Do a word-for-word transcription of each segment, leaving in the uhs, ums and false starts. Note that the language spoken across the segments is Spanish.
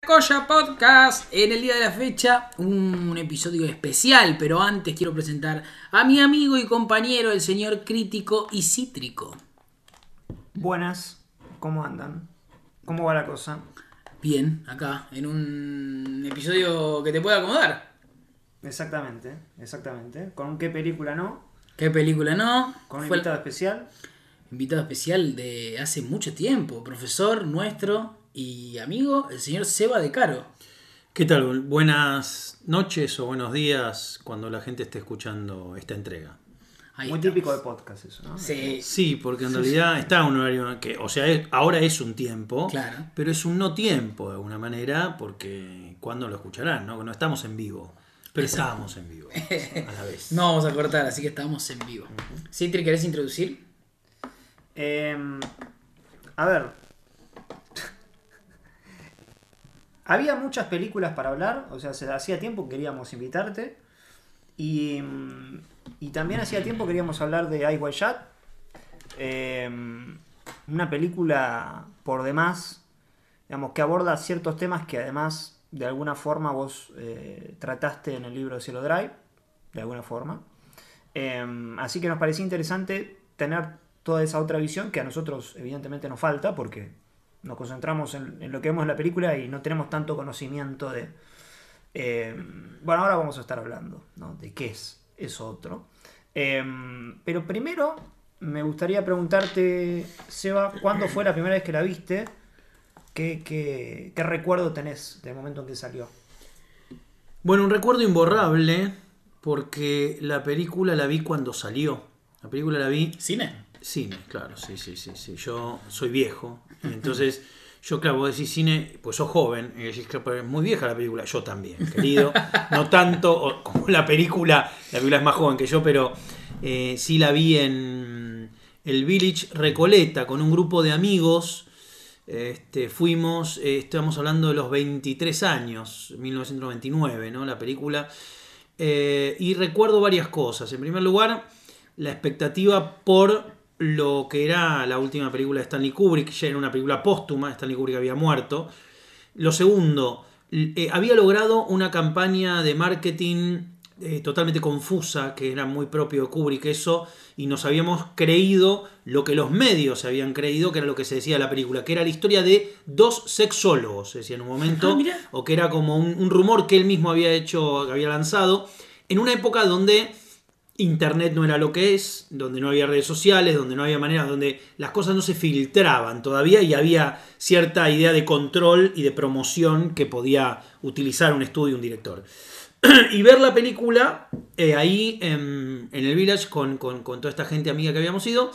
Coya Podcast, en el día de la fecha, un episodio especial, pero antes quiero presentar a mi amigo y compañero, el señor Crítico y Cítrico. Buenas, ¿cómo andan? ¿Cómo va la cosa? Bien, acá, en un episodio que te pueda acomodar. Exactamente, exactamente. ¿Con qué película no? ¿Qué película no? ¿Con un Fue invitado especial? invitado especial de hace mucho tiempo, profesor nuestro y amigo, el señor Seba de Caro. ¿Qué tal? Buenas noches o buenos días cuando la gente esté escuchando esta entrega. Ahí Muy estamos. típico de podcast eso, ¿no? Sí, Sí, porque en realidad está un horario que, o sea, es- ahora es un tiempo, Claro. pero es un no tiempo de alguna manera, porque ¿cuándo lo escucharán? No, no estamos en vivo, pero estábamos en vivo a la vez. no vamos a cortar, así que estamos en vivo. Citri, ¿querés introducir? Eh, a ver. Había muchas películas para hablar, o sea, se- hacía tiempo que queríamos invitarte. Y, mm, y también hacía tiempo que queríamos hablar de Ice White Shut. Eh, una película por demás, digamos, que aborda ciertos temas que además de alguna forma vos eh, trataste en el libro Cielo Drive, de alguna forma. Eh, así que nos parecía interesante tener toda esa otra visión que a nosotros evidentemente nos falta porque nos concentramos en, en lo que vemos en la película y no tenemos tanto conocimiento de... eh, bueno, ahora vamos a estar hablando, ¿no?, de qué es eso otro. Eh, pero primero me gustaría preguntarte, Seba, ¿cuándo fue la primera vez que la viste? ¿Qué, qué, qué recuerdo tenés del momento en que salió? Bueno, un recuerdo imborrable porque la película la vi cuando salió. La película la vi ¿Cine? cine, claro, sí, sí, sí, sí. Yo soy viejo y entonces yo, claro, vos decís cine, pues sos joven y decís, claro, pero es muy vieja la película. Yo también, querido. No tanto o- como la película, la película es más joven que yo, pero eh, sí la vi en el Village Recoleta con un grupo de amigos. Este, fuimos, eh, estamos hablando de los veintitrés años, mil novecientos noventa y nueve, ¿no? La película. Eh, y recuerdo varias cosas. En primer lugar, la expectativa por lo que era la última película de Stanley Kubrick. Ya era una película póstuma, Stanley Kubrick había muerto. Lo segundo, eh, había logrado una campaña de marketing eh, totalmente confusa, que era muy propio de Kubrick eso, y nos habíamos creído lo que los medios se habían creído, que era lo que se decía de la película, que era la historia de dos sexólogos, se decía en un momento, Ah, mira. o que era como un, un rumor que él mismo había hecho, que había lanzado, en una época donde Internet no era lo que es, donde no había redes sociales, donde no había manera, donde las cosas no se filtraban todavía y había cierta idea de control y de promoción que podía utilizar un estudio, un director. Y ver la película eh, ahí en, en el Village con, con, con toda esta gente amiga que habíamos ido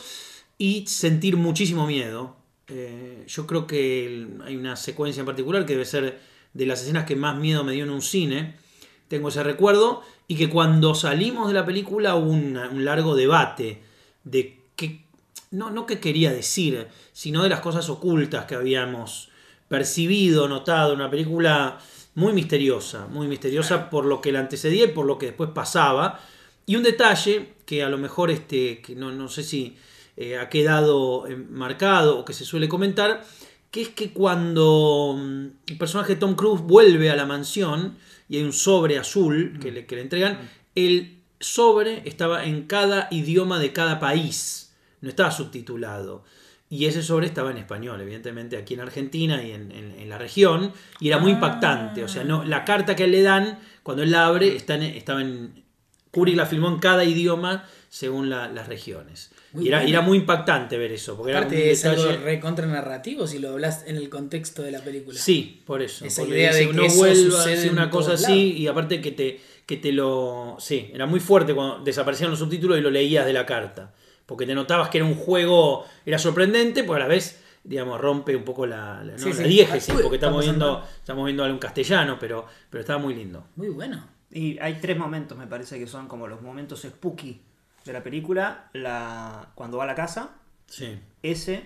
y sentir muchísimo miedo. Eh, yo creo que el- hay una secuencia en particular que debe ser de las escenas que más miedo me dio en un cine. Tengo ese recuerdo y que cuando salimos de la película hubo una- un largo debate de qué, no, no qué quería decir, sino de las cosas ocultas que habíamos percibido, notado. Una película muy misteriosa, muy misteriosa por lo que la antecedía y por lo que después pasaba. Y un detalle que a lo mejor este, que no, no sé si eh, ha quedado eh, marcado o que se suele comentar, que es que cuando mm, el personaje de Tom Cruise vuelve a la mansión y hay un sobre azul que le, que le entregan, el sobre estaba en cada idioma de cada país, no estaba subtitulado. Y ese sobre estaba en español, evidentemente aquí en Argentina y en, en- en la región, y era muy Ah. impactante. O sea, no, la carta que le dan, cuando él la abre, está en- estaba en... Kubrick la filmó en cada idioma según la- las regiones. Muy y era, buena. y era muy impactante ver eso, porque era como un Aparte es algo detalle... recontra narrativo si lo hablas en el contexto de la película. Sí, por eso. Esa porque idea de dice, que no eso vuelva a sucede decir una en cosa todos así, lados. y aparte que te, que te lo... Sí, era muy fuerte cuando desaparecían los subtítulos y lo leías de la carta. Porque te notabas que era un juego, era sorprendente, pero a la vez, digamos, rompe un poco la, la, ¿no? Sí, la sí. diégesis, Uy, porque estamos está pasando. viendo, estamos viendo algo en castellano, pero, pero estaba muy lindo. Muy bueno. Y hay tres momentos, me parece, que son como los momentos spooky de la película. La, cuando va a la casa, Sí. ese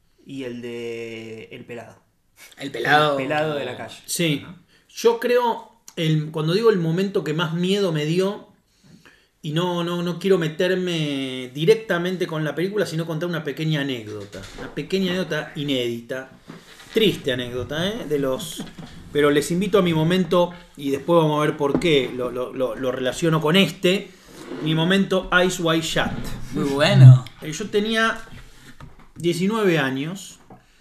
y el de El Pelado. El pelado. El pelado de la calle. Sí. Yo creo, el, cuando digo el momento que más miedo me dio, y no, no, no quiero meterme directamente con la película, sino contar una pequeña anécdota. Una pequeña anécdota inédita. Triste anécdota, ¿eh? De los... Pero les invito a mi momento, y después vamos a ver por qué lo, lo, lo, lo relaciono con este. Mi momento Eyes Wide Shut. Muy bueno. Yo tenía diecinueve años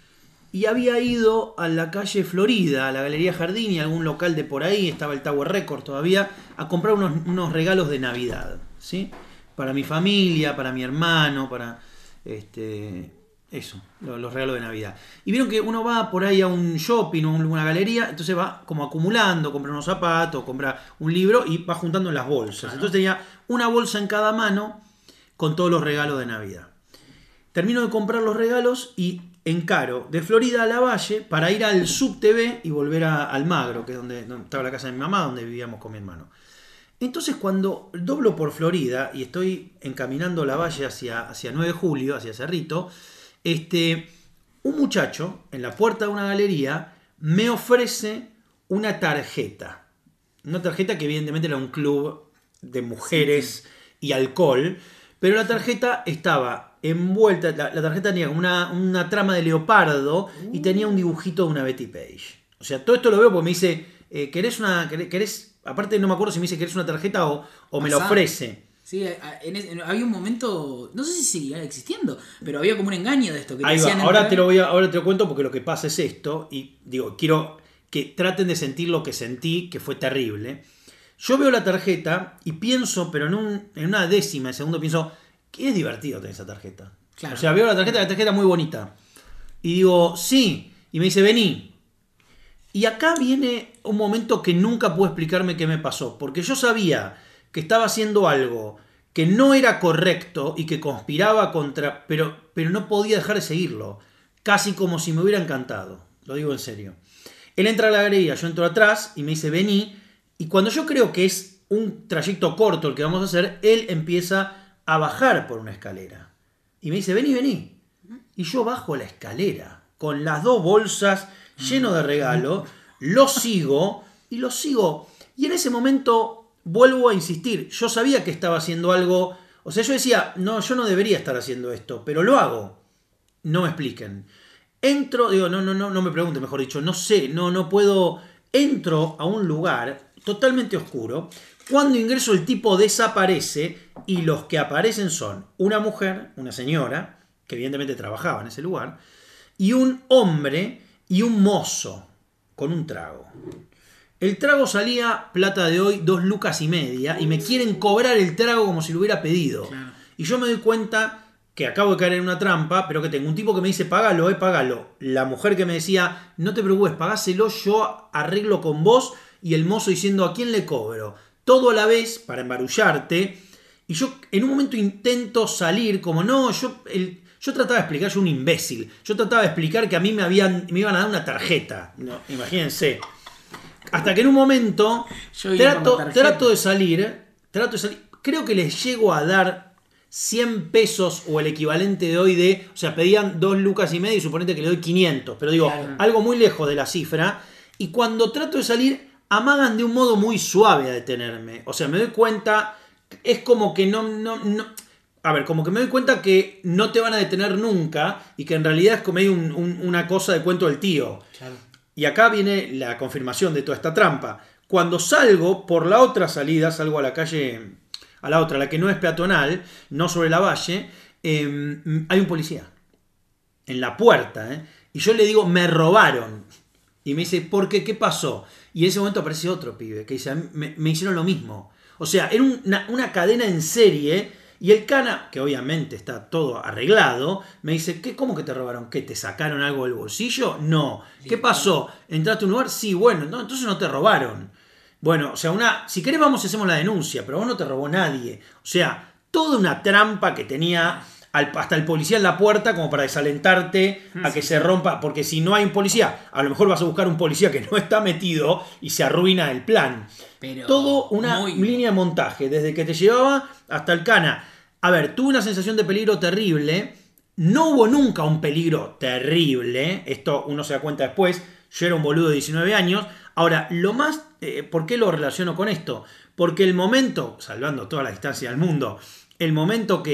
y había ido a la calle Florida, a la Galería Jardín y a algún local de por ahí, estaba el Tower Records todavía, a comprar unos, unos regalos de Navidad, ¿sí? Para mi familia, para mi hermano, para este eso, los, los regalos de Navidad. Y vieron que uno va por ahí a un shopping o una galería, entonces va como acumulando, compra unos zapatos, compra un libro y va juntando en las bolsas. Claro. Entonces tenía una bolsa en cada mano con todos los regalos de Navidad. Termino de comprar los regalos y encaro de Florida a Lavalle para ir al Sub T V y volver a Almagro, que es donde, donde estaba la casa de mi mamá, donde vivíamos con mi hermano. Entonces cuando doblo por Florida y estoy encaminando Lavalle hacia, hacia nueve de julio, hacia Cerrito, este, un muchacho en la puerta de una galería me ofrece una tarjeta. Una tarjeta que evidentemente era un club de mujeres y alcohol, pero la tarjeta estaba envuelta, la, la tarjeta tenía una, una trama de leopardo y tenía un dibujito de una Betty Page. O sea, todo esto lo veo porque me dice, eh, ¿querés una, querés, querés? Aparte no me acuerdo si me dice, ¿querés una tarjeta o, o me la ofrece? Sí, en ese, en, había un momento, no sé si seguía existiendo, pero había como un engaño de esto. Que Ahí te va, decían ahora entrar... te lo voy a, ahora te lo cuento porque lo que pasa es esto, y digo, quiero que traten de sentir lo que sentí, que fue terrible. Yo veo la tarjeta y pienso, pero en, un, en una décima de segundo pienso, que es divertido tener esa tarjeta. Claro. O sea, veo la tarjeta, la tarjeta muy bonita. Y digo, sí, y me dice, vení. Y acá viene un momento que nunca puedo explicarme qué me pasó, porque yo sabía que estaba haciendo algo que no era correcto y que conspiraba contra... Pero, pero no podía dejar de seguirlo. Casi como si me hubiera encantado. Lo digo en serio. Él entra a la galería, yo entro atrás y me dice, vení. Y cuando yo creo que es un trayecto corto el que vamos a hacer, él empieza a bajar por una escalera. Y me dice, vení, vení. Y yo bajo la escalera con las dos bolsas lleno de regalo. Lo sigo y lo sigo. Y en ese momento... Vuelvo a insistir, yo sabía que estaba haciendo algo, o sea, yo decía, no, yo no debería estar haciendo esto, pero lo hago. No me expliquen. Entro, digo, no, no, no, no me pregunten, mejor dicho, no sé, no, no puedo. Entro a un lugar totalmente oscuro. Cuando ingreso el tipo desaparece y los que aparecen son una mujer, una señora, que evidentemente trabajaba en ese lugar, y un hombre y un mozo con un trago. El trago salía, plata de hoy, dos lucas y media, y me quieren cobrar el trago como si lo hubiera pedido. Claro. Y yo me doy cuenta que acabo de caer en una trampa, pero que tengo un tipo que me dice, págalo, eh, págalo. La mujer que me decía, no te preocupes, pagáselo, yo arreglo con vos, y el mozo diciendo, ¿a quién le cobro? Todo a la vez, para embarullarte. Y yo en un momento intento salir, como no, yo... El, Yo trataba de explicar, yo un imbécil, yo trataba de explicar que a mí me, habían, me iban a dar una tarjeta. No, imagínense. Hasta que en un momento trato, trato de salir, trato de salir, creo que les llego a dar cien pesos o el equivalente de hoy de, o sea, pedían dos lucas y media y suponete que le doy quinientos, pero digo, claro, algo muy lejos de la cifra, y cuando trato de salir, amagan de un modo muy suave a detenerme, o sea, me doy cuenta, es como que no, no, no, a ver, como que me doy cuenta que no te van a detener nunca y que en realidad es como un, un, una cosa de cuento del tío. Claro. Y acá viene la confirmación de toda esta trampa. Cuando salgo por la otra salida, salgo a la calle, a la otra, la que no es peatonal, no sobre Lavalle, eh, hay un policía en la puerta. ¿eh? Y yo le digo, me robaron. Y me dice, ¿por qué? ¿Qué pasó? Y en ese momento aparece otro pibe que dice, me, me hicieron lo mismo. O sea, era una, una cadena en serie. Y el cana, que obviamente está todo arreglado, me dice, ¿qué, ¿cómo que te robaron? ¿Qué, te sacaron algo del bolsillo? No. ¿Qué pasó? ¿Entraste a un lugar? Sí, bueno, no, entonces no te robaron. Bueno, o sea, una, si querés vamos y hacemos la denuncia, pero vos no te robó nadie. O sea, toda una trampa que tenía al, hasta el policía en la puerta como para desalentarte a que se rompa, porque si no hay un policía, a lo mejor vas a buscar un policía que no está metido y se arruina el plan. Pero todo una muy... línea de montaje, desde que te llevaba hasta el cana. A ver, tuve una sensación de peligro terrible. No hubo nunca un peligro terrible. Esto uno se da cuenta después. Yo era un boludo de diecinueve años. Ahora, lo más... Eh, ¿por qué lo relaciono con esto? Porque el momento, salvando toda la distancia del mundo, el momento que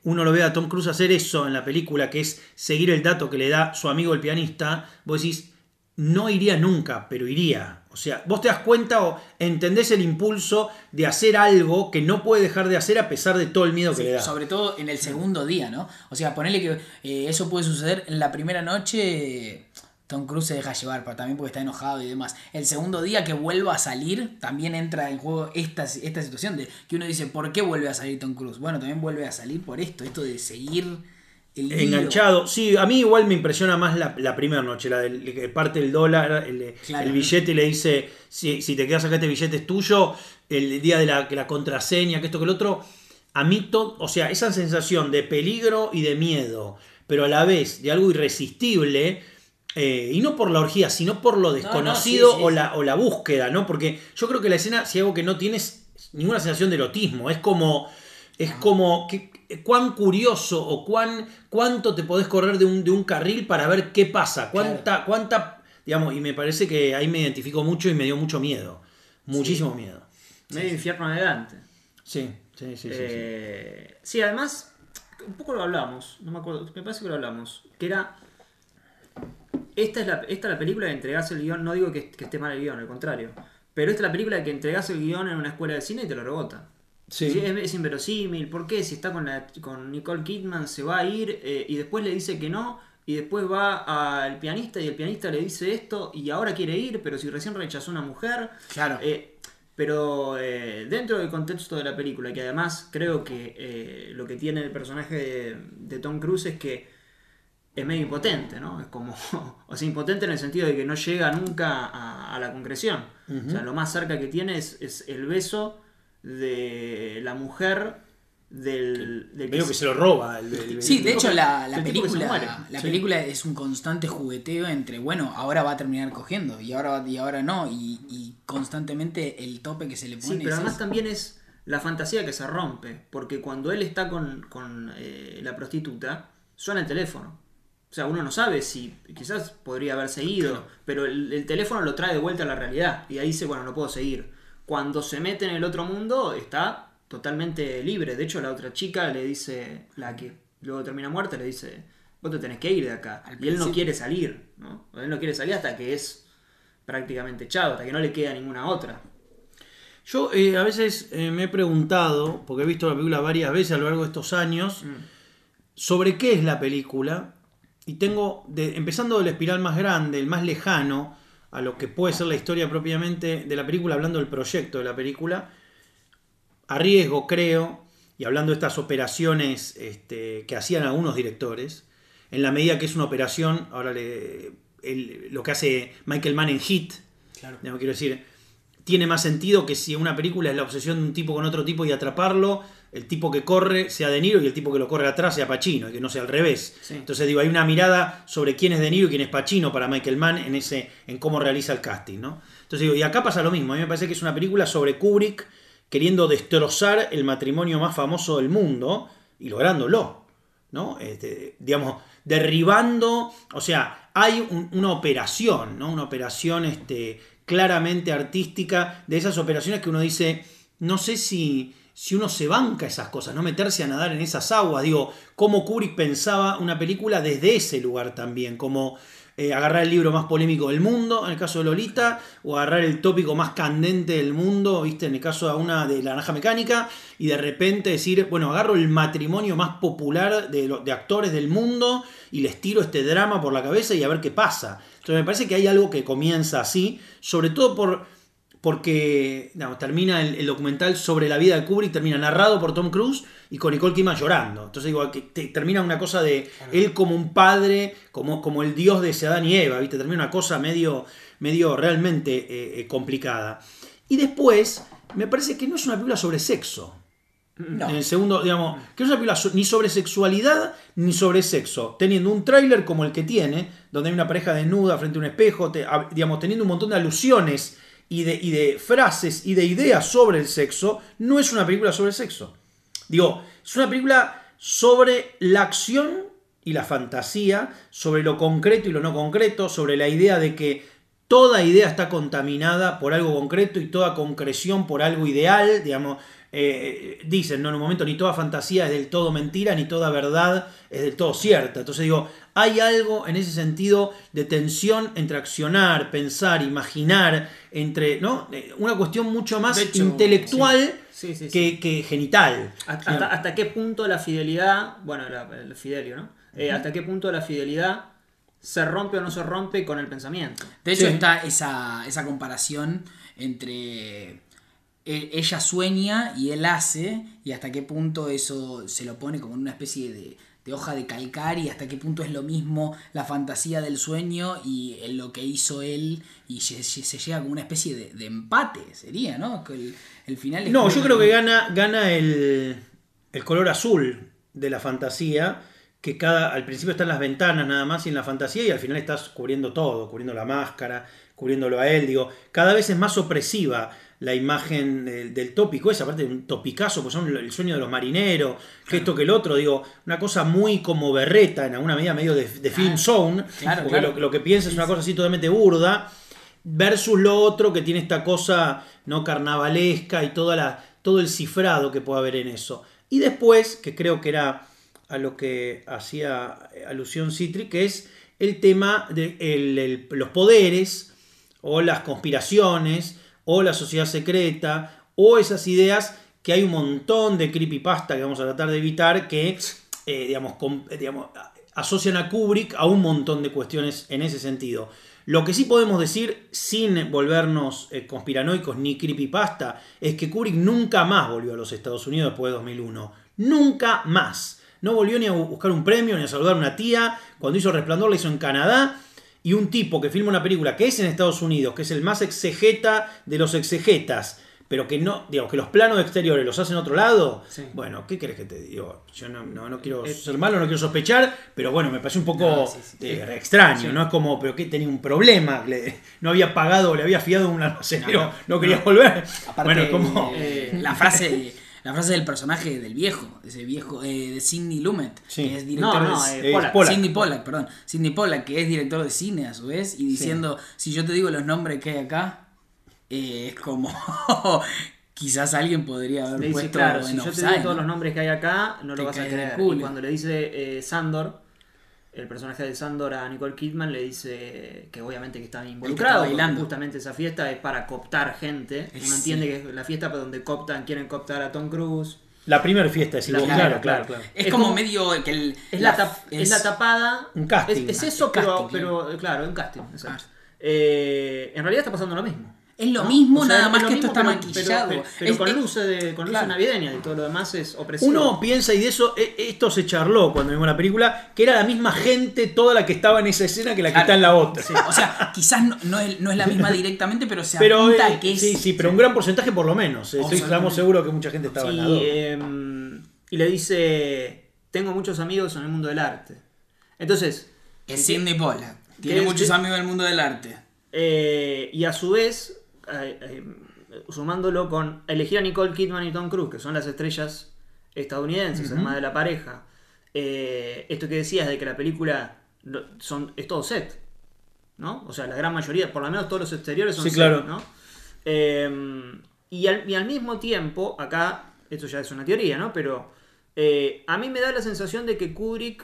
uno lo ve a Tom Cruise hacer eso en la película, que es seguir el dato que le da su amigo el pianista, vos decís, no iría nunca, pero iría. O sea, vos te das cuenta o entendés el impulso de hacer algo que no puede dejar de hacer a pesar de todo el miedo que Sí, le da. sobre todo en el segundo día, ¿no? O sea, ponele que eh, eso puede suceder en la primera noche. Tom Cruise se deja llevar, pero también porque está enojado y demás. El segundo día que vuelva a salir, también entra en juego esta, esta situación de que uno dice, ¿por qué vuelve a salir Tom Cruise? Bueno, también vuelve a salir por esto, esto de seguir el hilo. Enganchado. Sí, a mí igual me impresiona más la, la primera noche, la del que parte el dólar, el, Claro. el billete y le dice, si, si te quedas acá este billete es tuyo, el día de la, que la contraseña, que esto, que el otro. A mí todo, o sea, esa sensación de peligro y de miedo, pero a la vez de algo irresistible, eh, y no por la orgía, sino por lo desconocido, no, sí, sí, o, sí. La, o la búsqueda, ¿no? Porque yo creo que la escena, si algo que no tienes ninguna sensación de erotismo, es como... Es como que, cuán curioso o cuán cuánto te podés correr de un, de un carril para ver qué pasa. Cuánta, Claro. cuánta, digamos, y me parece que ahí me identifico mucho y me dio mucho miedo. Muchísimo sí. miedo. Medio infierno de Dante. Sí, sí, sí, sí, eh, sí. Sí, además, un poco lo hablamos, no me acuerdo, me parece que lo hablamos. Que era. Esta es la, esta es la película que entregás el guión, no digo que, que esté mal el guión, al contrario. Pero esta es la película que entregás el guión en una escuela de cine y te lo rebotan. Sí. Sí, es, es inverosímil. ¿Por qué? Si está con, la, con Nicole Kidman se va a ir eh, y después le dice que no y después va al pianista y el pianista le dice esto y ahora quiere ir, pero si recién rechazó una mujer. Claro. Eh, pero eh, dentro del contexto de la película, que además creo que eh, lo que tiene el personaje de, de Tom Cruise es que es medio impotente, ¿no? Es como, o sea, impotente en el sentido de que no llega nunca a, a la concreción. Uh-huh. O sea, lo más cerca que tiene es, es el beso de la mujer del... del Veo que, que se lo roba. El, el, sí, de el, hecho la, la el película la sí. película es un constante jugueteo entre, bueno, ahora va a terminar cogiendo y ahora, y ahora no, y, y constantemente el tope que se le pone. Sí, pero además es... también es la fantasía que se rompe, porque cuando él está con, con eh, la prostituta, suena el teléfono. O sea, uno no sabe si quizás podría haber seguido, claro. pero el, el teléfono lo trae de vuelta a la realidad y ahí dice, bueno, no puedo seguir. Cuando se mete en el otro mundo está totalmente libre. De hecho, la otra chica le dice, la que luego termina muerta, le dice, vos te tenés que ir de acá. Al y él no quiere salir, ¿no? Él no quiere salir hasta que es prácticamente echado, hasta que no le queda ninguna otra. Yo eh, a veces eh, me he preguntado, porque he visto la película varias veces a lo largo de estos años, mm. sobre qué es la película. Y tengo, de, empezando del espiral más grande, el más lejano, a lo que puede ser la historia propiamente de la película, hablando del proyecto de la película, arriesgo, creo, y hablando de estas operaciones este, que hacían algunos directores, en la medida que es una operación, ahora le, el, lo que hace Michael Mann en Hit, claro. no, quiero decir, tiene más sentido que si una película es la obsesión de un tipo con otro tipo y atraparlo, el tipo que corre sea De Niro y el tipo que lo corre atrás sea Pacino, y que no sea al revés. Sí. Entonces digo, hay una mirada sobre quién es De Niro y quién es Pacino para Michael Mann en ese en cómo realiza el casting, ¿no? Entonces digo, y acá pasa lo mismo. A mí me parece que es una película sobre Kubrick queriendo destrozar el matrimonio más famoso del mundo y lográndolo, ¿no? Este, digamos, derribando, o sea, hay un, una operación, ¿no? Una operación este, claramente artística, de esas operaciones que uno dice, no sé si... si uno se banca esas cosas, no meterse a nadar en esas aguas, digo, cómo Kubrick pensaba una película desde ese lugar también, como eh, agarrar el libro más polémico del mundo, en el caso de Lolita, o agarrar el tópico más candente del mundo, viste, en el caso de una de La Naranja Mecánica, y de repente decir, bueno, agarro el matrimonio más popular de, de actores del mundo y les tiro este drama por la cabeza y a ver qué pasa. Entonces me parece que hay algo que comienza así, sobre todo por... porque no, termina el, el documental sobre la vida de Kubrick, termina narrado por Tom Cruise y con Nicole Kidman llorando. Entonces digo, que te, termina una cosa de él como un padre, como, como el dios de ese Adán y Eva, ¿viste? Termina una cosa medio, medio realmente eh, eh, complicada. Y después, me parece que no es una película sobre sexo. No. En el segundo, digamos, que no es una película so, ni sobre sexualidad ni sobre sexo, teniendo un tráiler como el que tiene, donde hay una pareja desnuda frente a un espejo, te, digamos, teniendo un montón de alusiones Y de, y de frases y de ideas sobre el sexo, no es una película sobre el sexo. Digo, es una película sobre la acción y la fantasía, sobre lo concreto y lo no concreto, sobre la idea de que toda idea está contaminada por algo concreto y toda concreción por algo ideal, digamos, eh, dicen, ¿no? En un momento ni toda fantasía es del todo mentira, ni toda verdad es del todo cierta. Entonces digo, hay algo en ese sentido de tensión entre accionar, pensar, imaginar, entre, ¿no? Una cuestión mucho más hecho, intelectual sí. Sí, sí, sí. Que, que genital. Hasta, hasta, hasta qué punto la fidelidad, bueno, la, el Fidelio, ¿no? Eh, hasta qué punto la fidelidad se rompe o no se rompe con el pensamiento. De hecho Sí. está esa, esa comparación entre él- ella sueña y él hace, y hasta qué punto eso se lo pone como en una especie de, de hoja de calcar, y hasta qué punto es lo mismo la fantasía del sueño y el- lo que hizo él, y se, se- se llega como una especie de, de empate, sería, ¿no? Que el, el final es No, como- yo creo que gana, gana el, el color azul de la fantasía, que cada, al principio están las ventanas nada más y en la fantasía, y al final estás cubriendo todo, cubriendo la máscara, cubriéndolo a él. Digo, cada vez es más opresiva la imagen del, del tópico, esa parte de un topicazo, pues son el sueño de los marineros, que esto que el otro, digo, una cosa muy como berreta, en alguna medida medio de, de film zone, claro, porque claro. Lo, lo que piensa es una cosa así totalmente burda, versus lo otro que tiene esta cosa no carnavalesca y toda la, todo el cifrado que puede haber en eso. Y después, que creo que era a lo que hacía alusión Citri, que es el tema de el- el- los poderes o las conspiraciones o la sociedad secreta o esas ideas que hay un montón de creepypasta que vamos a tratar de evitar que eh, digamos, com- eh, digamos, asocian a Kubrick a un montón de cuestiones en ese sentido. Lo que sí podemos decir, sin volvernos eh, conspiranoicos ni creepypasta, es que Kubrick nunca más volvió a los Estados Unidos después de dos mil uno. Nunca más. No volvió ni a buscar un premio, ni a saludar a una tía. Cuando hizo Resplandor, la hizo en Canadá. Y un tipo que filma una película que es en Estados Unidos, que es el más exegeta de los exegetas, pero que no, digamos, que los planos exteriores los hace en otro lado. Sí. Bueno, ¿qué querés que te diga? Yo no, no, no quiero Eh, ser malo, no quiero sospechar, pero bueno, me parece un poco No, sí, sí. eh, extraño, Sí. ¿no? Es como, pero que tenía un problema, le- no había pagado, le había fiado un almacenero, no, No, no, quería no. volver. Aparte, bueno, como... eh, la frase la frase del personaje del viejo, ese viejo eh, de Sidney Lumet, Sí. que es director No, no, de eh, Eh, Pollack. Pollack. Sidney Pollack, perdón, Sidney Pollack, que es director de cine a su vez, y diciendo, si yo te digo los nombres que hay acá, eh, es como quizás alguien podría haber Le dice, puesto claro, en si yo te offside, digo todos ¿no? los nombres que hay acá, no Te lo vas a caes del creer. culo. Y cuando le dice eh, Sandor, el personaje de Sandor a Nicole Kidman, le dice que obviamente que está involucrado, está porque bailando. justamente esa fiesta es para cooptar gente. Eh, Uno sí. entiende que es la fiesta para donde cooptan, quieren cooptar a Tom Cruise. La primera fiesta, decís La vos, primera, claro, claro, claro. claro. Es, Es como, como- medio que el, Es la, tap- es, es- la tapada. Un casting. Es, es eso, Un pero, casting, pero eh, claro, un casting. exacto. Ah. Eh, en realidad está pasando lo mismo. Es lo ¿no? mismo, O sea, nada es más lo que esto mismo, está pero- maquillado. Pero, pero Es- con es- luces de, con luces claro. navideñas y todo lo demás es opresivo. Uno piensa, y de eso, e- esto se charló cuando vimos la película, que era la misma gente toda la que estaba en esa escena que la que Claro. está en la otra. O sea, quizás no, no es, no es la misma directamente, pero se Pero apunta eh, a que es... sí, sí, pero un gran porcentaje por lo menos. Estoy, Exactamente. estamos seguros que mucha gente estaba en la Sí, dos. eh, y le dice, tengo muchos amigos en el mundo del arte. Entonces, Es Sidney Pollack. Tiene que- muchos que- amigos del mundo del arte. eh, y a su vez, eh, eh, sumándolo con elegir a Nicole Kidman y Tom Cruise, que son las estrellas estadounidenses, además de la pareja. Eh, esto que decías de que la película lo- son, es todo set, ¿no? O sea, la gran mayoría, por lo menos todos los exteriores son Sí, set, claro. ¿no? Eh, y, al, y al mismo tiempo, acá, esto ya es una teoría, ¿no? Pero eh, a mí me da la sensación de que Kubrick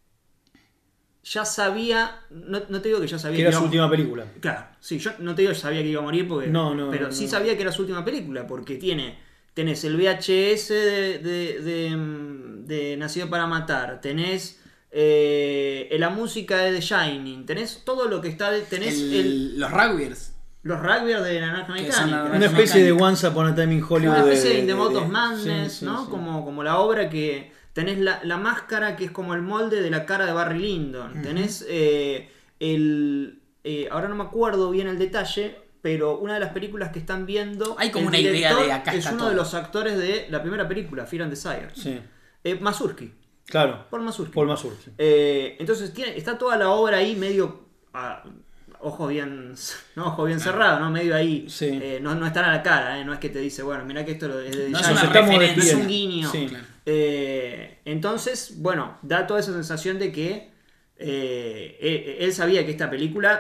ya sabía, no, no te digo que ya sabía Que era iba su a- última película. Claro, sí, yo no te digo que sabía que iba a morir, porque, No, no, pero no, sí no. sabía que era su última película, porque tiene, tenés el V H S de, de, de, mm, de Nacido para Matar, tenés eh, la música de The Shining, tenés todo lo que está, de- tenés El- el- los Rugbyers. los rugbyers de la Naranja Que son la- Mecánica, Una especie de mecánica. Once Upon a Time in Hollywood. una especie de In the de- Mouth de- of Madness, sí, sí, ¿no? sí. Como, como la obra que tenés la, la máscara que es como el molde de la cara de Barry Lyndon. Tenés eh, el... eh, ahora no me acuerdo bien el detalle, pero una de las películas que están viendo... Hay como el una idea director de acá es está uno todo. de los actores de la primera película, Fear and Desire. Sí, Eh, Mazursky. claro. Paul Mazursky. Paul Mazursky. Eh, entonces tiene, está toda la obra ahí medio... a ojo bien, no, ojo bien cerrado, ¿no? Medio ahí. Sí. Eh, no, no están a la cara, ¿eh? No es que te dice, bueno, mira que esto lo- es de No es James una Nos estamos referencia. no es un despidiendo. guiño. Sí. Claro. Eh, entonces, bueno, da toda esa sensación de que eh, eh, él sabía que esta película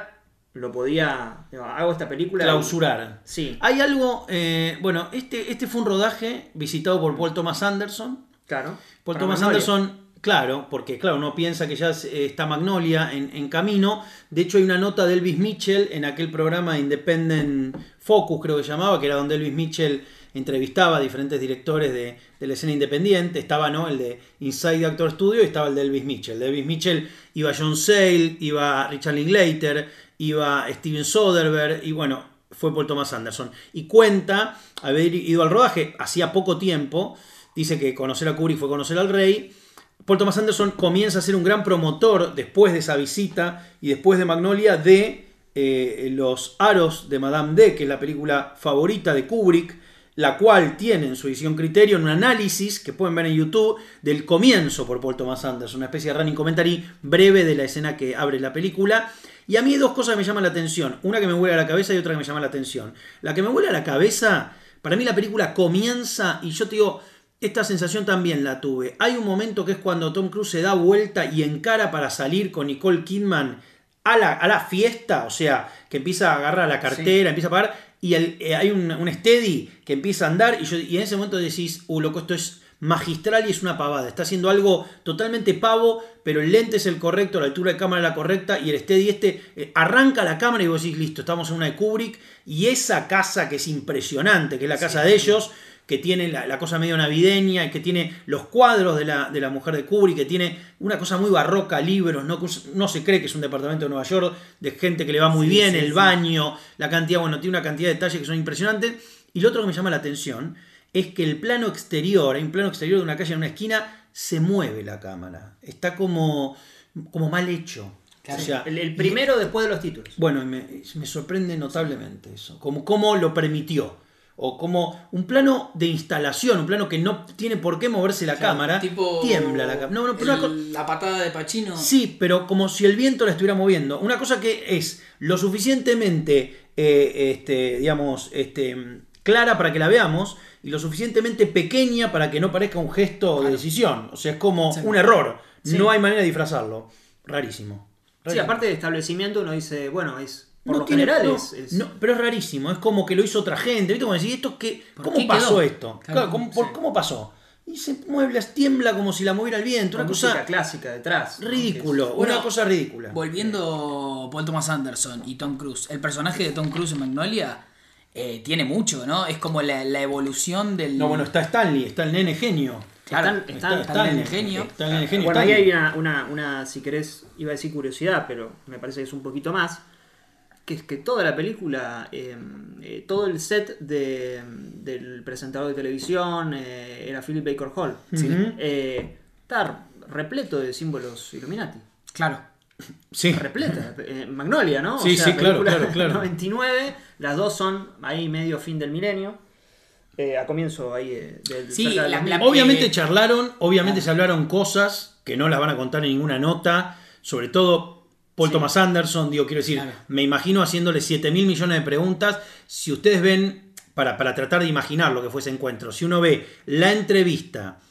lo podía... Digo, hago esta película... Clausurar. Sí. Hay algo... Eh, bueno, este, este fue un rodaje visitado por Paul Thomas Anderson. Claro. Paul Para Thomas Magnolia. Anderson... Claro, porque claro, uno piensa que ya está Magnolia en, en camino. De hecho, hay una nota de Elvis Mitchell en aquel programa Independent Focus, creo que se llamaba, que era donde Elvis Mitchell entrevistaba a diferentes directores de, de la escena independiente. Estaba, ¿no?, el de Inside the Actor Studio y estaba el de Elvis Mitchell. El de Elvis Mitchell iba John Sayles, iba Richard Linklater, iba Steven Soderbergh y bueno, fue Paul Thomas Anderson. Y cuenta haber ido al rodaje hacía poco tiempo. Dice que conocer a Kubrick fue conocer al rey. Paul Thomas Anderson comienza a ser un gran promotor después de esa visita y después de Magnolia de eh, Los Aros de Madame D, que es la película favorita de Kubrick, la cual tiene en su edición Criterion un análisis que pueden ver en YouTube del comienzo por Paul Thomas Anderson, una especie de running commentary breve de la escena que abre la película. Y a mí hay dos cosas que me llaman la atención, una que me vuela a la cabeza y otra que me llama la atención. La que me vuela a la cabeza, para mí la película comienza y yo te digo... Esta sensación también la tuve. Hay un momento que es cuando Tom Cruise se da vuelta y encara para salir con Nicole Kidman a la, a la fiesta, o sea, que empieza a agarrar la cartera, sí. empieza a pagar, y el, eh, hay un, un steady que empieza a andar, y, yo, y en ese momento decís, uh, loco, esto es magistral y es una pavada. Está haciendo algo totalmente pavo, pero el lente es el correcto, la altura de cámara es la correcta, y el steady este eh, arranca la cámara y vos decís, listo, estamos en una de Kubrick, y esa casa que es impresionante, que es la casa sí, de ellos, que tiene la, la cosa medio navideña y que tiene los cuadros de la, de la mujer de Kubrick, que tiene una cosa muy barroca, libros, no, no se cree que es un departamento de Nueva York, de gente que le va muy sí, bien, sí, el sí. baño, la cantidad, bueno, tiene una cantidad de detalles que son impresionantes. Y lo otro que me llama la atención es que el plano exterior, hay un plano exterior de una calle en una esquina, se mueve la cámara, está como, como mal hecho. Claro. O sea, el, el primero y, después de los títulos. Bueno, me, me sorprende notablemente eso, como cómo lo permitió. O como un plano de instalación, un plano que no tiene por qué moverse la claro, cámara, tipo tiembla la cámara. No, no, pero el, una, la patada de Pacino. Sí, pero como si el viento la estuviera moviendo. Una cosa que es lo suficientemente, eh, este, digamos, este, clara para que la veamos y lo suficientemente pequeña para que no parezca un gesto claro. de decisión. O sea, es como sí. un error. Sí. No hay manera de disfrazarlo. Rarísimo. Rarísimo. Sí, aparte de establecimiento uno dice, bueno, es... Por no lo tiene, general no, es, es... No, pero es rarísimo, es como que lo hizo otra gente. ¿Viste? Como decir, ¿esto qué? ¿Cómo qué pasó quedó? Esto? Claro, claro, ¿cómo, sí. por, ¿Cómo pasó? Y se mueve, tiembla como si la moviera el viento. Una una música cosa clásica detrás. Ridículo, ¿no? Bueno, una cosa ridícula. Volviendo Paul Thomas Anderson y Tom Cruise, el personaje de Tom Cruise en Magnolia eh, tiene mucho, ¿no? Es como la, la evolución del... No, bueno, está Stanley, está el nene genio. Claro, está, está, está, está el nene genio. Está el nene genio. Bueno, ahí hay una, una, una, si querés, iba a decir curiosidad, pero me parece que es un poquito más. Que es que toda la película, eh, eh, todo el set de, del presentador de televisión eh, era Philip Baker Hall. ¿Sí? eh, está repleto de símbolos Illuminati. Claro. Sí. Repleta. Eh, Magnolia, ¿no? Sí, o sea, sí, claro, claro, claro. noventa y nueve, las dos son ahí medio fin del milenio. Eh, a comienzo ahí eh, del sí, la, la, obviamente eh, charlaron, obviamente claro. se hablaron cosas que no las van a contar en ninguna nota, sobre todo Paul sí. Thomas Anderson, digo, quiero decir, claro. me imagino haciéndole siete mil millones de preguntas. Si ustedes ven, para, para tratar de imaginar lo que fue ese encuentro, si uno ve la entrevista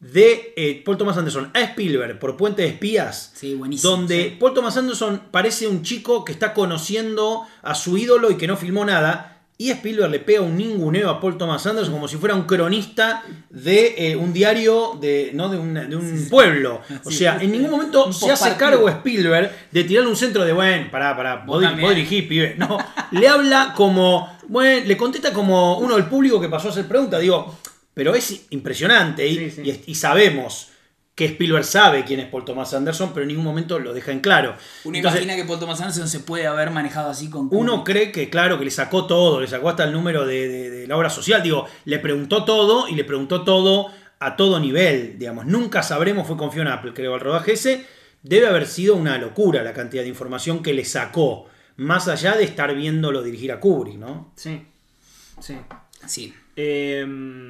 de eh, Paul Thomas Anderson a Spielberg por Puente de Espías, sí, buenísimo, donde sí. Paul Thomas Anderson parece un chico que está conociendo a su ídolo y que no filmó nada, y Spielberg le pega un ninguneo a Paul Thomas Anderson como si fuera un cronista de eh, un diario de, ¿no? de un, de un pueblo. O sea, en ningún momento se hace cargo Spielberg de tirarle un centro de, bueno, pará, pará, vos, vos dirigís, pibe. No, le habla como, bueno, le contesta como uno del público que pasó a hacer preguntas. Digo, pero es impresionante y, sí, sí. y, y sabemos que Spielberg sabe quién es Paul Thomas Anderson, pero en ningún momento lo deja en claro. Uno Entonces, imagina que Paul Thomas Anderson se puede haber manejado así con Kubrick. Uno cree que, claro, que le sacó todo, le sacó hasta el número de, de, de la obra social. Digo, le preguntó todo y le preguntó todo a todo nivel, digamos. Nunca sabremos, fue confió en Apple, creo, al rodaje ese. Debe haber sido una locura la cantidad de información que le sacó, más allá de estar viéndolo dirigir a Kubrick, ¿no? Sí, sí. Sí. Eh...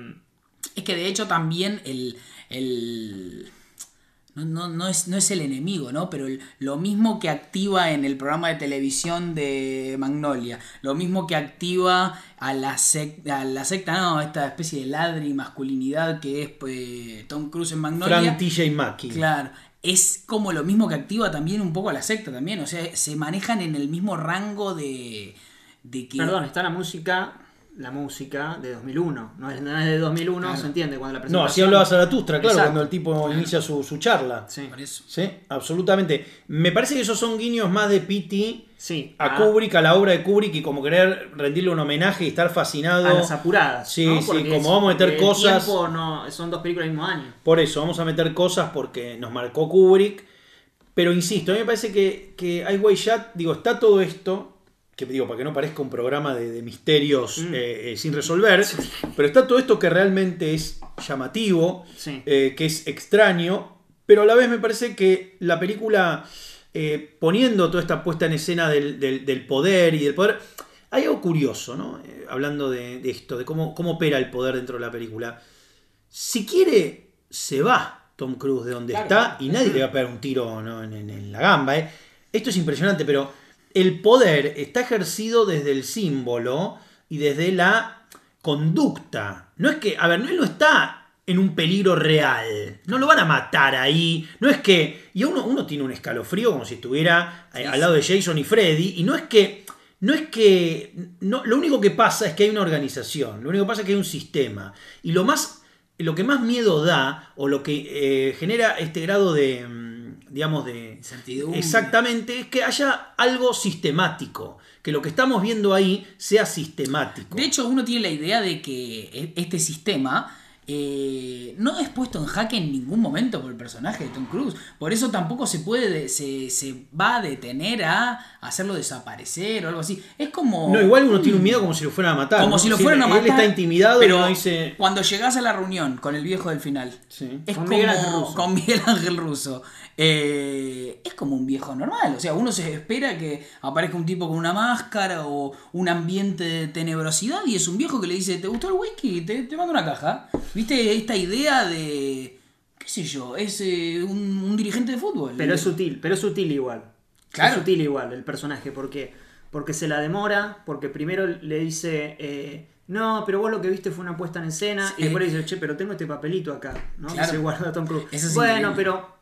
Es que de hecho también el... el... No, no, no, es, no es el enemigo, ¿no? Pero el, lo mismo que activa en el programa de televisión de Magnolia, lo mismo que activa a la secta, a la secta, no, esta especie de ladri masculinidad que es pues, Tom Cruise en Magnolia. Frank T J Mackey. Claro. es como lo mismo que activa también un poco a la secta también. O sea, se manejan en el mismo rango de, de que... Perdón, está la música... La música de dos mil uno, no es, no es de dos mil uno, Claro. se entiende cuando la No, presentación... así hablaba Zaratustra, claro, Exacto. cuando el tipo inicia su, su charla. Sí, Por eso. Sí, absolutamente. Me parece que esos son guiños más de P T sí. a Kubrick, a la obra de Kubrick, y como querer rendirle un homenaje y estar fascinado. A las apuradas. Sí, ¿no? sí, Porque como es- vamos a meter porque el cosas- tiempo no, son dos películas del mismo año. Por eso, vamos a meter cosas porque nos marcó Kubrick. Pero insisto, a mí me parece que, que Eyes Wide Shut, digo, está todo esto, que digo, para que no parezca un programa de, de misterios Mm. eh, eh, sin resolver, pero está todo esto que realmente es llamativo, Sí. eh, que es extraño, pero a la vez me parece que la película, eh, poniendo toda esta puesta en escena del, del- del poder y del poder, hay algo curioso, ¿no? Eh, hablando de, de esto, de cómo, cómo opera el poder dentro de la película. Si quiere, se va Tom Cruise de donde Claro, está claro. y nadie le va a pegar un tiro, ¿no? en, en- en la gamba. ¿eh? Esto es impresionante, pero el poder está ejercido desde el símbolo y desde la conducta. No es que, a ver, no, él no está en un peligro real. No lo van a matar ahí. No es que... Y uno, uno tiene un escalofrío como si estuviera eh, Sí, al lado de Jason y Freddy. Y no es que... No es que... No, lo único que pasa es que hay una organización. Lo único que pasa es que hay un sistema. Y lo más... Lo que más miedo da, o lo que eh, genera este grado de... mm, digamos, de... Incertidumbre. Exactamente, es que haya algo sistemático. Que lo que estamos viendo ahí sea sistemático. De hecho, uno tiene la idea de que e- este sistema eh, no es puesto en jaque en ningún momento por el personaje de Tom Cruise. Por eso tampoco se puede, de- se, se va a detener a hacerlo desaparecer o algo así. Es como... No, igual uno tiene un miedo como si lo fueran a matar. Como ¿no? si lo Sí, fueran a matar. Él está intimidado pero y uno dice... cuando llegás a la reunión con el viejo del final, Sí. es Con como Miguel Ángel Russo. con Miguel Ángel Russo. Eh, es como un viejo normal. O sea, uno se espera que aparezca un tipo con una máscara o un ambiente de tenebrosidad y es un viejo que le dice, ¿te gustó el whisky? Te, te mando una caja. ¿Viste esta idea de... qué sé yo? Es eh, un, un dirigente de fútbol. Pero es sutil, pero es sutil igual. Claro. Es sutil igual el personaje, porque porque se la demora, porque primero le dice, eh, no, pero vos lo que viste fue una puesta en escena, Sí. y después le dice, che, pero tengo este papelito acá, ¿no? Claro. Que se guarda Tom Cruise. Eso es bueno, increíble. pero...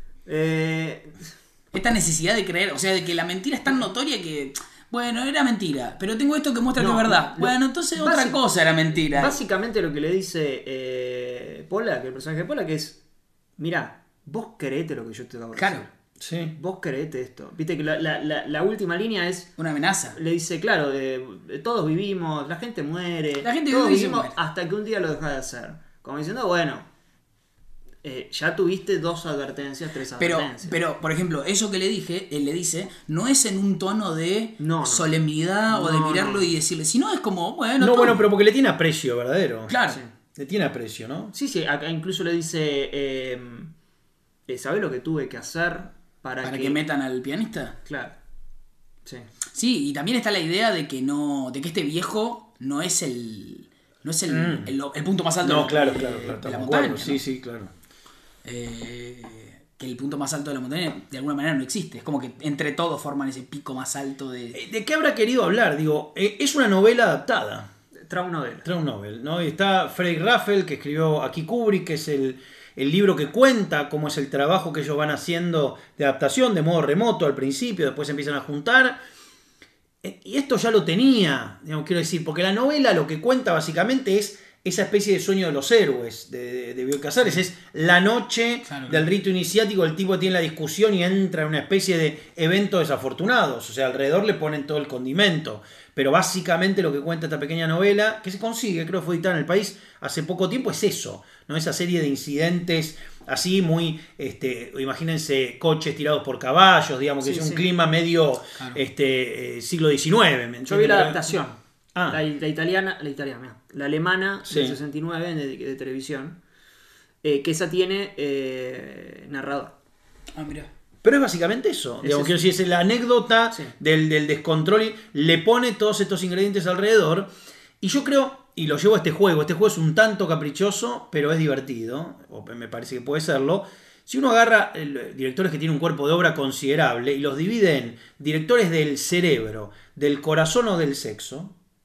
eh, Esta necesidad de creer, o sea, de que la mentira es tan notoria que... Bueno, era mentira, pero tengo esto que muestra No, que es verdad. lo- Bueno, entonces otra básic- cosa era mentira. básicamente lo que le dice eh, Pola, que el personaje de Pola, que es, mira, vos creete lo que yo te hago. Claro, Sí. Vos creete esto. Viste que la, la- la- la última línea es... una amenaza. Le dice, claro, de, de todos vivimos, la gente muere. La gente todos vive y se vivimos muere. hasta que un día lo dejas de hacer. Como diciendo, bueno, eh, ya tuviste dos advertencias, tres Pero, advertencias. pero, por ejemplo, eso que le dije, él le dice, no es en un tono de No, no. solemnidad o de No, mirarlo no. y decirle, sino es como, bueno, No, toma. bueno, pero porque le tiene aprecio verdadero. Claro. Sí. Le tiene aprecio, ¿no? Sí, sí, acá incluso le dice, eh, eh, ¿sabés lo que tuve que hacer para, Para que... que metan al pianista. Claro. Sí. Sí, y también está la idea de que no, de que este viejo no es el, no es el, Mm. el, el punto más alto No, de, claro, de- claro, claro. de la estamos de montaña. acuerdo. Sí, ¿no? sí, claro. Eh, que el punto más alto de la montaña de alguna manera no existe. Es como que entre todos forman ese pico más alto de... Eh, ¿De qué habrá querido hablar? Digo, eh, es una novela adaptada. Trauma novela. Trae un Nobel, ¿no? Y está Frederick Raffel, que escribió aquí Kubrick, que es el, el libro que cuenta cómo es el trabajo que ellos van haciendo de adaptación de modo remoto al principio, después se empiezan a juntar. Eh, Y esto ya lo tenía, digamos, quiero decir, porque la novela lo que cuenta básicamente es esa especie de sueño de los héroes de, de, de Bioy Casares. Es la noche Claro, del rito iniciático, el tipo tiene la discusión y entra en una especie de eventos desafortunados. O sea, alrededor le ponen todo el condimento. Pero básicamente lo que cuenta esta pequeña novela, que se consigue, creo que fue editada en el país hace poco tiempo, es eso, ¿no? Esa serie de incidentes así muy, este, imagínense coches tirados por caballos, digamos, que Sí, es un sí. clima medio Claro. este, eh, siglo diecinueve. ¿me Yo vi entienden? la adaptación. Ah. La, la italiana, la italiana, mirá, la alemana Sí. del sesenta y nueve de, de televisión. eh, que esa tiene eh, narrador. Ah, mira. Pero es básicamente eso. Digamos, eso. quiero decir, es la anécdota Sí. del, del descontrol. Y le pone todos estos ingredientes alrededor. Y yo creo, y lo llevo a este juego, este juego es un tanto caprichoso, pero es divertido. O me parece que puede serlo. Si uno agarra el, directores que tienen un cuerpo de obra considerable y los divide en directores del cerebro, del corazón o del sexo,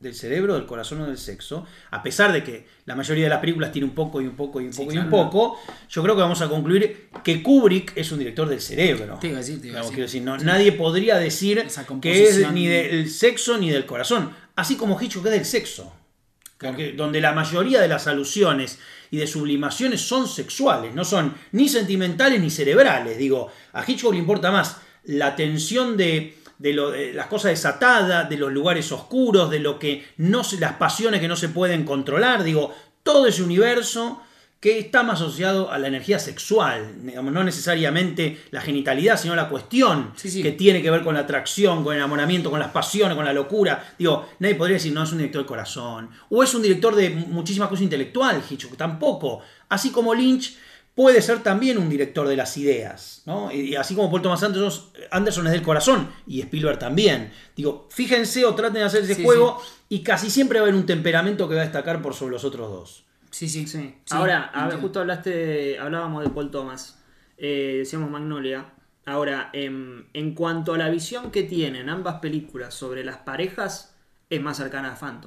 del cerebro, del corazón o del sexo, a pesar de que la mayoría de las películas tiene un poco y un poco y un Sí, poco claro. y un poco, yo creo que vamos a concluir que Kubrick es un director del cerebro. Te iba a decir, te iba a Digamos, decir. quiero decir, no, Sí. nadie podría decir Esa que es composición- ni del sexo ni del corazón, así como Hitchcock es del sexo. Claro. Porque- donde la mayoría de las alusiones y de sublimaciones son sexuales, no son ni sentimentales ni cerebrales. Digo, a Hitchcock le importa más la tensión de, de, lo, de las cosas desatadas, de los lugares oscuros, de lo que no se, las pasiones que no se pueden controlar. Digo, todo ese universo que está más asociado a la energía sexual, digamos, no necesariamente la genitalidad, sino la cuestión Sí, sí. que tiene que ver con la atracción, con el enamoramiento, con las pasiones, con la locura. Digo, nadie podría decir, no, es un director del corazón. O es un director de muchísimas cosas intelectual, Hitchcock, tampoco. Así como Lynch puede ser también un director de las ideas, ¿no? Y así como Paul Thomas Anderson, Anderson es del corazón, y Spielberg también. Digo, fíjense o traten de hacer ese Sí, juego, y casi siempre va a haber un temperamento que va a destacar por sobre los otros dos. Sí, sí. Sí. Sí, Ahora, a ver, entiendo. justo hablaste, hablábamos de Paul Thomas, eh, decíamos Magnolia. Ahora, em, en cuanto a la visión que tienen ambas películas sobre las parejas, es más cercana a Phantom.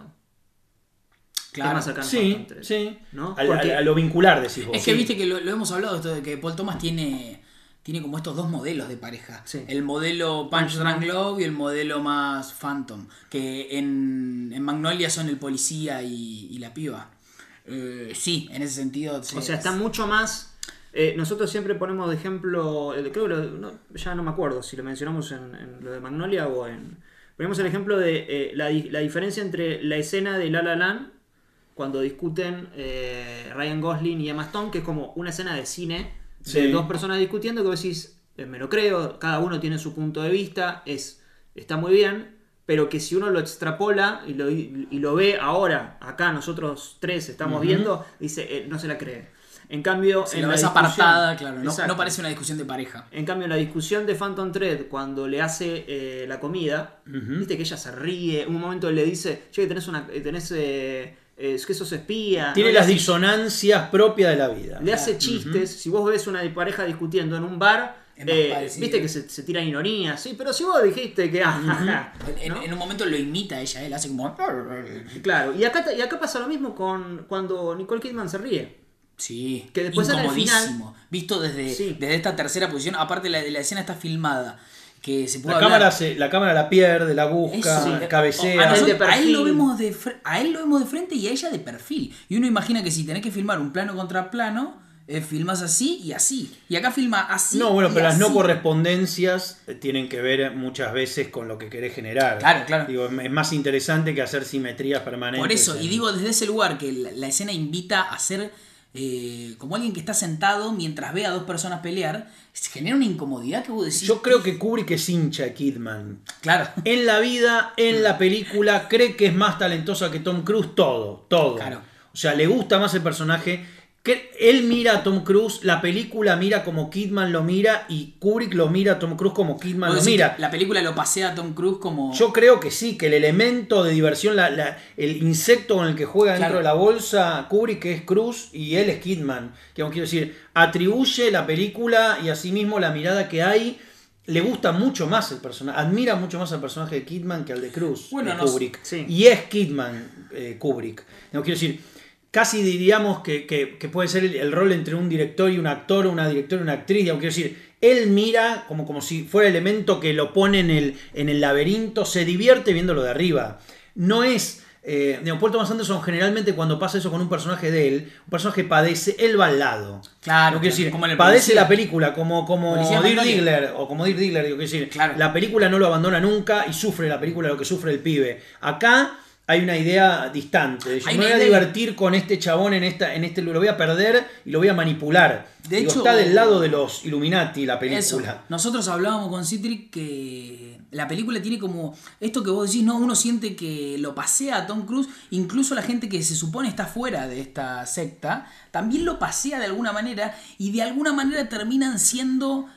Claro. Es más cercana a Sí, Phantom tres, sí. ¿no? Al- Porque- al- a lo vincular, decís vos. Es que Sí. viste que lo, lo hemos hablado esto de que Paul Thomas tiene, tiene como estos dos modelos de pareja. Sí. El modelo Punch Drunk Love y el modelo más Phantom. Que en, en Magnolia son el policía y, y la piba. Eh, sí, en ese sentido. O sea, está mucho más. eh, nosotros siempre ponemos de ejemplo. eh, Creo que lo- no, ya no me acuerdo si lo mencionamos en, en lo de Magnolia o en. Ponemos el ejemplo de eh, la, di- la diferencia entre la escena de La La Land cuando discuten eh, Ryan Gosling y Emma Stone, que es como una escena de cine de Sí. dos personas discutiendo que vos decís, eh, me lo creo, cada uno tiene su punto de vista, es está muy bien, pero que si uno lo extrapola y lo, y lo ve ahora, acá nosotros tres estamos Ujú. viendo, dice, eh, no se la cree. En cambio, Si en lo la ves discusión- apartada, claro. No, Exacto. no parece una discusión de pareja. En cambio, en la discusión de Phantom Thread, cuando le hace eh, la comida, Ujú. viste que ella se ríe, un momento le dice, che, tenés una, eh, tenés, eh, eh, es que sos espía. Tiene ¿no? Le las hace- disonancias propias de la vida. Le hace chistes, si vos ves una pareja discutiendo en un bar, Es más eh, parecido. viste que se, se tiran ironías, sí, pero si vos dijiste que... ah, ja, ja, En, ¿no? en un momento lo imita ella, él hace como. Claro, y acá, y acá pasa lo mismo con cuando Nicole Kidman se ríe. Sí, Que después en el incomodísimo. Visto desde, Sí. desde esta tercera posición. Aparte, la, la escena está filmada. Que se puede La hablar. cámara, se, la cámara la pierde, la busca, Eso, sí. cabecea. A, Él nosotros- de a él perfil. lo vemos de fre- a él lo vemos de frente y a ella de perfil. Y uno imagina que si tenés que filmar un plano contra plano, eh, filmas así y así. Y acá filma así. No, bueno, y pero las no así. correspondencias eh, tienen que ver muchas veces con lo que querés generar. Claro, claro. Digo, es más interesante que hacer simetrías permanentes. Por eso, y en- digo desde ese lugar que la, la escena invita a ser eh, como alguien que está sentado mientras ve a dos personas pelear, se genera una incomodidad que vos decís. Yo creo que Kubrick es hincha de Kidman. Claro. En la vida, en la película, cree que es más talentosa que Tom Cruise, todo, todo. Claro. O sea, le gusta más el personaje. Que él mira a Tom Cruise, la película mira como Kidman lo mira y Kubrick lo mira a Tom Cruise como Kidman Vos lo decís mira. que La película lo pasea a Tom Cruise como. Yo creo que sí, que el elemento de diversión, la- la- el insecto con el que juega dentro Claro. de la bolsa, Kubrick es Cruz y él es Kidman. Que quiero decir, atribuye la película y asimismo la mirada que hay. Le gusta mucho más el personaje, admira mucho más al personaje de Kidman que al de Cruz, Bueno, de nos- Kubrick. sí. Y es Kidman, eh, Kubrick. No, quiero decir, casi diríamos que, que- que puede ser el, el rol entre un director y un actor, o una directora y una actriz. Digamos, quiero decir, él mira como, como si fuera el elemento que lo pone en el, en el laberinto, se divierte viéndolo de arriba. No es... Eh, digamos, Paul Thomas Anderson generalmente cuando pasa eso con un personaje de él, un personaje padece, él va al lado. Claro, Lo quiero decir, como en el padece policía. la película como, como Policía Dirk Magnolia. Diggler o como Dirk Diggler, digo, quiero decir, Claro. la película no lo abandona nunca y sufre la película lo que sufre el pibe. Acá hay una idea distante. De yo Hay me una voy a idea- divertir con este chabón en esta, en este, lo voy a perder y lo voy a manipular. De Digo, hecho- está del lado de los Illuminati la película. Eso. Nosotros hablábamos con Citric que la película tiene como esto que vos decís, ¿no? Uno siente que lo pasea a Tom Cruise, incluso la gente que se supone está fuera de esta secta, también lo pasea de alguna manera y de alguna manera terminan siendo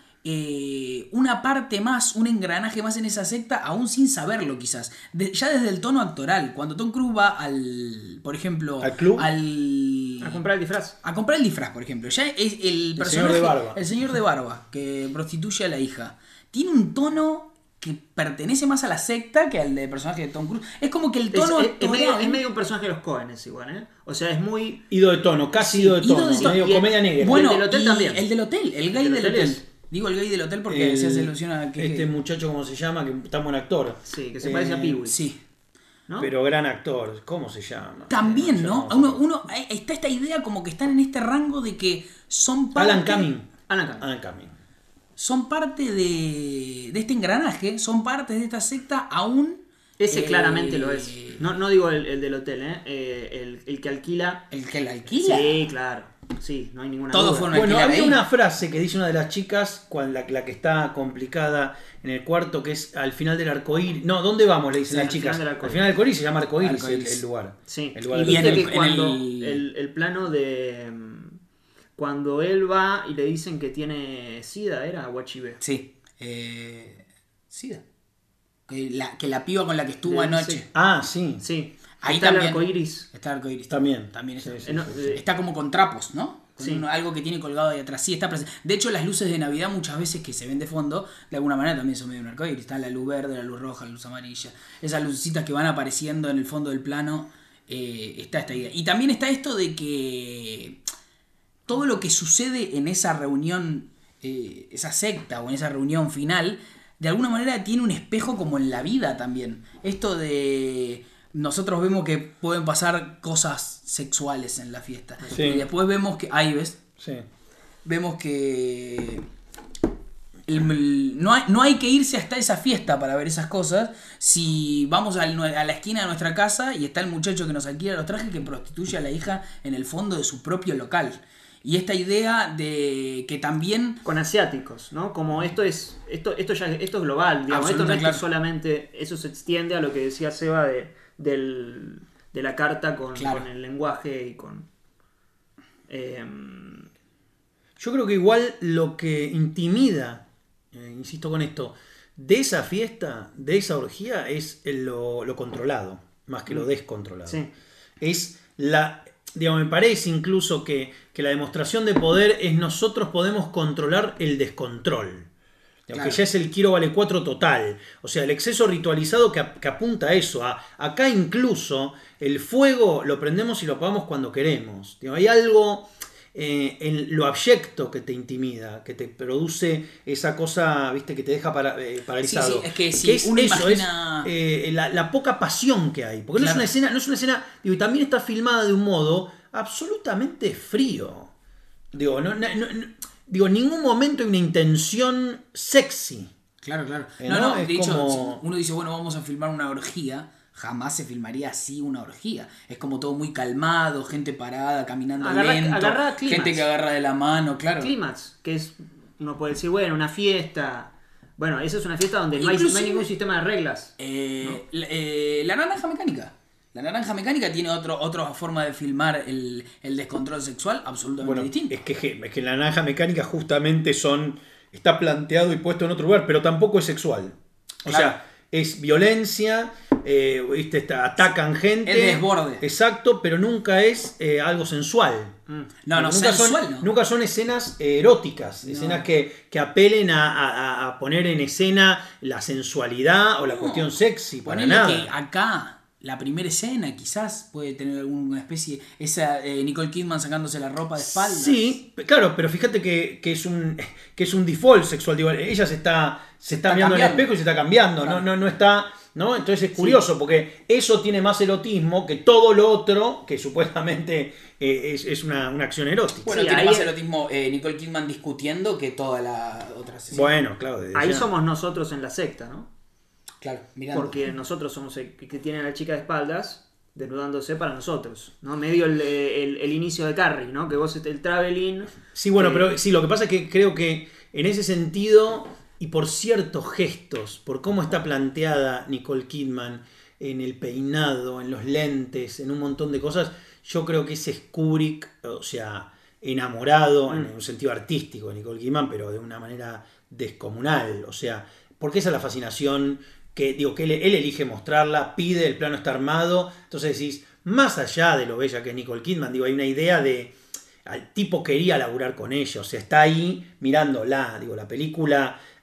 eh, una parte más, un engranaje más en esa secta, aún sin saberlo quizás. De- ya desde el tono actoral, cuando Tom Cruise va al, por ejemplo, ¿Al club? A al... comprar el disfraz. A comprar el disfraz, por ejemplo. Ya es el El personaje. señor de barba. El señor de barba, que prostituye a la hija. Tiene un tono que pertenece más a la secta que al de personaje de Tom Cruise. Es como que el tono es, es, es, medio, actoral- es medio un personaje de los Coenes igual, ¿eh? O sea, es muy... Ido de tono, casi Sí, ido de ido tono, de tono. medio Y el- comedia negra. Bueno, el del hotel y también. el del hotel, el gay El del del hotel. hotel es- Digo el gay del hotel porque El- se hace alusión a que es este gay. muchacho, ¿cómo se llama? Que está buen actor. Sí, que se parece a Pee-wee. Sí. ¿no? Pero gran actor. ¿Cómo se llama? También, No, ¿no? no, Uno, uno, eh, está esta idea como que están en este rango de que son parte, Alan Cumming. Alan Cumming. Alan Cumming. son parte de, de este engranaje, son parte de esta secta aún. Ese eh, claramente lo es. No, no digo el, el del hotel, ¿eh? Eh, el, el que alquila. El que la alquila. Sí, claro. Sí, no hay ninguna Todos duda. fueron Bueno, alquilar había ahí. una frase que dice una de las chicas, cuando la, la que está complicada en el cuarto, que es al final del arcoíris. No, ¿dónde vamos? Le dicen Sí, las al chicas. final del Al arcoíris. final del arcoíris se llama arcoíris el, Arcoíris. el lugar. Sí, El lugar y del viste en hotel. el- que cuando en el- el... El, plano de... mm, Cuando él va y le dicen que tiene sida, ¿era o H I V? Sí. Eh, Sida. Que la, que la piba con la que estuvo De- anoche. sí. Ah, sí. Sí. Ahí Está también. el arcoíris. Está arcoíris. También. También está. Sí, sí, Eh, no, sí, eh, Está como con trapos, ¿no? Con Sí. un- algo que tiene colgado ahí atrás. Sí, está presente. De hecho, las luces de Navidad muchas veces que se ven de fondo, de alguna manera también son medio un arcoíris. Está la luz verde, la luz roja, la luz amarilla. Esas lucecitas que van apareciendo en el fondo del plano. eh, está esta idea. Y también está esto de que todo lo que sucede en esa reunión, eh, esa secta o en esa reunión final, de alguna manera tiene un espejo como en la vida también. Esto de... Nosotros vemos que pueden pasar cosas sexuales en la fiesta. Sí. Y después vemos que... Ahí ves. Sí. Vemos que... el- el- no, hay, no hay que irse hasta esa fiesta para ver esas cosas. Si vamos al- a la esquina de nuestra casa y está el muchacho que nos alquila los trajes que prostituye a la hija en el fondo de su propio local. Y esta idea de que también... Con asiáticos, ¿no? Como esto es esto esto ya esto es global, digamos, esto no es Absolutamente, que claro. solamente eso se extiende a lo que decía Seba de, del, de la carta con, Claro. con el lenguaje y con eh, Yo creo que igual lo que intimida, eh, insisto con esto, de esa fiesta, de esa orgía, es el- lo, lo controlado, más que lo descontrolado. sí. Es la, digamos, me parece incluso que, que la demostración de poder es nosotros podemos controlar el descontrol. Digamos, Claro. que ya es el quiero vale cuatro total. O sea, el exceso ritualizado que, ap- que apunta a eso. A, acá incluso el fuego lo prendemos y lo apagamos cuando queremos. Digamos, hay algo eh, en lo abyecto que te intimida, que te produce esa cosa, viste, que te deja para, eh, paralizado. Sí, sí, es que si es uno eso, imagina- es eh, la, la poca pasión que hay. Porque no es Claro. una escena, no es una escena, digo, y también está filmada de un modo absolutamente frío. Digo, no, no- no- no- digo, en ningún momento hay una intención sexy. Claro, claro. Eh, No, ¿no? no, de Es hecho, como- si uno dice, bueno, vamos a filmar una orgía, jamás se filmaría así una orgía. Es como todo muy calmado, gente parada, caminando Agarra- lento, agarra clímax. gente que agarra de la mano, claro. Clímax, que es, uno puede decir, bueno, una fiesta. Bueno, esa es una fiesta donde no hay, no Inclusive- hay ningún sistema de reglas. Eh, la, eh, la naranja mecánica. La naranja mecánica tiene otro, otra forma de filmar el, el descontrol sexual absolutamente Bueno, distinto. es que, es que la naranja mecánica justamente son. Está planteado y puesto en otro lugar, pero tampoco es sexual. O Claro. sea, es violencia, eh, ¿viste? Está- atacan gente. Es desborde. Exacto, pero nunca es eh, algo sensual. No, no, Porque nunca sensual son, no. Nunca son escenas eh, eróticas, No. escenas que, que apelen a, a- a poner en escena la sensualidad o la No. cuestión sexy, para Ponele nada. que acá, la primera escena, quizás puede tener alguna especie. Esa eh, Nicole Kidman sacándose la ropa de espaldas. Sí, claro, pero fíjate que, que es un que es un default sexual. Digo, ella se está, se está, está mirando en el cambiando. espejo y se está cambiando. Claro. No, no, no está. ¿No? Entonces es curioso porque eso tiene más erotismo que todo lo otro que supuestamente eh, es, es una, una acción erótica. Bueno, Sí, tiene ahí más es- erotismo eh, Nicole Kidman discutiendo que toda la otra sesión. Bueno, claro. desde Ahí ya. somos nosotros en la secta, ¿no? Claro, mirando. Porque nosotros somos el que que tiene a la chica de espaldas desnudándose para nosotros, ¿no? Medio el, el- el inicio de Carrie, ¿no? Que vos el traveling. Sí, bueno, eh, pero sí, lo que pasa es que creo que en ese sentido y por ciertos gestos, por cómo está planteada Nicole Kidman en el peinado, en los lentes, en un montón de cosas, yo creo que ese es Kubrick, o sea, enamorado en un sentido artístico de Nicole Kidman, pero de una manera descomunal, o sea, porque esa es la fascinación que, digo, que él, él elige mostrarla, pide, el plano está armado, entonces decís, más allá de lo bella que es Nicole Kidman, digo, hay una idea de, al tipo quería laburar con ella, o sea, está ahí mirándola, digo, la película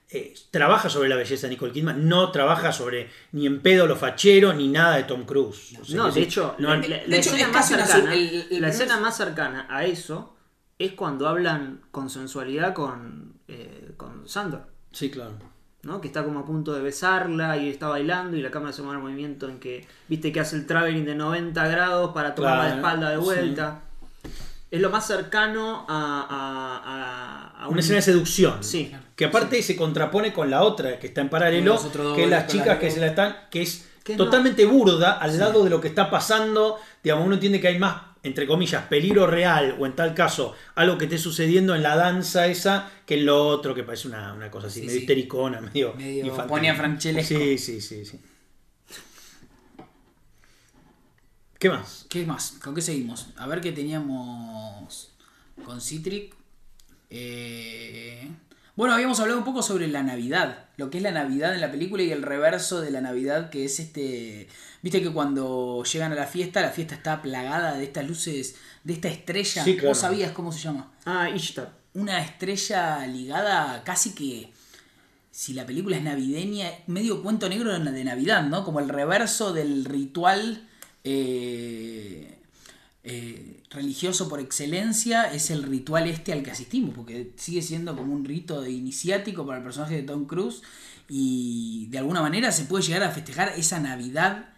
eh, trabaja sobre la belleza de Nicole Kidman, no trabaja sobre ni en pedo lo fachero, ni nada de Tom Cruise. O sea, No, que de sí, hecho, no, la, la- de la hecho, escena es más casi una cercana, su- el- el la primer- escena más cercana a eso es cuando hablan con sensualidad con, eh, con Sandor, sí, claro. ¿no? Que está como a punto de besarla y está bailando y la cámara se mueve en movimiento en que, viste que hace el traveling de noventa grados para tomarla Claro, de espalda de sí. vuelta. Es lo más cercano a, a, a, a Una escena de seducción. Sí. Que aparte se contrapone con la otra que está en paralelo, Con los otros dos que es las con chicas las que dos. se la están, que es Que no- totalmente burda al lado de lo que está pasando. Digamos, uno entiende que hay más, entre comillas, peligro real, o en tal caso, algo que esté sucediendo en la danza esa, que en lo otro, que parece una, una cosa así, Sí, medio sí. histericona, medio, Medio infantil. Ponía Franchelesco. Sí, sí, sí, sí. ¿Qué más? ¿Qué más? ¿Con qué seguimos? A ver qué teníamos con Citric. Eh... Bueno, habíamos hablado un poco sobre la Navidad, lo que es la Navidad en la película y el reverso de la Navidad, que es este... Viste que cuando llegan a la fiesta, la fiesta está plagada de estas luces, de esta estrella. Sí, claro. ¿Vos sabías cómo se llama? Ah, Ishtar. Una estrella ligada casi que... Si la película es navideña, medio cuento negro de Navidad, ¿no? Como el reverso del ritual eh, eh, religioso por excelencia es el ritual este al que asistimos, porque sigue siendo como un rito iniciático para el personaje de Tom Cruise y de alguna manera se puede llegar a festejar esa Navidad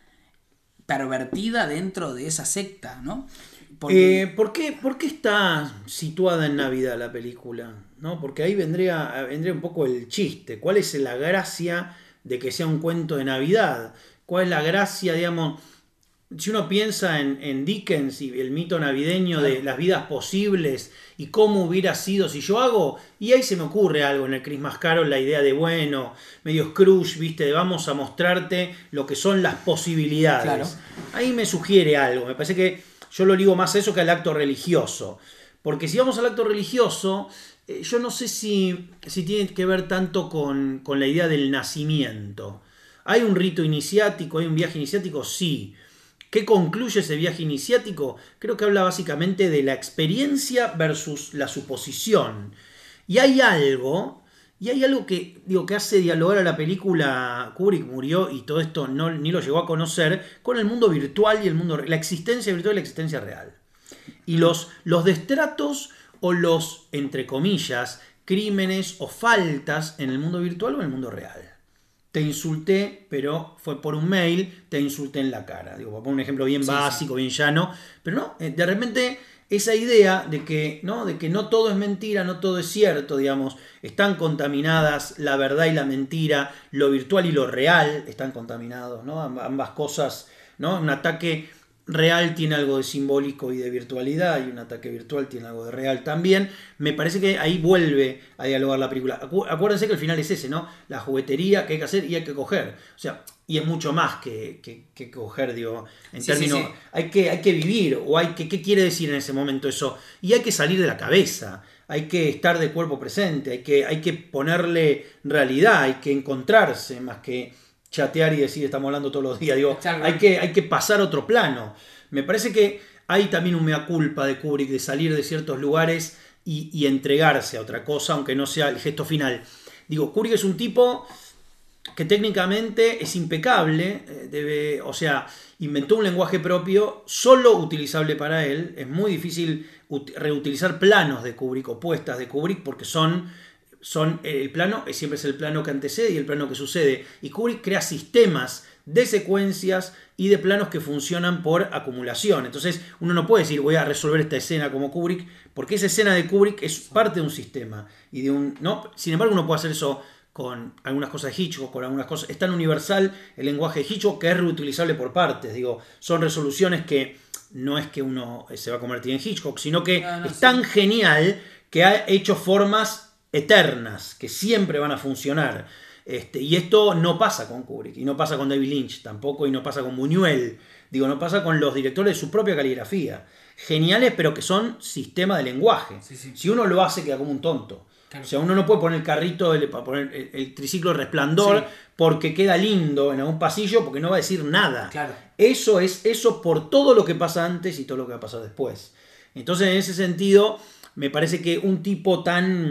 pervertida dentro de esa secta, ¿no? Porque... Eh, ¿por, qué, ¿Por qué está situada en Navidad la película? ¿No? Porque ahí vendría, vendría un poco el chiste. ¿Cuál es la gracia de que sea un cuento de Navidad? ¿Cuál es la gracia, digamos, si uno piensa en, en Dickens y el mito navideño de las vidas posibles y cómo hubiera sido si yo hago, y ahí se me ocurre algo en el Christmas Carol, la idea de, bueno, medio Scrooge, ¿viste? De vamos a mostrarte lo que son las posibilidades. Claro. Ahí me sugiere algo, me parece que yo lo ligo más a eso que al acto religioso. Porque si vamos al acto religioso, eh, yo no sé si, si tiene que ver tanto con, con la idea del nacimiento. ¿Hay un rito iniciático? ¿Hay un viaje iniciático? Sí. ¿Qué concluye ese viaje iniciático? Creo que habla básicamente de la experiencia versus la suposición. Y hay algo, y hay algo que, digo, que hace dialogar a la película. Kubrick murió y todo esto no, ni lo llegó a conocer, con el mundo virtual y el mundo, la existencia virtual y la existencia real. Y los, los destratos o los, entre comillas, crímenes o faltas en el mundo virtual o en el mundo real. Te insulté, pero fue por un mail, te insulté en la cara. Digo, para poner un ejemplo bien Sí, básico, bien llano. Pero no, eh, de repente esa idea de que, ¿no? de que no todo es mentira, no todo es cierto, digamos, están contaminadas la verdad y la mentira, lo virtual y lo real están contaminados, ¿no? Ambas cosas, ¿no? Un ataque real tiene algo de simbólico y de virtualidad, y un ataque virtual tiene algo de real también. Me parece que ahí vuelve a dialogar la película. Acu- acuérdense que el final es ese, ¿no? La juguetería que hay que hacer y hay que coger. O sea, y es mucho más que, que, que coger, digo, en Sí, términos... sí, sí. Hay, que, hay que vivir, o hay que... ¿Qué quiere decir en ese momento eso? Y hay que salir de la cabeza, hay que estar de cuerpo presente, hay que, hay que ponerle realidad, hay que encontrarse más que chatear y decir estamos hablando todos los días. Digo, hay que, hay que pasar a otro plano. Me parece que hay también un mea culpa de Kubrick de salir de ciertos lugares y, y entregarse a otra cosa, aunque no sea el gesto final. Digo, Kubrick es un tipo que técnicamente es impecable, eh, debe, o sea, inventó un lenguaje propio solo utilizable para él. Es muy difícil ut- reutilizar planos de Kubrick o puestas de Kubrick porque son... Son, el plano siempre es el plano que antecede y el plano que sucede. Y Kubrick crea sistemas de secuencias y de planos que funcionan por acumulación. Entonces uno no puede decir voy a resolver esta escena como Kubrick, porque esa escena de Kubrick es parte de un sistema. Y de un, ¿no? Sin embargo uno puede hacer eso con algunas cosas de Hitchcock, con algunas cosas. Es tan universal el lenguaje de Hitchcock que es reutilizable por partes. Digo, son resoluciones que no es que uno se va a convertir en Hitchcock, sino que No, no, es sí. tan genial que ha hecho formas eternas, que siempre van a funcionar. Este, y esto no pasa con Kubrick, y no pasa con David Lynch tampoco, y no pasa con Buñuel. Digo, no pasa con los directores de su propia caligrafía. Geniales, pero que son sistema de lenguaje. Sí, sí. Si uno lo hace, queda como un tonto. Claro. O sea, uno no puede poner el carrito, el, para poner el, el triciclo Resplandor, Sí. porque queda lindo en algún pasillo, porque no va a decir nada. Claro. Eso es eso por todo lo que pasa antes y todo lo que va a pasar después. Entonces, en ese sentido, me parece que un tipo tan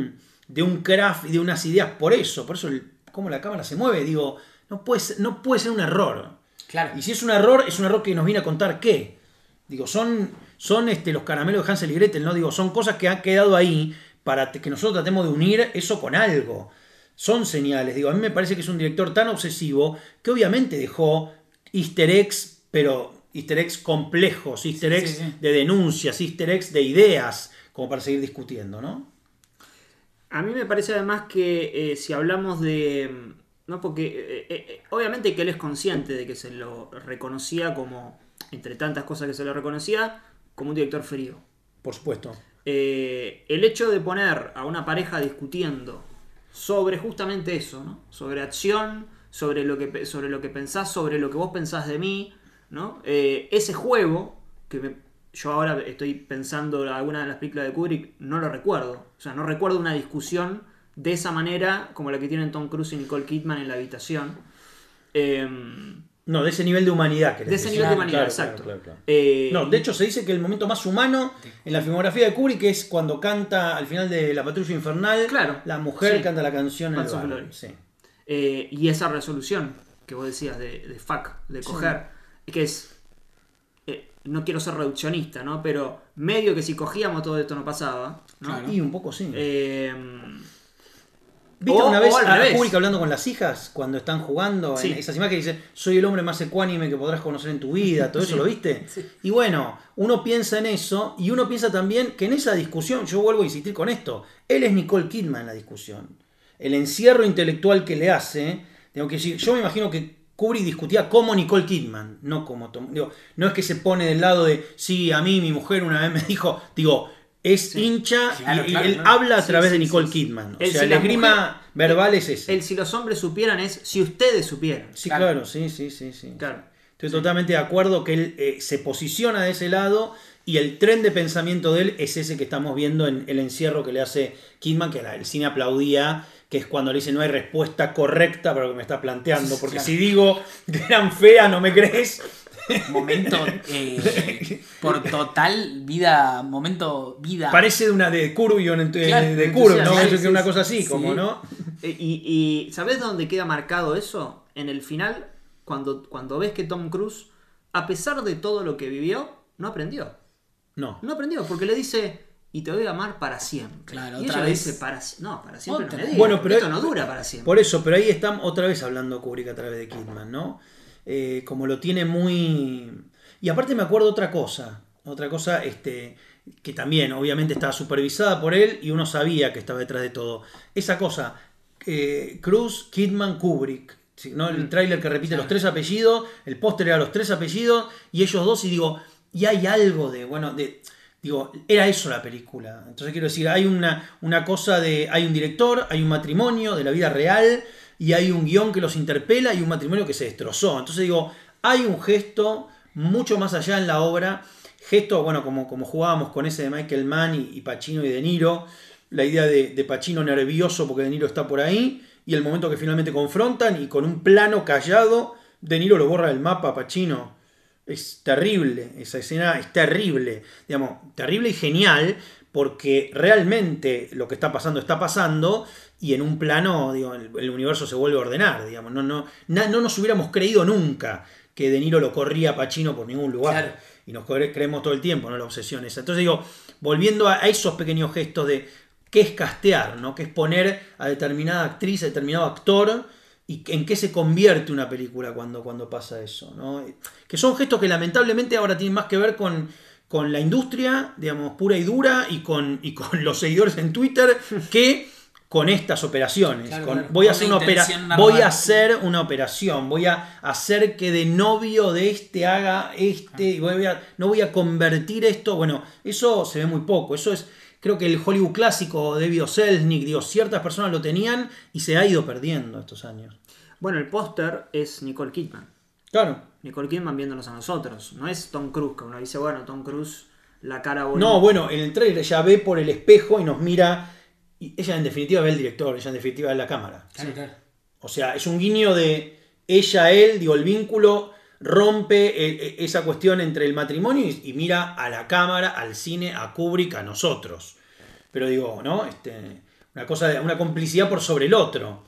de un craft y de unas ideas por eso. Por eso, el, cómo la cámara se mueve, digo, no puede ser, no puede ser un error. Claro. Y si es un error, es un error que nos viene a contar qué. Digo, son, son este, los caramelos de Hansel y Gretel, ¿no? Digo, son cosas que han quedado ahí para que nosotros tratemos de unir eso con algo. Son señales. Digo, a mí me parece que es un director tan obsesivo que obviamente dejó easter eggs, pero easter eggs complejos, easter eggs sí, sí. de denuncias, easter eggs de ideas, como para seguir discutiendo, ¿no? A mí me parece además que eh, si hablamos de... ¿no? Porque eh, eh, obviamente que él es consciente de que se lo reconocía como, entre tantas cosas que se lo reconocía, como un director frío. Por supuesto. Eh, el hecho de poner a una pareja discutiendo sobre justamente eso, ¿no? Sobre acción, sobre lo que, sobre lo que pensás, sobre lo que vos pensás de mí, ¿no? Eh, ese juego, que me, yo ahora estoy pensando en alguna de las películas de Kubrick, no lo recuerdo. O sea, no recuerdo una discusión de esa manera como la que tienen Tom Cruise y Nicole Kidman en la habitación. Eh, No, de ese nivel de humanidad. De ese nivel de humanidad, claro, exacto. Claro, claro, claro. Eh, no, de hecho se dice que el momento más humano en la filmografía de Kubrick es cuando canta al final de La Patrulla Infernal, claro, la mujer sí. canta la canción en el bar. Sí. Eh, y esa resolución que vos decías de, de fuck, de coger, sí. que es, eh, no quiero ser reduccionista, ¿no? Pero medio que si cogíamos todo esto no pasaba, ¿no? Claro. Y un poco sí. Eh, ¿Viste o, una vez a a Kubrick hablando con las hijas cuando están jugando? Sí. En esas imágenes que dice, soy el hombre más ecuánime que podrás conocer en tu vida, todo eso, sí. ¿lo viste? Sí. Y bueno, uno piensa en eso y uno piensa también que en esa discusión, yo vuelvo a insistir con esto, él es Nicole Kidman en la discusión. El encierro intelectual que le hace, tengo que decir, yo me imagino que Kubrick discutía como Nicole Kidman, no como Tom. Digo, no es que se pone del lado de, sí, a mí mi mujer una vez me dijo, digo, es sí. hincha claro, y, claro, y él claro. habla a sí, través sí, de Nicole sí, Kidman. O el, sea, si el esgrima mujer, verbal es ese. El si los hombres supieran es si ustedes supieran. Sí, claro, claro sí, sí, sí, sí. Claro. Estoy sí. totalmente de acuerdo que él eh, se posiciona de ese lado y el tren de pensamiento de él es ese que estamos viendo en el encierro que le hace Kidman, que el cine aplaudía, que es cuando le dice no hay respuesta correcta para lo que me estás planteando, porque claro. si digo que eran feas no me crees. Momento eh, por total vida, momento vida. Parece de una de Curvion, claro, de Curvion, ¿no? Sí, que sí, una cosa así, sí. como, ¿no? Y, y ¿sabés dónde queda marcado eso? En el final, cuando, cuando ves que Tom Cruise, a pesar de todo lo que vivió, no aprendió. No. No aprendió, porque le dice, y te voy a amar para siempre. Claro, y otra ella vez. le dice, para, no, para siempre otra. no me digas, bueno, pero esto no dura para siempre. Por eso, pero ahí estamos otra vez hablando Kubrick a través de Kidman, ¿no? Eh, como lo tiene muy... Y aparte me acuerdo otra cosa, otra cosa este, que también obviamente estaba supervisada por él y uno sabía que estaba detrás de todo. Esa cosa, eh, Cruise, Kidman, Kubrick, ¿no? El tráiler que repite claro. los tres apellidos, el póster era los tres apellidos y ellos dos y digo, y hay algo de, bueno, de... Digo, era eso la película. Entonces quiero decir, hay una, una cosa de... Hay un director, hay un matrimonio de la vida real y hay un guión que los interpela y un matrimonio que se destrozó. Entonces digo, hay un gesto mucho más allá en la obra. Gesto, bueno, como, como jugábamos con ese de Michael Mann y, y Pacino y De Niro. La idea de, de Pacino nervioso porque De Niro está por ahí. Y el momento que finalmente confrontan y con un plano callado, De Niro lo borra del mapa a Pacino. Es terrible, esa escena es terrible, digamos, terrible y genial, porque realmente lo que está pasando está pasando y en un plano, digo, el, el universo se vuelve a ordenar, digamos, no, no, no, no nos hubiéramos creído nunca que De Niro lo corría a Pacino por ningún lugar, claro. Y nos creemos todo el tiempo, ¿no? La obsesión esa. Entonces digo, volviendo a, a esos pequeños gestos de qué es castear, ¿no? Qué es poner a determinada actriz, a determinado actor. ¿Y en qué se convierte una película cuando, cuando pasa eso? ¿No? Que son gestos que lamentablemente ahora tienen más que ver con, con la industria, digamos, pura y dura, y con, y con los seguidores en Twitter, que con estas operaciones. Claro, con, claro. Voy, a con hacer una opera, voy a hacer una operación, voy a hacer que de novio de este haga este, y voy a, no voy a convertir esto. Bueno, eso se ve muy poco, eso es... Creo que el Hollywood clásico, David O. Selznick, digo, ciertas personas lo tenían y se ha ido perdiendo estos años. Bueno, el póster es Nicole Kidman. Claro. Nicole Kidman viéndonos a nosotros. No es Tom Cruise, que uno dice, bueno, Tom Cruise, la cara bonita. No, bueno, en el trailer ella ve por el espejo y nos mira. Y ella en definitiva ve el director, ella en definitiva ve la cámara. Claro, claro. O sea, es un guiño de ella, él, digo, el vínculo rompe esa cuestión entre el matrimonio y, y mira a la cámara, al cine, a Kubrick, a nosotros. Pero digo, ¿no? Este, una cosa de, una complicidad por sobre el otro.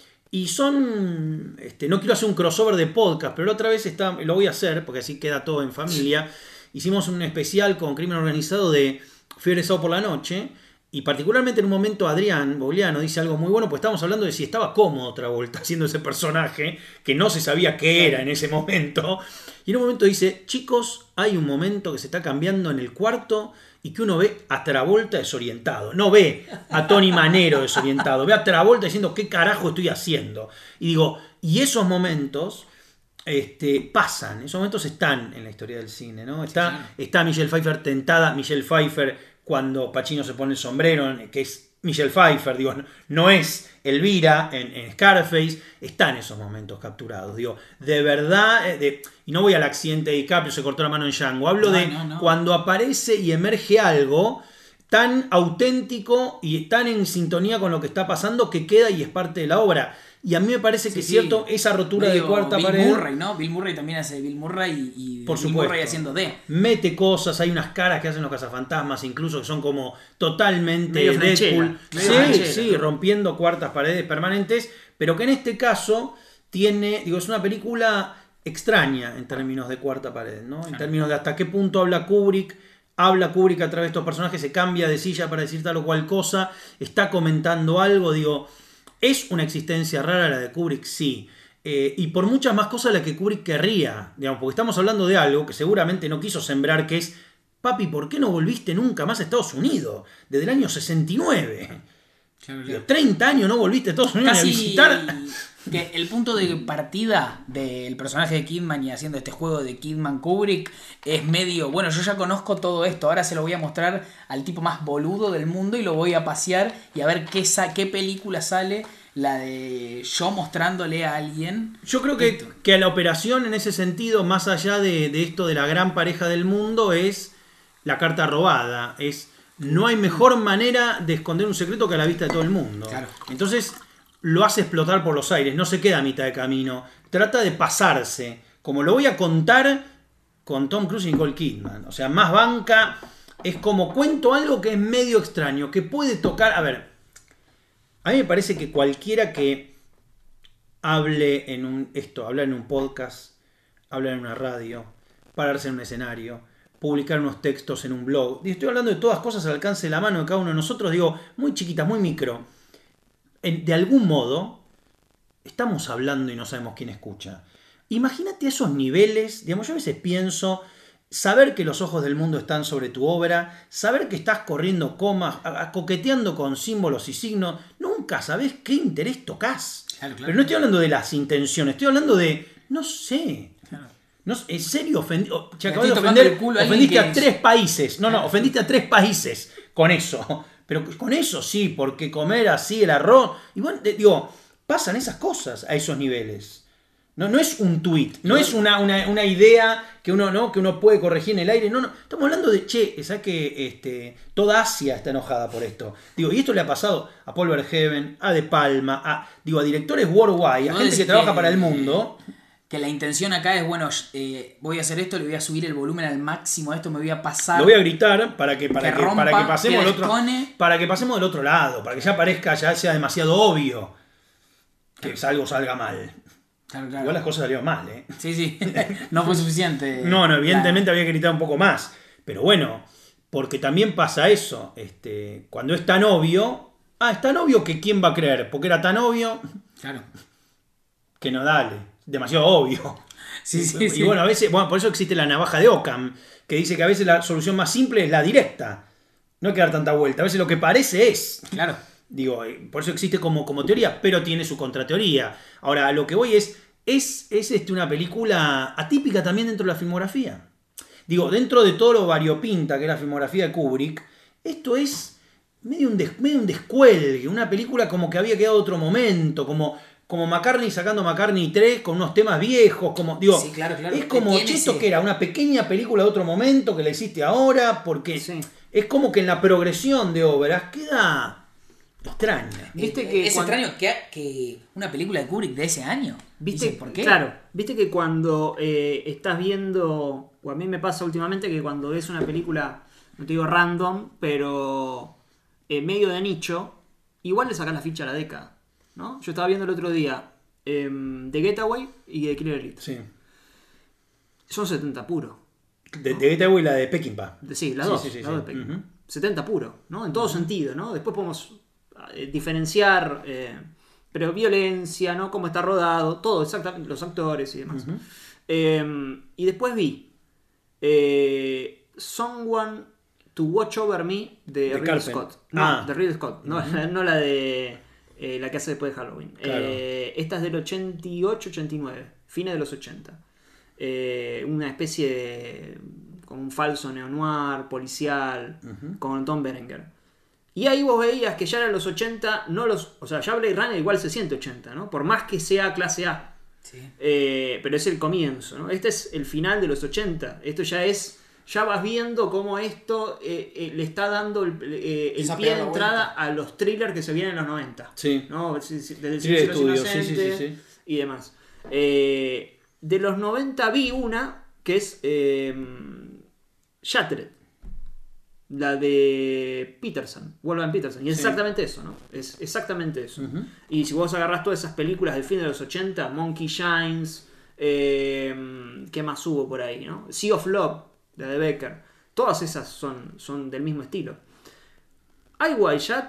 Y son, este, no quiero hacer un crossover de podcast, pero la otra vez está, lo voy a hacer, porque así queda todo en familia. Hicimos un especial con Crimen Organizado de Fiebre de Sábado por la Noche, y particularmente en un momento Adrián Bogliano dice algo muy bueno, pues estábamos hablando de si estaba cómodo Travolta haciendo ese personaje, que no se sabía qué era en ese momento. Y en un momento dice, chicos, hay un momento que se está cambiando en el cuarto y que uno ve a Travolta desorientado. No ve a Tony Manero desorientado, ve a Travolta diciendo qué carajo estoy haciendo. Y digo, y esos momentos este, pasan, esos momentos están en la historia del cine, ¿no? Está, sí, claro. Está Michelle Pfeiffer tentada, Michelle Pfeiffer cuando Pacino se pone el sombrero, que es Michelle Pfeiffer, digo, no, no es Elvira en, en Scarface, están esos momentos capturados, digo, de verdad, de, y no voy al accidente de DiCaprio, se cortó la mano en Django, hablo no, de no, no. cuando aparece y emerge algo tan auténtico y tan en sintonía con lo que está pasando que queda y es parte de la obra. Y a mí me parece que es sí, cierto, sí. esa rotura medio de cuarta Bill pared. Bill Murray, ¿no? Bill Murray también hace Bill Murray y, y por Bill supuesto. Murray haciendo D. Mete cosas, hay unas caras que hacen los cazafantasmas, incluso que son como totalmente medio Deadpool. Medio sí, franchela, sí, ¿no? rompiendo cuartas paredes permanentes, pero que en este caso tiene, digo, es una película extraña en términos de cuarta pared, ¿no? En términos de hasta qué punto habla Kubrick. Habla Kubrick a través de estos personajes, se cambia de silla para decir tal o cual cosa, está comentando algo, digo, es una existencia rara la de Kubrick, sí, eh, y por muchas más cosas la que Kubrick querría, digamos, porque estamos hablando de algo que seguramente no quiso sembrar, que es, papi, ¿por qué no volviste nunca más a Estados Unidos? Desde el año sesenta y nueve. Claro, claro. Digo, treinta años no volviste a Estados Unidos Casi... a visitar... Que el punto de partida del personaje de Kidman y haciendo este juego de Kidman Kubrick es medio, bueno, yo ya conozco todo esto, ahora se lo voy a mostrar al tipo más boludo del mundo y lo voy a pasear y a ver qué, sa- qué película sale, la de yo mostrándole a alguien. Yo creo que, que a la operación en ese sentido, más allá de, de esto de la gran pareja del mundo, es la carta robada, es no hay mejor manera de esconder un secreto que a la vista de todo el mundo. Claro. Entonces... lo hace explotar por los aires, no se queda a mitad de camino, trata de pasarse, como lo voy a contar con Tom Cruise y Nicole Kidman, o sea, más banca, es como cuento algo que es medio extraño, que puede tocar, a ver, a mí me parece que cualquiera que hable en un, esto, hablar en un podcast, hablar en una radio, pararse en un escenario, publicar unos textos en un blog, y estoy hablando de todas cosas al alcance de la mano de cada uno de nosotros, digo, muy chiquitas, muy micro, de algún modo, estamos hablando y no sabemos quién escucha. Imagínate esos niveles, digamos, yo a veces pienso, saber que los ojos del mundo están sobre tu obra, saber que estás corriendo comas, coqueteando con símbolos y signos, nunca sabés qué interés tocas. Claro, claro. Pero no estoy hablando de las intenciones, estoy hablando de, no sé... Claro. No, en serio, ofendi, te acabas de ofender, ofendiste a, a tres países. No, no, ofendiste a tres países con eso. Pero con eso sí, porque comer así el arroz... Y bueno, digo, pasan esas cosas a esos niveles. No, no es un tuit, no es una, una, una idea que uno, ¿no? que uno puede corregir en el aire. No, no. Estamos hablando de, che, ¿sabes que este, toda Asia está enojada por esto? Digo, y esto le ha pasado a Paul Verhoeven, a De Palma, a, digo, a directores worldwide, a gente que trabaja que... para el mundo... Que la intención acá es, bueno, eh, voy a hacer esto, le voy a subir el volumen al máximo a esto, me voy a pasar. Lo voy a gritar para que, para que, que, rompa, para que pasemos que del otro, para que pasemos del otro lado, para que ya parezca, ya sea demasiado obvio que claro. algo salga mal. Claro, claro. Igual las cosas salieron mal, ¿eh? Sí, sí. No fue suficiente. No, no, evidentemente claro. había que gritar un poco más. Pero bueno, porque también pasa eso. Este, cuando es tan obvio. Ah, es tan obvio que quién va a creer. Porque era tan obvio. Claro. Que no dale. Demasiado obvio. Sí, sí, y sí. bueno, a veces, bueno, por eso existe la navaja de Occam, que dice que a veces la solución más simple es la directa. No hay que dar tanta vuelta. A veces lo que parece es. Claro. Digo, por eso existe como, como teoría, pero tiene su contrateoría. Ahora, lo que voy es, es, es este, una película atípica también dentro de la filmografía. Digo, dentro de todo lo variopinta que es la filmografía de Kubrick, esto es medio un, des, medio un descuelgue, una película como que había quedado otro momento, como... Como McCartney sacando McCartney tres con unos temas viejos, como digo, sí, claro, claro. Es como che, esto que era una pequeña película de otro momento que la hiciste ahora, porque sí. Es como que en la progresión de obras queda extraña. ¿Viste que es cuando... extraño que, que una película de Kubrick de ese año? ¿Viste por qué? Claro, viste que cuando eh, estás viendo, o a mí me pasa últimamente que cuando ves una película, no te digo random, pero eh, medio de nicho, igual le sacás la ficha a la década, ¿no? Yo estaba viendo el otro día eh, The Getaway y The Killer Elite. Sí. Son setenta puro. De, de Getaway y la de Peckinpah. De, sí, las Sí, dos. sí, sí, las sí. dos de Peckinpah. Uh-huh. setenta puro, ¿no? En todo uh-huh. sentido, ¿no? Después podemos eh, diferenciar, eh, pero violencia, ¿no? Cómo está rodado, todo, exactamente, los actores y demás. Uh-huh. Eh, y después vi eh, Someone to Watch Over Me de, de Ridley Scott. No, ah. de Ridley Scott. No, uh-huh. no la de eh, la que hace después de Halloween. Claro. Eh, esta es del ochenta y ocho ochenta y nueve, fines de los ochenta. Eh, una especie de como un falso neo-noir policial uh-huh. con Tom Berenger. Y ahí vos veías que ya eran los ochenta, no los, o sea, ya Blade Runner igual se siente ochenta, ¿no? Por más que sea clase A. Sí. Eh, pero es el comienzo, ¿no? Este es el final de los ochenta. Esto ya es, ya vas viendo cómo esto eh, eh, le está dando el, eh, el pie de entrada a los thrillers que se vienen en los noventa. Sí. ¿No? Desde el sí, estudio, sí, sí, sí, sí. Y demás. Eh, de los noventa vi una que es eh, Shattered, la de Peterson, Wolfgang Peterson, y es sí. exactamente eso, ¿no? Es exactamente eso. Uh-huh. Y si vos agarrás todas esas películas del fin de los ochenta, Monkey Shines, eh, ¿qué más hubo por ahí, no? Sea of Love, la de Becker, todas esas son, son del mismo estilo. Ai Weiwei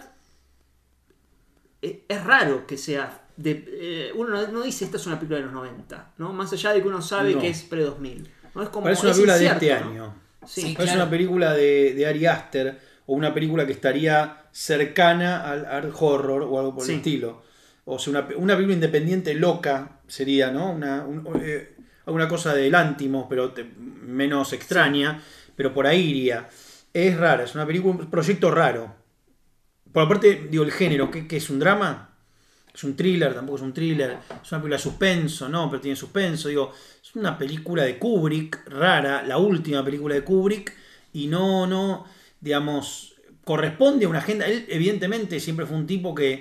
eh, es raro que sea de, eh, uno no, no dice esta es una película de los noventa, ¿no? Más allá de que uno sabe no. que es pre dos mil. ¿No? Es como, parece una película incierto, de este ¿no? año. Sí, parece claro. una película de, de Ari Aster o una película que estaría cercana al art horror o algo por sí. el estilo. O sea, una, una película independiente loca sería, ¿no? Una, un, eh, alguna cosa de Lanthimos, pero te, menos extraña, sí. pero por ahí iría. Es rara, es una película, un proyecto raro. Por aparte, digo, el género, ¿qué, qué es un drama? Es un thriller, tampoco es un thriller. Es una película de suspenso, no, pero tiene suspenso. Digo, es una película de Kubrick, rara, la última película de Kubrick, y no, no, digamos, corresponde a una agenda. Él, evidentemente, siempre fue un tipo que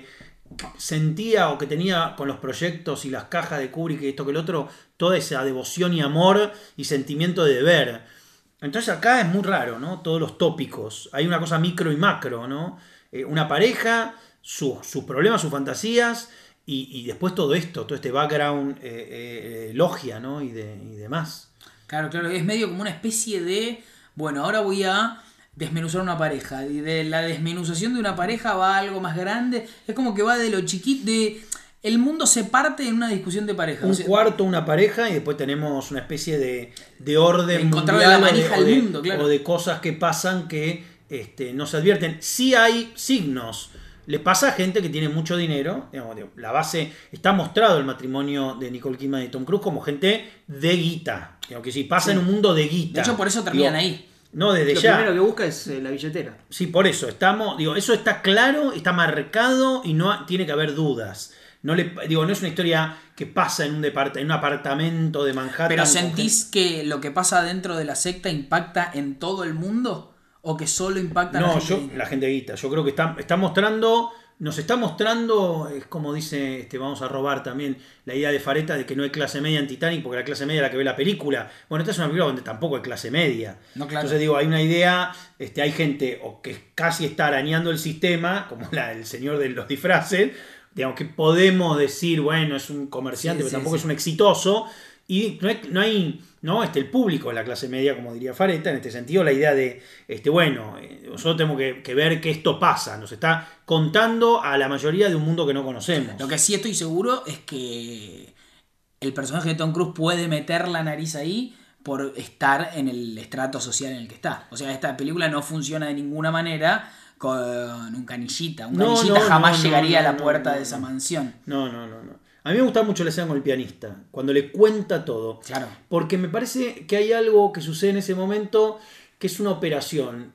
sentía o que tenía con los proyectos y las cajas de Kubrick y esto que el otro, toda esa devoción y amor y sentimiento de deber. Entonces acá es muy raro, ¿no? Todos los tópicos. Hay una cosa micro y macro, ¿no? Eh, una pareja, sus su problemas, sus fantasías, y, y después todo esto, todo este background, eh, eh, logia, ¿no? Y, de, y demás. Claro, claro, es medio como una especie de, bueno, ahora voy a desmenuzar una pareja, y de la desmenuzación de una pareja va a algo más grande, es como que va de lo chiquito, de... El mundo se parte en una discusión de pareja. Un o sea, cuarto, una pareja, y después tenemos una especie de, de orden encontrar mundial, la manija o de, del o de, mundo, claro. o de cosas que pasan que este, no se advierten. Sí hay signos. Le pasa a gente que tiene mucho dinero. Digamos, la base está mostrado el matrimonio de Nicole Kidman y Tom Cruise como gente de guita. Digamos, que sí, pasa sí. en un mundo de guita. De hecho, por eso terminan digo, ahí. No, desde Lo ya. Lo primero que busca es eh, la billetera. Sí, por eso. Estamos, digo, eso está claro, está marcado y no tiene que haber dudas. No le, digo, no es una historia que pasa en un, depart- en un apartamento de Manhattan. ¿Pero sentís que lo que pasa dentro de la secta impacta en todo el mundo? ¿O que solo impacta no, en la gente? No, yo, la gente guita. Yo creo que está, está mostrando, nos está mostrando, es como dice, este, vamos a robar también la idea de Fareta de que no hay clase media en Titanic porque la clase media es la que ve la película. Bueno, esta es una película donde tampoco hay clase media. No, claro. Entonces digo, hay una idea, este, hay gente o que casi está arañando el sistema, como la, el señor de los disfraces, digamos que podemos decir, bueno, es un comerciante, sí, pero sí, tampoco sí. es un exitoso. Y no hay, no hay no este, el público de la clase media, como diría Fareta, en este sentido, la idea de, este bueno, eh, nosotros tenemos que, que ver que esto pasa, nos está contando a la mayoría de un mundo que no conocemos. Lo que sí estoy seguro es que el personaje de Tom Cruise puede meter la nariz ahí por estar en el estrato social en el que está. O sea, esta película no funciona de ninguna manera con un canillita. Un no, canillita no, jamás no, llegaría no, a la no, puerta no, de esa no. mansión. No, no, no, no. A mí me gusta mucho la escena con el pianista, cuando le cuenta todo. Claro. Porque me parece que hay algo que sucede en ese momento que es una operación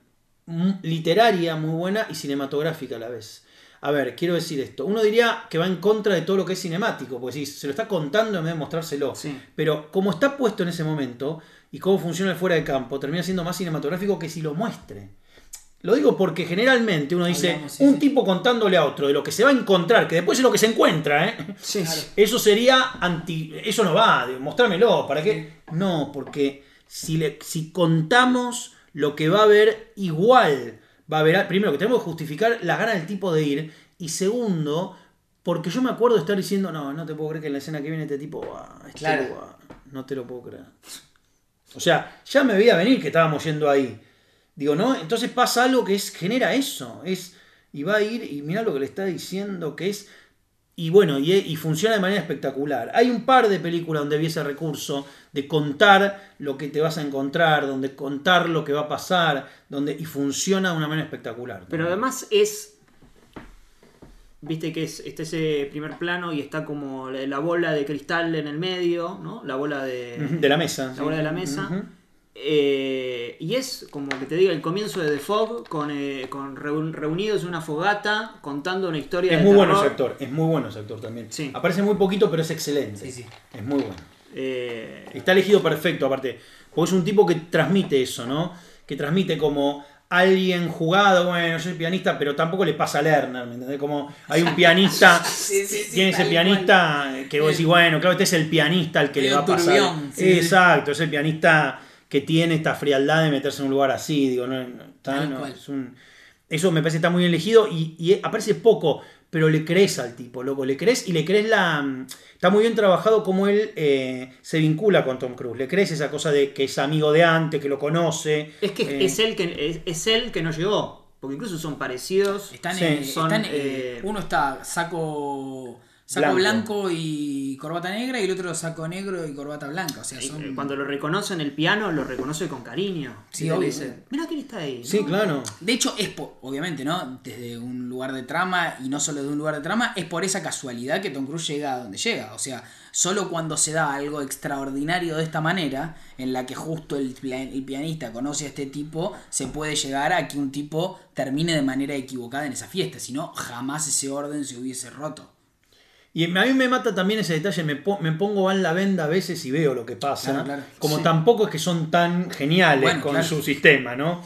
literaria muy buena y cinematográfica a la vez. A ver, quiero decir esto. Uno diría que va en contra de todo lo que es cinemático, porque si se lo está contando en vez de mostrárselo. Sí. Pero como está puesto en ese momento y cómo funciona el fuera de campo, termina siendo más cinematográfico que si lo muestre. Lo digo porque generalmente uno dice, Hablamos, sí, un sí. tipo contándole a otro de lo que se va a encontrar, que después es lo que se encuentra, ¿eh? Sí, claro. Eso sería anti... Eso no va, mostrármelo, ¿para qué? No, porque si, le, si contamos lo que va a haber, igual va a haber... Primero que tenemos que justificar la gana del tipo de ir Y segundo, porque yo me acuerdo de estar diciendo, no, no te puedo creer que en la escena que viene este tipo, ah, este Claro. ah, no te lo puedo creer. O sea, ya me veía venir que estábamos yendo ahí. Digo, ¿no? Entonces pasa algo que es, genera eso. Es, y va a ir, y mira lo que le está diciendo, que es... Y bueno, y, y funciona de manera espectacular. Hay un par de películas donde vi ese recurso de contar lo que te vas a encontrar, donde contar lo que va a pasar, donde y funciona de una manera espectacular. Pero además es... Viste que es, está ese primer plano y está como la, la bola de cristal en el medio, ¿no? La bola de... De la mesa. La sí. bola de la mesa. Uh-huh. Eh, y es como que te diga el comienzo de The Fog con, eh, con reun- reunidos en una fogata contando una historia Es de muy terror. bueno ese actor, es muy bueno ese actor también. Sí. Aparece muy poquito, pero es excelente. Sí, sí. Es muy bueno. Eh, Está elegido perfecto, aparte. Porque es un tipo que transmite eso, ¿no? Que transmite como alguien jugado, bueno, yo soy pianista, pero tampoco le pasa a Lerner, ¿me entendés? Como hay un pianista, Sí, sí, sí, tiene ese tal pianista que vos Eh, decís, bueno, claro, este es el pianista al que le medio va a pasar. turbión, sí, Exacto, es el pianista que tiene esta frialdad de meterse en un lugar así, digo, no, no, está- Tal no, cual. es un, eso me parece que está muy bien elegido y, y aparece poco, pero le crees al tipo, loco, le crees y le crees la... Está muy bien trabajado como él eh, se vincula con Tom Cruise, le crees esa cosa de que es amigo de antes, que lo conoce. es que eh, es él que es, es él que no llegó. Porque incluso son parecidos. Están, Sí, eh, son, están, eh, eh, uno está saco saco Blanco. blanco. y corbata negra y el otro saco negro y corbata blanca. O sea, y, son... eh, Cuando lo reconoce en el piano, lo reconoce con cariño. Sí, Y le obvio. dice, mira quién está ahí. Sí, ¿no? claro. De hecho, es por, obviamente, ¿no? Desde un lugar de trama y no solo de un lugar de trama, es por esa casualidad que Tom Cruise llega a donde llega. O sea, solo cuando se da algo extraordinario de esta manera, en la que justo el, pla- el pianista conoce a este tipo, se puede llegar a que un tipo termine de manera equivocada en esa fiesta. Si no, jamás ese orden se hubiese roto. Y a mí me mata también ese detalle, me, po- me pongo en la venda a veces y veo lo que pasa. Claro, claro. Como Sí. tampoco es que son tan geniales Bueno, con claro. su sistema, ¿no?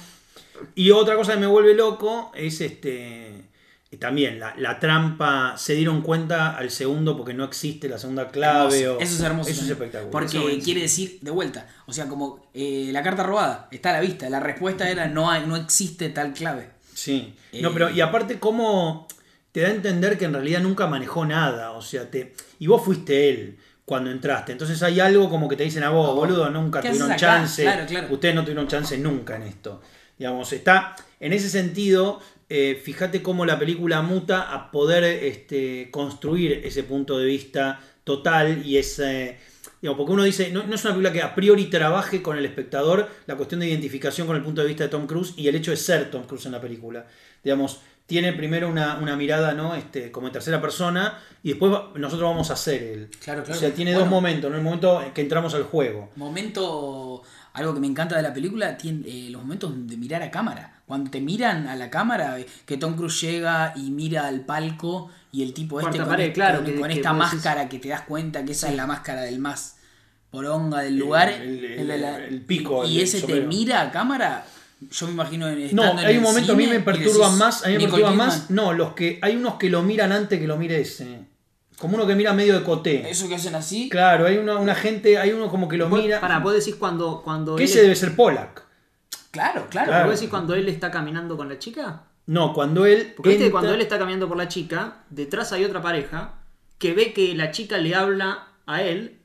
Y otra cosa que me vuelve loco es este y también la, la trampa. Se dieron cuenta al segundo porque no existe la segunda clave. Hermoso. o- Eso es hermoso. Eso es también. espectacular. Porque Eso es buenísimo. quiere decir, de vuelta, o sea, como eh, la carta robada está a la vista. La respuesta era no hay, no existe tal clave. Sí. No, Eh, pero y aparte cómo te da a entender que en realidad nunca manejó nada. O sea, te. Y vos fuiste él cuando entraste. Entonces hay algo como que te dicen a vos, boludo, nunca ¿Qué tuvieron haces acá? chance. Claro, claro. Ustedes no tuvieron chance nunca en esto. Digamos, está. En ese sentido, eh, fíjate cómo la película muta a poder este, construir ese punto de vista total y ese. Digamos, porque uno dice, no, no es una película que a priori trabaje con el espectador la cuestión de identificación con el punto de vista de Tom Cruise y el hecho de ser Tom Cruise en la película. Digamos, tiene primero una, una mirada, ¿no? Este, como en tercera persona y después va- nosotros vamos a ser él. Claro, claro. O sea, tiene Bueno. dos momentos, ¿no? El momento en que entramos al juego. Momento, algo que me encanta de la película, tiene eh, los momentos de mirar a cámara. Cuando te miran a la cámara, eh, que Tom Cruise llega y mira al palco y el tipo este Cuarta con, pared, este- claro, con- que- con que esta vos decís- máscara que te das cuenta que esa es la máscara del más poronga del lugar. el- el- el de la- el pico, Y el ese te sombrero. mira a cámara. Yo me imagino en No, estando en hay el un momento a mí cine me y perturban decís, más, a mí me Nicole perturban Kidman. más, no, los que hay unos que lo miran antes que lo mire ese. Como uno que mira medio de coté. Eso que hacen así. Claro, hay una, una gente, hay uno como que lo Vos- mira. Pará, vos decís cuando, cuando Que él ese debe ser Pollack. Claro, claro. Claro. ¿Vos decís cuando él está caminando con la chica? No, cuando él. Porque viste que entra- cuando él está caminando por la chica, detrás hay otra pareja que ve que la chica le habla a él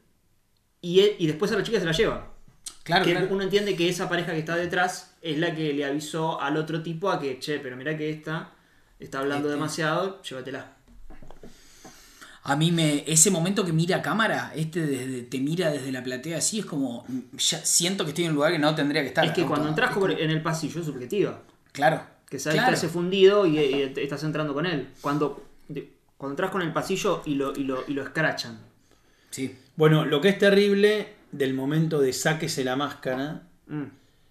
y, él- y después a la chica se la lleva. Claro, que claro. uno entiende que esa pareja que está detrás es la que le avisó al otro tipo a que, che, pero mira que esta está hablando Este. demasiado, llévatela. A mí me. Ese momento que mira a cámara, este desde, te mira desde la platea así, es como. Ya siento que estoy en un lugar que no tendría que estar. Es que ¿no? cuando Como- entras es por- como- en el pasillo es subjetiva. Claro. Que sabes claro. que hace fundido y, y estás entrando con él. Cuando, de- cuando entras con el pasillo y lo, y lo, y lo escrachan. Sí. Bueno, lo que es terrible del momento de sáquese la máscara. Mm.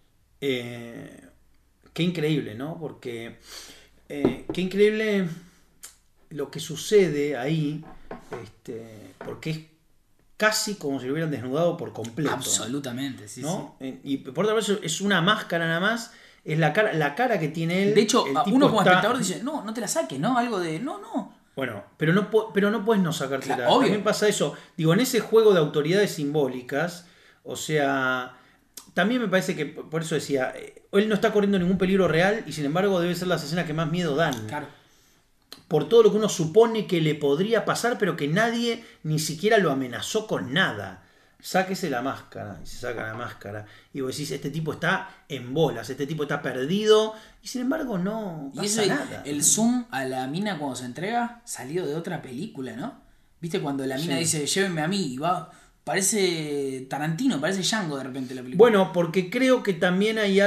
eh, qué increíble, ¿no? Porque. eh, qué increíble lo que sucede ahí. Este, porque es casi como si lo hubieran desnudado por completo. Absolutamente, sí, ¿No? Eh, Y por otra parte es una máscara nada más. Es la cara, la cara que tiene él. sí. De hecho, el a- tipo uno como está- espectador dice, no, no te la saques, ¿no? Algo de. No, no. Bueno, pero no, po- pero no puedes no sacártela. Claro, obvio. También pasa eso. Digo, en ese juego de autoridades simbólicas, o sea, también me parece que, por eso decía, eh, él no está corriendo ningún peligro real y sin embargo debe ser las escenas que más miedo dan. Claro. por todo lo que uno supone que le podría pasar, pero que nadie ni siquiera lo amenazó con nada. Sáquese la máscara, y se saca la máscara, y vos decís, este tipo está en bolas, este tipo está perdido, y sin embargo no pasa y ese, nada. El zoom a la mina cuando se entrega salió de otra película, ¿no? ¿Viste cuando la mina Sí. dice, llévenme a mí, y va, parece Tarantino, parece Django de repente la película? Bueno, porque creo que también hay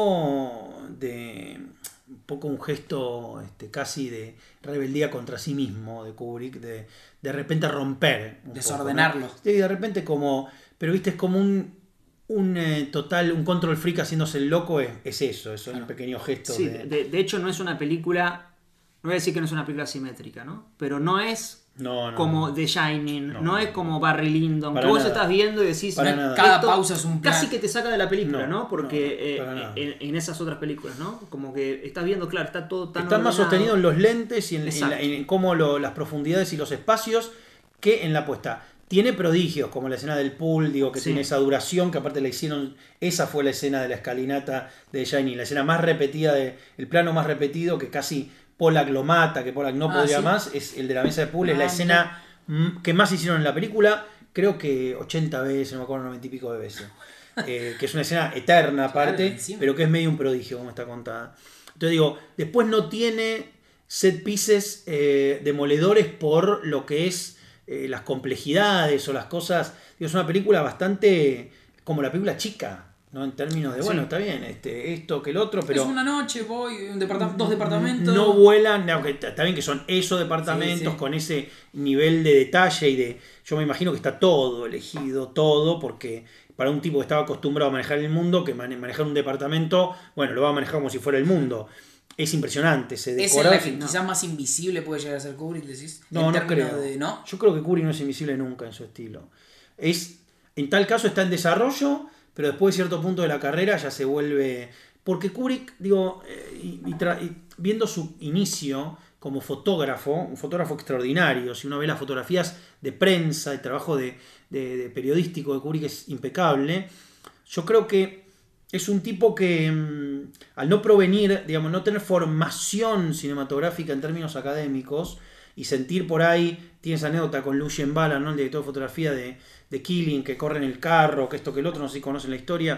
algo de un poco un gesto este, casi de rebeldía contra sí mismo de Kubrick, de de repente romper. Un Desordenarlo. poco, ¿no? Sí, de repente como, pero viste, es como un, un eh, total, un control freak haciéndose el loco, es, es eso, es un pequeño gesto. Sí, de, de, de hecho no es una película, no voy a decir que no es una película simétrica, ¿no? Pero no es no, no, como no. The Shining, no, No. es como Barry Lyndon, Para que vos nada. estás viendo y decís, Para "No, nada. Cada esto pausa es un plan". casi que te saca de la película, ¿no? No, Porque no, para eh, nada. en, en esas otras películas, ¿no? Como que estás viendo, claro, está todo tan Están más ordenado. sostenidos en los lentes y en, en, Exacto. la- en cómo lo- las profundidades y los espacios que en la puesta. Tiene prodigios, como la escena del pool, digo, que Sí. tiene esa duración, que aparte la hicieron, esa fue la escena de la escalinata de Shining, la escena más repetida, de, el plano más repetido, que casi Pollack lo mata, que Pollack no Ah, podría ¿sí? más, es el de la mesa de pool, es Ah, la escena mm, que más hicieron en la película, creo que ochenta veces, no me acuerdo, noventa y pico de veces. Eh, que es una escena eterna aparte, Claro, encima. pero que es medio un prodigio como está contada. Entonces digo, después no tiene set pieces eh, demoledores por lo que es eh, las complejidades o las cosas. Digo, es una película bastante como la película chica, ¿no? En términos de, Sí. bueno, está bien, este, esto que el otro, pero Es una noche, voy, un departa- dos departamentos. no vuelan, aunque está bien que son esos departamentos Sí, sí. con ese nivel de detalle y de, yo me imagino que está todo elegido, todo, porque para un tipo que estaba acostumbrado a manejar el mundo, que mane- manejar un departamento, bueno, lo va a manejar como si fuera el mundo. Es impresionante, se Esa es decora. la que quizás más invisible puede llegar a ser Kubrick, decís. No, en no términos creo. de, ¿no? Yo creo que Kubrick no es invisible nunca en su estilo. Es, en tal caso está en desarrollo, pero después de cierto punto de la carrera ya se vuelve... Porque Kubrick, digo, eh, y, y tra- y viendo su inicio como fotógrafo, un fotógrafo extraordinario, si uno ve las fotografías de prensa, el trabajo de, de- de periodístico de Kubrick es impecable, yo creo que es un tipo que, mmm, al no provenir, digamos, no tener formación cinematográfica en términos académicos y sentir por ahí, tiene esa anécdota con Lucien Ballard, ¿no? El director de fotografía de, de Killing, que corre en el carro, que esto que el otro, no sé si conocen la historia.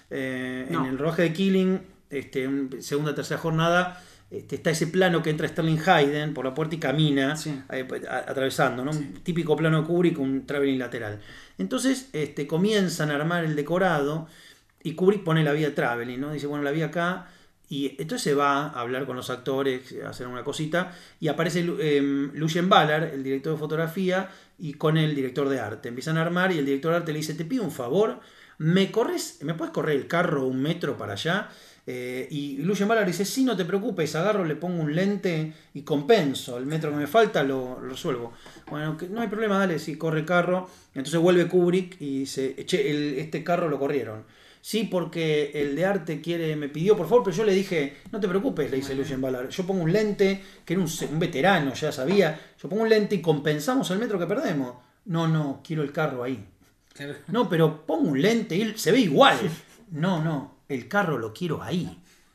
Eh, No. En el rodaje de Killing, este, en segunda tercera jornada, este, está ese plano que entra Sterling Hayden por la puerta y camina, Sí. eh, a- atravesando, ¿no? Un típico plano de Kubrick, un traveling lateral. Entonces este, comienzan a armar el decorado y Kubrick pone la vía traveling, ¿no? Dice, bueno, la vi acá. Y entonces se va a hablar con los actores, a hacer una cosita, y aparece eh, Lucien Ballard, el director de fotografía, y con el director de arte. Empiezan a armar y el director de arte le dice, te pido un favor, ¿me corres, me puedes correr el carro un metro para allá? Eh, y Lucien Ballard dice, sí, no te preocupes, agarro, le pongo un lente y compenso, el metro que me falta lo, lo resuelvo. Bueno, que no hay problema, dale, sí, corre el carro. Entonces vuelve Kubrick y dice, che, el, este carro lo corrieron. Sí, porque el de arte quiere, me pidió por favor, pero yo le dije, no te preocupes, le dice Lucien Ballard, yo pongo un lente, que era un, un veterano, ya sabía, yo pongo un lente y compensamos el metro que perdemos. No, no, quiero el carro ahí. Claro. No, pero pongo un lente y él se ve igual. No, no, el carro lo quiero ahí.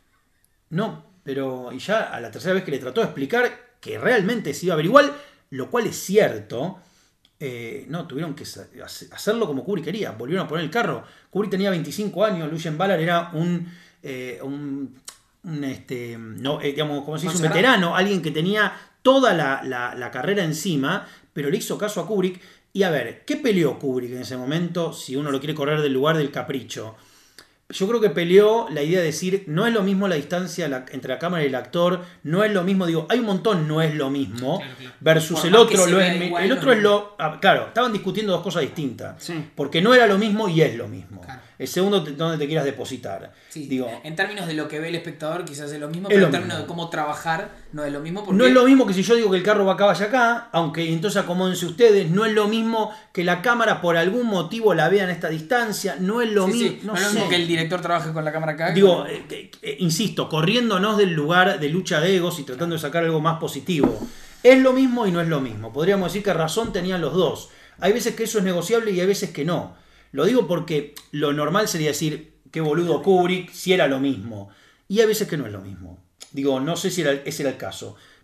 No, pero y ya a la tercera vez que le trató de explicar que realmente se iba a ver igual, lo cual es cierto. Eh, no, tuvieron que hacerlo como Kubrick quería. Volvieron a poner el carro. Kubrick tenía veinticinco años, Lucien Ballard era un, eh, un, un este, no, eh, digamos, como se dice, un veterano, alguien que tenía toda la, la, la carrera encima, pero le hizo caso a Kubrick. Y a ver, ¿qué peleó Kubrick en ese momento si uno lo quiere correr del lugar del capricho? Yo creo que peleó la idea de decir, no es lo mismo la distancia la, entre la cámara y el actor, no es lo mismo, digo, hay un montón, no es lo mismo, claro, claro. versus Por el más otro, que lo se es, vea igual, el no otro es es lo... ah, claro, estaban discutiendo dos cosas distintas, Sí. porque no era lo mismo y es lo mismo. Claro. El segundo, te- donde te quieras depositar. Sí, Digo, en términos de lo que ve el espectador quizás es lo mismo, Es pero lo en términos mismo. de cómo trabajar no es lo mismo. Porque... no es lo mismo que si yo digo que el carro va acá, vaya acá, aunque entonces acomódense ustedes, no es lo mismo que la cámara por algún motivo la vea en esta distancia, no es lo Sí, mismo. sí, No, no es lo sé. mismo que el director trabaje con la cámara acá. Digo, con- eh, eh, eh, insisto, corriéndonos del lugar de lucha de egos y tratando de sacar algo más positivo. Es lo mismo y no es lo mismo. Podríamos decir que razón tenían los dos. Hay veces que eso es negociable y hay veces que no. Lo digo porque lo normal sería decir, qué boludo Kubrick, si era lo mismo. Y hay veces que no es lo mismo. Digo, no sé si era, ese era el caso.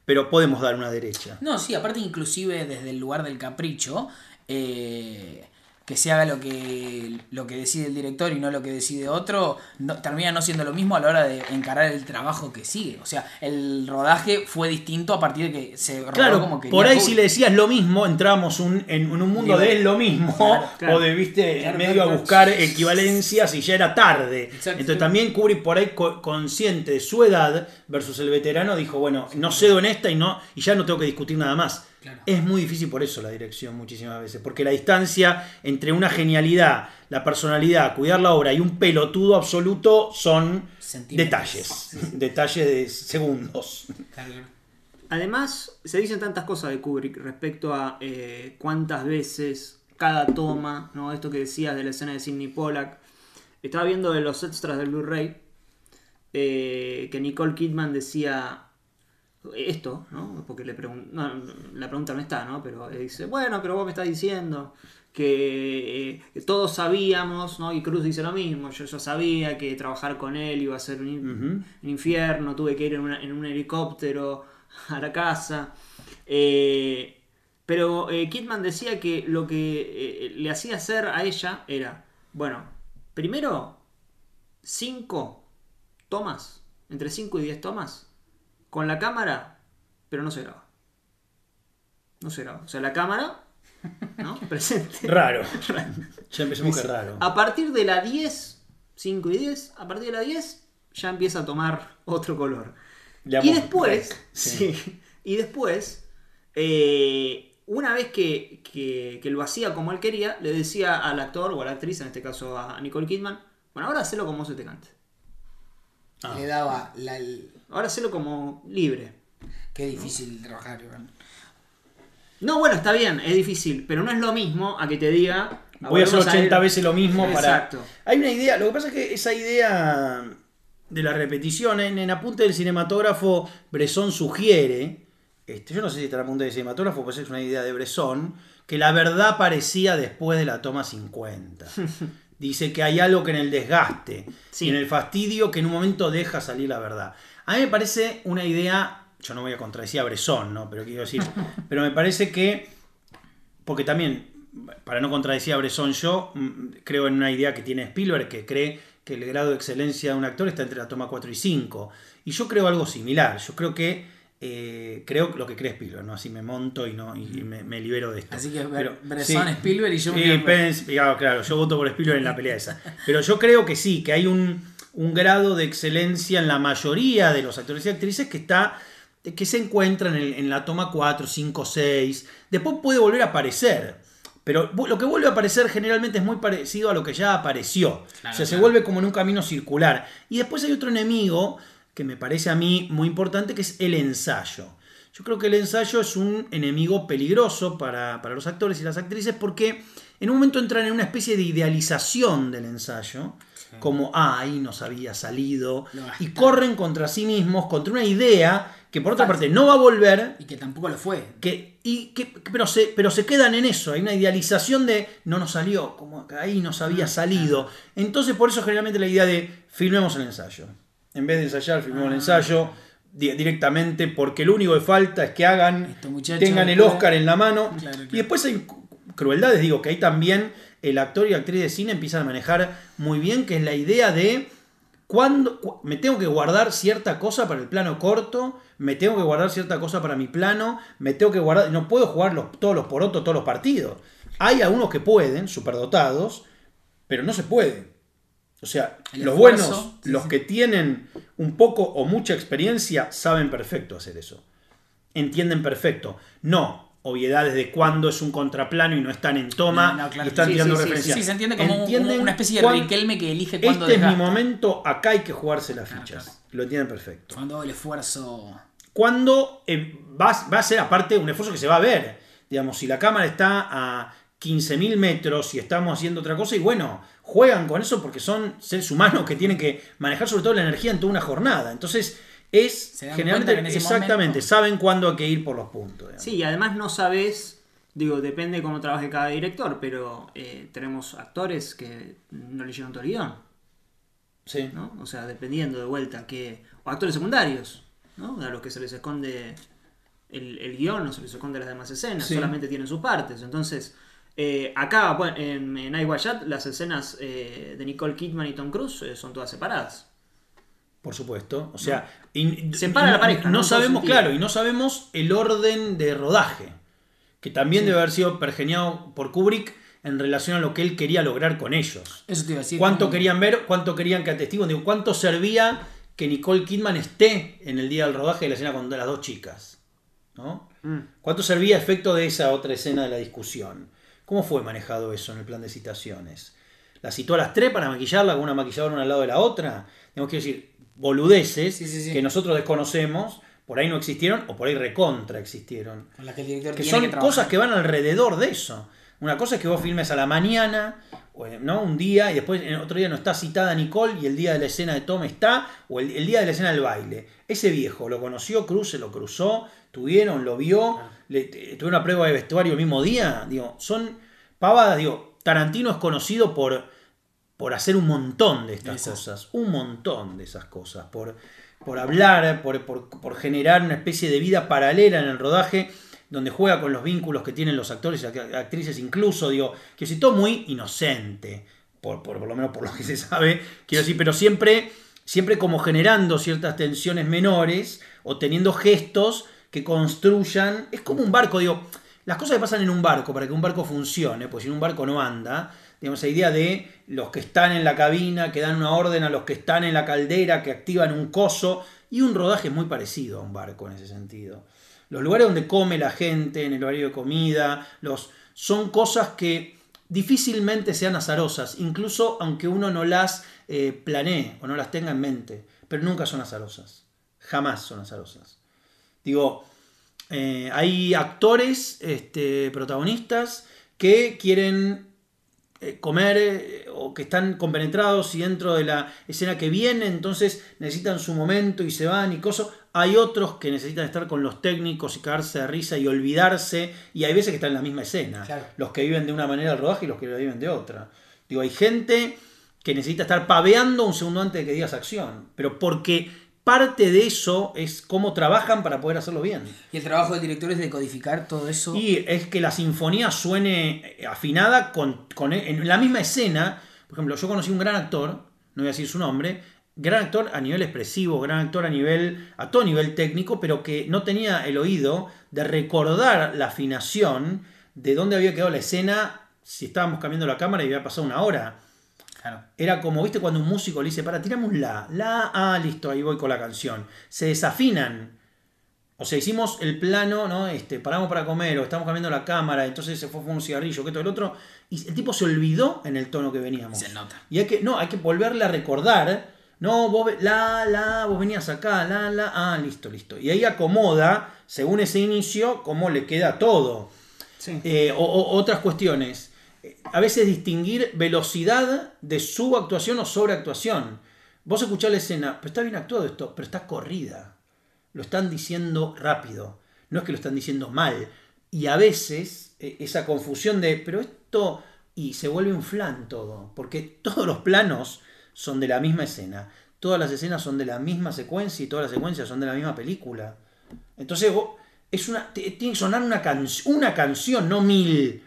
pero podemos dar una derecha. No, sí, aparte inclusive desde el lugar del capricho, eh, que se haga lo que, lo que decide el director y no lo que decide otro, no, termina no siendo lo mismo a la hora de encarar el trabajo que sigue. O sea, el rodaje fue distinto a partir de que se rodó Claro, como quería por ahí Kubrick. si le decías lo mismo, entramos un, en, en un mundo Digo, de es lo mismo, claro, claro. o de, viste, Claro, medio claro, a claro. buscar equivalencias y ya era tarde. Exacto. Entonces también Kubrick por ahí co- consciente de su edad versus el veterano dijo, bueno, no cedo en esta y, no, y ya no tengo que discutir nada más. Claro. Es muy difícil por eso la dirección muchísimas veces, porque la distancia entre una genialidad, la personalidad, cuidar la obra y un pelotudo absoluto son Centímetros. detalles, Sí, sí. detalles de segundos. Claro, claro. Además, se dicen tantas cosas de Kubrick respecto a eh, cuántas veces cada toma, ¿no? Esto que decías de la escena de Sidney Pollack. Estaba viendo de los extras del Blu-ray eh, que Nicole Kidman decía esto, ¿no? Porque le pregun- no, la pregunta no está, ¿no? Pero dice, bueno, pero vos me estás diciendo que, eh, que todos sabíamos, ¿no? Y Cruz dice lo mismo, yo, yo sabía que trabajar con él iba a ser un, in- Ujú. un infierno, tuve que ir en, una- en un helicóptero a la casa. Eh, pero eh, Kidman decía que lo que eh, le hacía hacer a ella era, bueno, primero, cinco tomas, entre cinco y diez tomas, con la cámara, pero no se graba. No se graba. O sea, la cámara, ¿no? Presente. Raro. Ya empezamos que Dice, raro. a partir de la diez, cinco y diez, a partir de la diez ya empieza a tomar otro color. Le Y amo. después, Sí. sí, y después, eh, una vez que, que, que lo hacía como él quería, le decía al actor o a la actriz, en este caso a Nicole Kidman, bueno, ahora hacelo como se te cante. Ah. Le daba la... el- Ahora hacelo como libre. Qué difícil trabajar, Iván. No, bueno, está bien, es difícil, pero no es lo mismo a que te diga... Voy a hacer volvemos ochenta ir- veces lo mismo para... Exacto. Hay una idea, lo que pasa es que esa idea de la repetición, en, en Apunte del Cinematógrafo, Bresson sugiere, este, yo no sé si está en Apunte del Cinematógrafo, pues es una idea de Bresson, que la verdad aparecía después de la toma cincuenta. Dice que hay algo que en el desgaste, Sí. y en el fastidio, que en un momento deja salir la verdad. A mí me parece una idea, yo no voy a contradecir a Bresson, ¿no? Pero quiero decir, pero me parece que, porque también, para no contradecir a Bresson, yo mm, creo en una idea que tiene Spielberg, que cree que el grado de excelencia de un actor está entre la toma cuatro y cinco. Y yo creo algo similar. Yo creo que eh, creo lo que cree Spielberg, ¿no? Así me monto y no y me, me libero de esto. Así que Pero, Bresson, sí. Spielberg y yo me Sí, quedo con- Pence, claro, claro, yo voto por Spielberg en la pelea esa. Pero yo creo que sí, que hay un, un grado de excelencia en la mayoría de los actores y actrices que está que se encuentran en, en la toma cuatro, cinco, seis. Después puede volver a aparecer. Pero lo que vuelve a aparecer generalmente es muy parecido a lo que ya apareció. Claro, o sea, se claro. vuelve como en un camino circular. Y después hay otro enemigo que me parece a mí muy importante, que es el ensayo. Yo creo que el ensayo es un enemigo peligroso para, para los actores y las actrices porque en un momento entran en una especie de idealización del ensayo, sí. Como, ah, ahí nos había salido, No, y corren contra sí mismos, contra una idea que por otra parte no va a volver, y que tampoco lo fue. que, y que, pero, se, pero se quedan en eso, hay una idealización de no nos salió, como que ahí nos había salido. Entonces por eso generalmente la idea de filmemos el ensayo. En vez de ensayar, filmemos el ensayo di- directamente, porque lo único que falta es que hagan, Estos muchachos tengan el después- Oscar en la mano. Claro, claro. Y después hay crueldades, digo, que ahí también el actor y actriz de cine empiezan a manejar muy bien, que es la idea de cuando cu- me tengo que guardar cierta cosa para el plano corto, me tengo que guardar cierta cosa para mi plano, me tengo que guardar, no puedo jugar los, todos los porotos, todos los partidos. Hay algunos que pueden, superdotados, pero no se puede. O sea, El los esfuerzo, buenos, sí, los sí. que tienen un poco o mucha experiencia, saben perfecto hacer eso. Entienden perfecto. No obviedades de cuándo es un contraplano y no están en toma No, no, claro. y están Sí, tirando sí, sí, referencias. Sí, se entiende como un- Entienden una especie de cuán- Riquelme que elige cuándo Este es mi desgasta. momento, acá hay que jugarse las Claro, fichas. claro. Lo entienden perfecto. Cuando hago el esfuerzo. Cuando eh, va, va a ser aparte un esfuerzo que se va a ver. Digamos, si la cámara está a quince mil metros y estamos haciendo otra cosa, y bueno, juegan con eso porque son seres humanos que tienen que manejar sobre todo la energía en toda una jornada. Entonces, es Se dan generalmente, cuenta que en ese exactamente, momento- saben cuándo hay que ir por los puntos. digamos. Sí, y además no sabes, digo, depende de cómo trabaje cada director, pero eh, tenemos actores que no leyeron todo el guión, Sí. ¿no? O sea, dependiendo de vuelta que... O actores secundarios, ¿no? A los que se les esconde el, el guión no se les esconde las demás escenas, Sí. solamente tienen sus partes. Entonces, eh, acá bueno, en, en I Was Shot, las escenas eh, de Nicole Kidman y Tom Cruise eh, son todas separadas. Por supuesto. O sea, y- Separa y- la pareja, No, ¿no? En todo sabemos, sentido. claro, y no sabemos el orden de rodaje. Que también Sí. debe haber sido pergeñado por Kubrick en relación a lo que él quería lograr con ellos. Eso te iba a decir. ¿Cuánto ¿cómo? querían ver? ¿Cuánto querían que atestiguen? Digo, ¿cuánto servía que Nicole Kidman esté en el día del rodaje de la escena con las dos chicas? ¿No? Mm. ¿Cuánto servía efecto de esa otra escena de la discusión? ¿Cómo fue manejado eso en el plan de citaciones? ¿La citó a las tres para maquillarla con una maquilladora una al lado de la otra? Tenemos que decir, boludeces Sí, sí, sí. que nosotros desconocemos, por ahí no existieron o por ahí recontra existieron. Con la que el director Que tiene son que trabajar. cosas que van alrededor de eso. Una cosa es que vos filmes a la mañana, o, ¿no? Un día, y después en otro día no está citada Nicole, y el día de la escena de Tom está, o el, el día de la escena del baile. Ese viejo lo conoció, Cruz se lo cruzó, tuvieron, lo vio, le, te- tuvieron una prueba de vestuario el mismo día. Digo, son pavadas, digo, Tarantino es conocido por, por hacer un montón de estas Esas. cosas, un montón de esas cosas, por, por hablar, por, por, por generar una especie de vida paralela en el rodaje, donde juega con los vínculos que tienen los actores y act- actrices, incluso, digo, que si todo muy inocente, por, por, por lo menos por lo que se sabe, quiero decir, pero siempre, siempre como generando ciertas tensiones menores o teniendo gestos que construyan, es como un barco, digo, las cosas que pasan en un barco, para que un barco funcione, pues si un barco no anda, digamos, esa idea de los que están en la cabina, que dan una orden a los que están en la caldera, que activan un coso, y un rodaje es muy parecido a un barco en ese sentido. Los lugares donde come la gente, en el horario de comida, los, son cosas que difícilmente sean azarosas, incluso aunque uno no las eh, planee o no las tenga en mente, pero nunca son azarosas, jamás son azarosas. Digo, eh, hay actores, este, protagonistas, que quieren eh, comer eh, o que están compenetrados y dentro de la escena que viene, entonces necesitan su momento y se van y cosas. Hay otros que necesitan estar con los técnicos y cagarse de risa y olvidarse, y hay veces que están en la misma escena. Claro. Los que viven de una manera el rodaje y los que lo viven de otra. Digo, hay gente que necesita estar paveando un segundo antes de que digas acción, pero porque parte de eso es cómo trabajan para poder hacerlo bien. Y el trabajo del director es decodificar todo eso. Y es que la sinfonía suene afinada con, con en la misma escena. Por ejemplo, yo conocí un gran actor, no voy a decir su nombre, gran actor a nivel expresivo, gran actor a nivel, a todo nivel técnico, pero que no tenía el oído de recordar la afinación de dónde había quedado la escena si estábamos cambiando la cámara y había pasado una hora. Claro. Era como, viste, cuando un músico le dice, para, tirame un la, la, ah, listo, ahí voy con la canción. Se desafinan. O sea, hicimos el plano, ¿no? Este, paramos para comer, o estamos cambiando la cámara, entonces se fue, fue un cigarrillo, que todo el otro. Y el tipo se olvidó en el tono que veníamos. Se nota. Y hay que, no, hay que volverle a recordar. No, vos, ve- la, la, vos venías acá, la, la, ah, listo, listo. Y ahí acomoda, según ese inicio, cómo le queda todo. Sí. Eh, o, o otras cuestiones. A veces distinguir velocidad de subactuación o sobreactuación. Vos escuchás la escena, pero está bien actuado esto, pero está corrida. Lo están diciendo rápido. No es que lo están diciendo mal. Y a veces eh, esa confusión de, pero esto, y se vuelve un flan todo. Porque todos los planos son de la misma escena. Todas las escenas son de la misma secuencia y todas las secuencias son de la misma película. Entonces vos, es una, te- tiene que sonar una, can, una canción, no mil.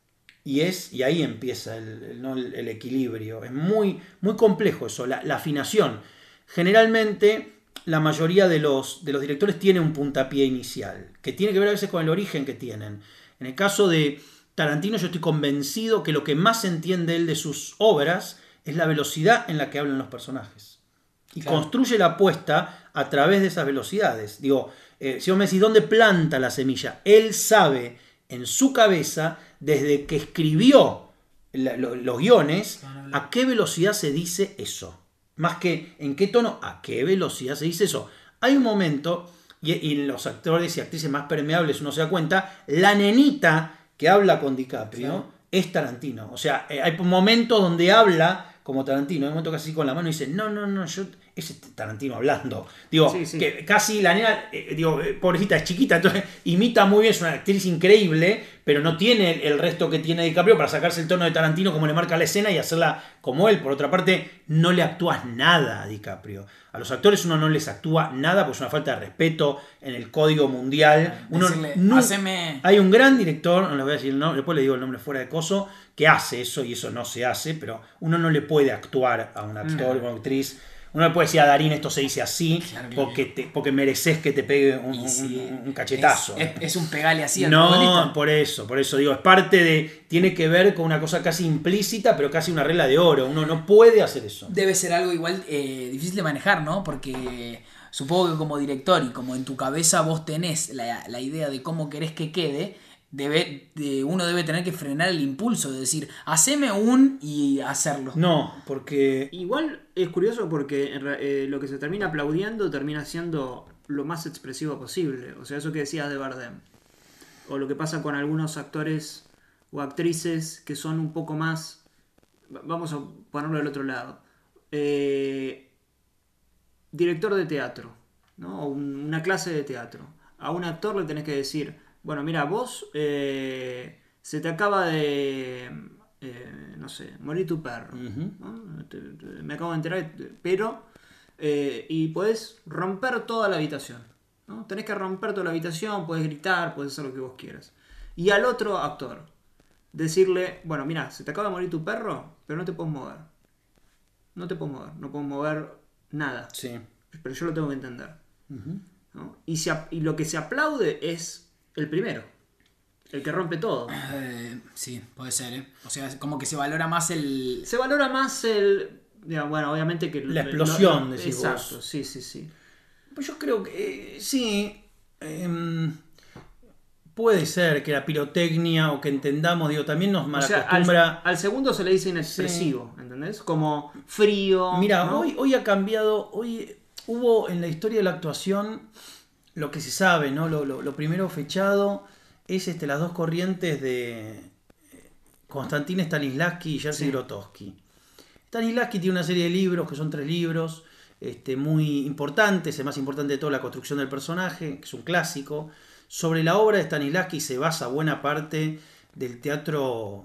Y, es, y ahí empieza el, el, ¿no? el, el equilibrio. Es muy, muy complejo eso, la, la afinación. Generalmente, la mayoría de los, de los directores tiene un puntapié inicial, que tiene que ver a veces con el origen que tienen. En el caso de Tarantino, yo estoy convencido que lo que más entiende él de sus obras es la velocidad en la que hablan los personajes. Y Claro. construye la apuesta a través de esas velocidades. Digo, eh, si vos me decís, ¿dónde planta la semilla? Él sabe en su cabeza, desde que escribió la, lo, los guiones, a qué velocidad se dice eso. Más que en qué tono, a qué velocidad se dice eso. Hay un momento, y, y en los actores y actrices más permeables uno se da cuenta, la nenita que habla con DiCaprio Claro. es Tarantino. O sea, eh, hay momentos donde habla como Tarantino. Hay momentos que así con la mano y dice, no, no, no, yo es este Tarantino hablando. Digo, Sí, sí. que casi la nena, eh, digo, eh, pobrecita, es chiquita, entonces imita muy bien, es una actriz increíble, pero no tiene el, el resto que tiene DiCaprio para sacarse el tono de Tarantino como le marca la escena y hacerla como él. Por otra parte, no le actúas nada a DiCaprio. A los actores uno no les actúa nada porque es una falta de respeto en el código mundial. Uno Decirle, no- "Haceme-". Hay un gran director, no les voy a decir el nombre, después le digo el nombre fuera de coso, que hace eso y eso no se hace, pero uno no le puede actuar a un actor o una actriz. Uno le puede decir a Darín esto se dice así Claro que porque, te, porque mereces que te pegue un, Y un- sí, un- un cachetazo. Es, es- es un pegale así al No, futbolista. por eso, por eso digo, es parte de, tiene que ver con una cosa casi implícita, pero casi una regla de oro. Uno no puede hacer eso. Debe ser algo igual eh, difícil de manejar, ¿no? Porque supongo que como director y como en tu cabeza vos tenés la, la idea de cómo querés que quede, debe, de, uno debe tener que frenar el impulso de decir, haceme un y hacerlo. No, porque Igual es curioso porque en re- eh, lo que se termina aplaudiendo termina siendo lo más expresivo posible. O sea, eso que decías de Bardem. O lo que pasa con algunos actores o actrices que son un poco más... va- Vamos a ponerlo del otro lado. Eh, director de teatro, ¿no? O un- una clase de teatro. A un actor le tenés que decir, bueno, mira, vos eh, se te acaba de, eh, no sé, morir tu perro. Ujú. ¿No? Te- te- me acabo de enterar, pero... eh, y podés romper toda la habitación, ¿no? Tenés que romper toda la habitación, podés gritar, podés hacer lo que vos quieras. Y al otro actor, decirle, bueno, mira, se te acaba de morir tu perro, pero no te puedes mover. No te puedes mover, no puedes mover nada. sí. Pero yo lo tengo que entender. Ujú. ¿No? Y, se ap- y lo que se aplaude es el primero, el que rompe todo. Eh, sí, puede ser, ¿eh? O sea, como que se valora más el... Se valora más el... digamos, bueno, obviamente que... La explosión, decís exacto, vos. sí, sí, sí. Pues yo creo que eh, sí. em, puede ser que la pirotecnia o que entendamos, digo, también nos O sea, al, malacostumbra. al segundo se le dice inexpresivo, ¿entendés? Como frío. Mira, ¿no? hoy, hoy ha cambiado, hoy hubo en la historia de la actuación lo que se sabe, ¿no? Lo, lo- lo primero fechado es este, las dos corrientes de eh, Konstantin Stanislavski y Jerzy Sí. Grotowski. Stanislavski tiene una serie de libros, que son tres libros, este, muy importantes, el más importante de todo, La construcción del personaje, que es un clásico. Sobre la obra de Stanislavski se basa buena parte del teatro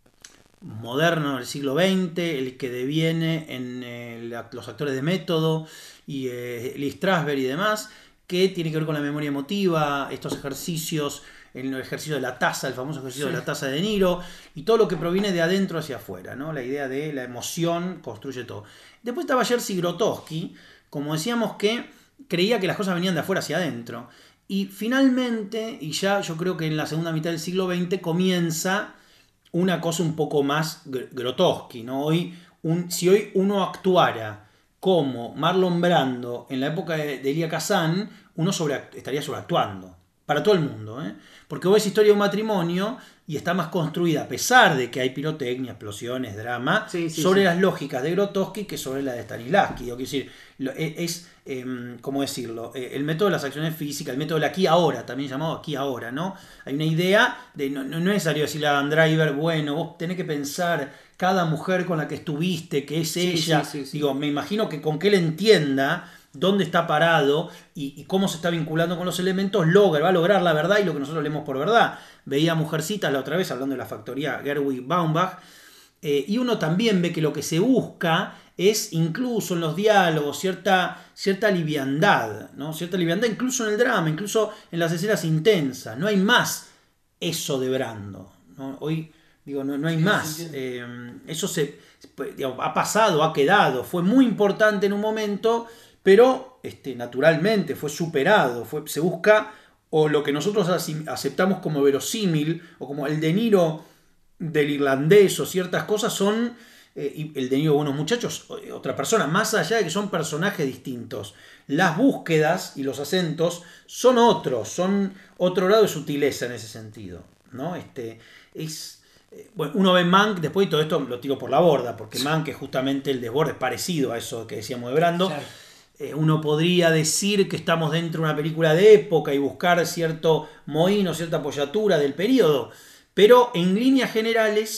moderno del siglo veinte, el que deviene en eh, la- los actores de método y eh, Lee Strasberg y demás, que tiene que ver con la memoria emotiva, estos ejercicios, el ejercicio de la taza, el famoso ejercicio Sí. de la taza de Niro, y todo lo que proviene de adentro hacia afuera, ¿no? La idea de la emoción construye todo. Después estaba Jerzy Grotowski, como decíamos, que creía que las cosas venían de afuera hacia adentro. Y finalmente, y ya yo creo que en la segunda mitad del siglo veinte, comienza una cosa un poco más Gr- Grotowski, ¿no? Hoy, un, si hoy uno actuara como Marlon Brando en la época de, de Elia Kazan, uno sobre, estaría sobreactuando. Para todo el mundo, ¿eh? Porque vos ves Historia de un matrimonio y está más construida, a pesar de que hay pirotecnia, explosiones, drama, Sí, sí, sobre sí. las lógicas de Grotowski que sobre la de Stanislavski. Quiero decir, lo- es, es, em, ¿cómo decirlo? Eh, el método de las acciones físicas, el método del aquí ahora, también llamado aquí ahora, ¿no? Hay una idea de, no, no es necesario decirle a Dan Driver, bueno, vos tenés que pensar cada mujer con la que estuviste, que es Sí, ella. sí, sí, sí. Digo, me imagino que con que él entienda dónde está parado y, y cómo se está vinculando con los elementos, logra, va a lograr la verdad y lo que nosotros leemos por verdad. Veía Mujercitas la otra vez hablando de la factoría Gerwig Baumbach, eh, y uno también ve que lo que se busca es incluso en los diálogos cierta, cierta liviandad, ¿no? Cierta liviandad incluso en el drama, incluso en las escenas intensas. No hay más eso de Brando, ¿no? Hoy, digo, no, no hay Sí, más. se Eh, eso se, digamos, ha pasado, ha quedado, fue muy importante en un momento, pero este, naturalmente fue superado, fue, se busca o lo que nosotros asim- aceptamos como verosímil o como el De Niro del irlandés o ciertas cosas son, eh, y el De Niro de Buenos Muchachos, eh, otra persona, más allá de que son personajes distintos. Las búsquedas y los acentos son otros, son otro grado de sutileza en ese sentido, ¿no? Este, es, eh, bueno, uno ve Mank, después todo esto lo tiro por la borda, porque Mank es justamente el desborde, es parecido a eso que decíamos de Brando. Claro. Eh, uno podría decir que estamos dentro de una película de época y buscar cierto mohíno, cierta apoyatura del periodo, pero en líneas generales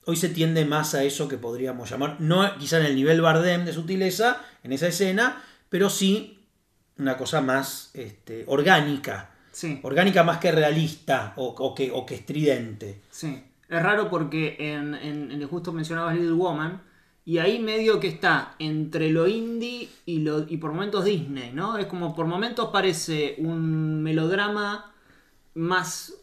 hoy se tiende más a eso que podríamos llamar, no quizá en el nivel Bardem de sutileza, en esa escena, pero sí una cosa más este, orgánica. Sí. Orgánica más que realista o, o, que, o que estridente. Sí. Es raro porque en, en, en justo mencionabas Little Woman, y ahí medio que está entre lo indie y, lo, y por momentos Disney, ¿no? Es como por momentos parece un melodrama más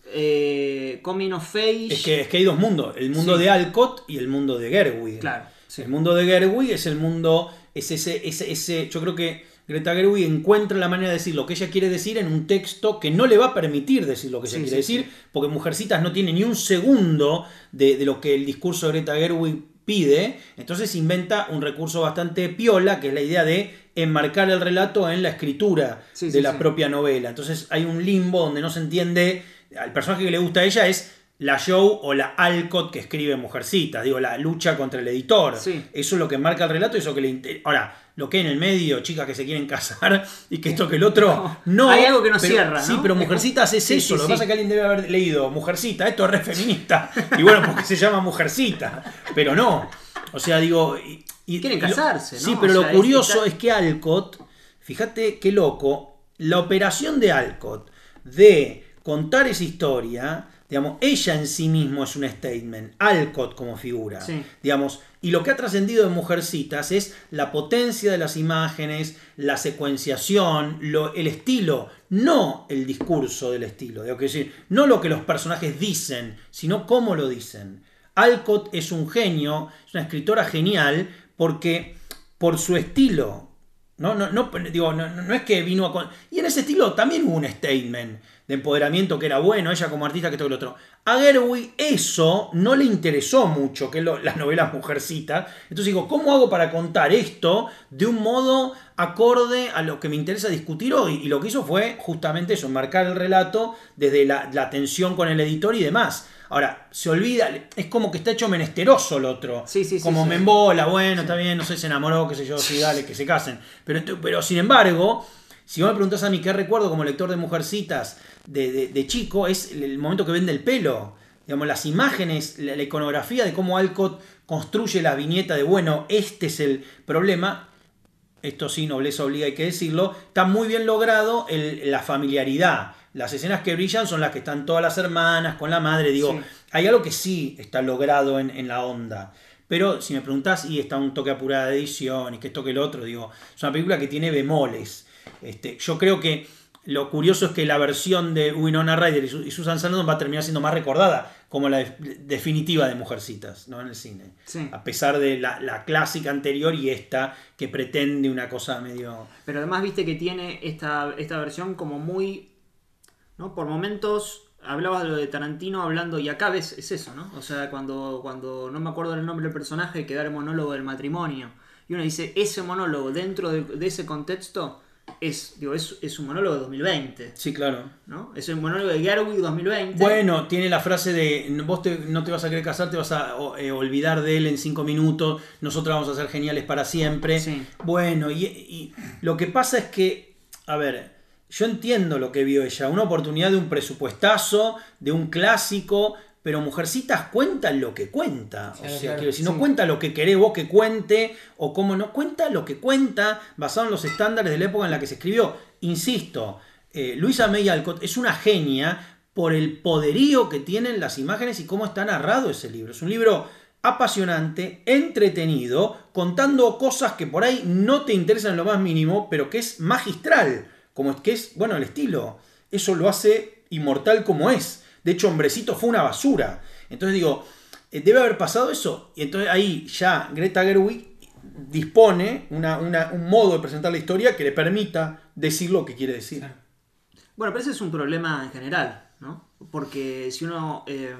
eh, coming of age. Es que, es que hay dos mundos, el mundo Sí. de Alcott y el mundo de Gerwig. Claro, sí. El mundo de Gerwig es el mundo, es ese, ese, ese, yo creo que Greta Gerwig encuentra la manera de decir lo que ella quiere decir en un texto que no le va a permitir decir lo que ella Sí, quiere sí, decir, porque Mujercitas no tiene ni un segundo de, de lo que el discurso de Greta Gerwig pide, entonces inventa un recurso bastante piola, que es la idea de enmarcar el relato en la escritura Sí, de sí, la sí. propia novela. Entonces hay un limbo donde no se entiende, al personaje que le gusta a ella es la Joe o la Alcott que escribe Mujercitas, digo, la lucha contra el editor. Sí. Eso es lo que marca el relato y eso que le inter... Ahora, lo que hay en el medio, chicas que se quieren casar y que esto que el otro, no. no Hay algo que no pero, cierra, ¿no? Sí, pero Mujercitas es Sí, eso. sí, Lo que sí. pasa es que alguien debe haber leído Mujercita, esto es re feminista. Y bueno, porque se llama Mujercita. Pero no. O sea, digo... Y, y- Quieren y lo- casarse, ¿no? Sí, pero O lo sea, curioso es- es que Alcott, fíjate qué loco, la operación de Alcott de contar esa historia, digamos, ella en sí mismo es un statement, Alcott como figura, Sí. digamos, y lo que ha trascendido de Mujercitas es la potencia de las imágenes, la secuenciación, lo, el estilo, no el discurso del estilo, digo, que decir, no lo que los personajes dicen, sino cómo lo dicen. Alcott es un genio, es una escritora genial, porque por su estilo, no, no, no, digo, no, no es que vino a... Con... Y en ese estilo también hubo un statement de empoderamiento que era bueno, ella como artista, que esto que lo otro. A Gerwig eso no le interesó mucho, que es lo, las novelas Mujercitas. Entonces digo, ¿cómo hago para contar esto de un modo acorde a lo que me interesa discutir hoy? Y lo que hizo fue justamente eso, marcar el relato desde la, la tensión con el editor y demás. Ahora, se olvida, es como que está hecho menesteroso el otro. Sí, sí, sí, como sí. me embola, bueno, está bien, no sé, se enamoró, qué sé yo, sí, dale, que se casen. Pero, pero sin embargo, si vos me preguntás a mí qué recuerdo como lector de Mujercitas de, de, de chico, es el momento que vende el pelo. Digamos, las imágenes, la, la iconografía de cómo Alcott construye la viñeta de, bueno, este es el problema. Esto sí, nobleza obliga, hay que decirlo. Está muy bien logrado el, la familiaridad. Las escenas que brillan son las que están todas las hermanas con la madre. Digo, Sí. hay algo que sí está logrado en, en la onda. Pero si me preguntás, y está un toque apurado de edición, y que esto que el otro, digo, es una película que tiene bemoles. Este, yo creo que lo curioso es que la versión de Winona Ryder y, Su- y Susan Sarandon va a terminar siendo más recordada como la de- definitiva de Mujercitas, ¿no? En el cine. Sí. A pesar de la, la clásica anterior y esta que pretende una cosa medio... Pero además viste que tiene esta, esta versión como muy, ¿no? Por momentos hablabas de lo de Tarantino hablando, y acá ves, es eso, ¿no? O sea, cuando, cuando no me acuerdo el nombre del personaje, que da el monólogo del matrimonio, y uno dice, ese monólogo dentro de, de ese contexto es, digo, es, es un monólogo de dos mil veinte, Sí, claro. ¿no? Es un monólogo de Gerwig dos mil veinte. Bueno, tiene la frase de vos te- no te vas a querer casar, te vas a o- eh, olvidar de él en cinco minutos, nosotros vamos a ser geniales para siempre. Sí. Bueno, y, y lo que pasa es que, a ver, yo entiendo lo que vio ella, una oportunidad de un presupuestazo, de un clásico, pero Mujercitas cuenta lo que cuenta. Claro, o sea, claro, quiero decir, no sí. cuenta lo que querés vos que cuente, o cómo no, cuenta lo que cuenta basado en los estándares de la época en la que se escribió. Insisto, eh, Louisa May Alcott es una genia por el poderío que tienen las imágenes y cómo está narrado ese libro. Es un libro apasionante, entretenido, contando cosas que por ahí no te interesan en lo más mínimo, pero que es magistral, como es que es, bueno, el estilo. Eso lo hace inmortal como es. De hecho, Hombrecito fue una basura. Entonces digo, eh, debe haber pasado eso. Y entonces ahí ya Greta Gerwig dispone una, una, un modo de presentar la historia que le permita decir lo que quiere decir. Claro. Bueno, pero ese es un problema en general, ¿no? Porque si uno eh,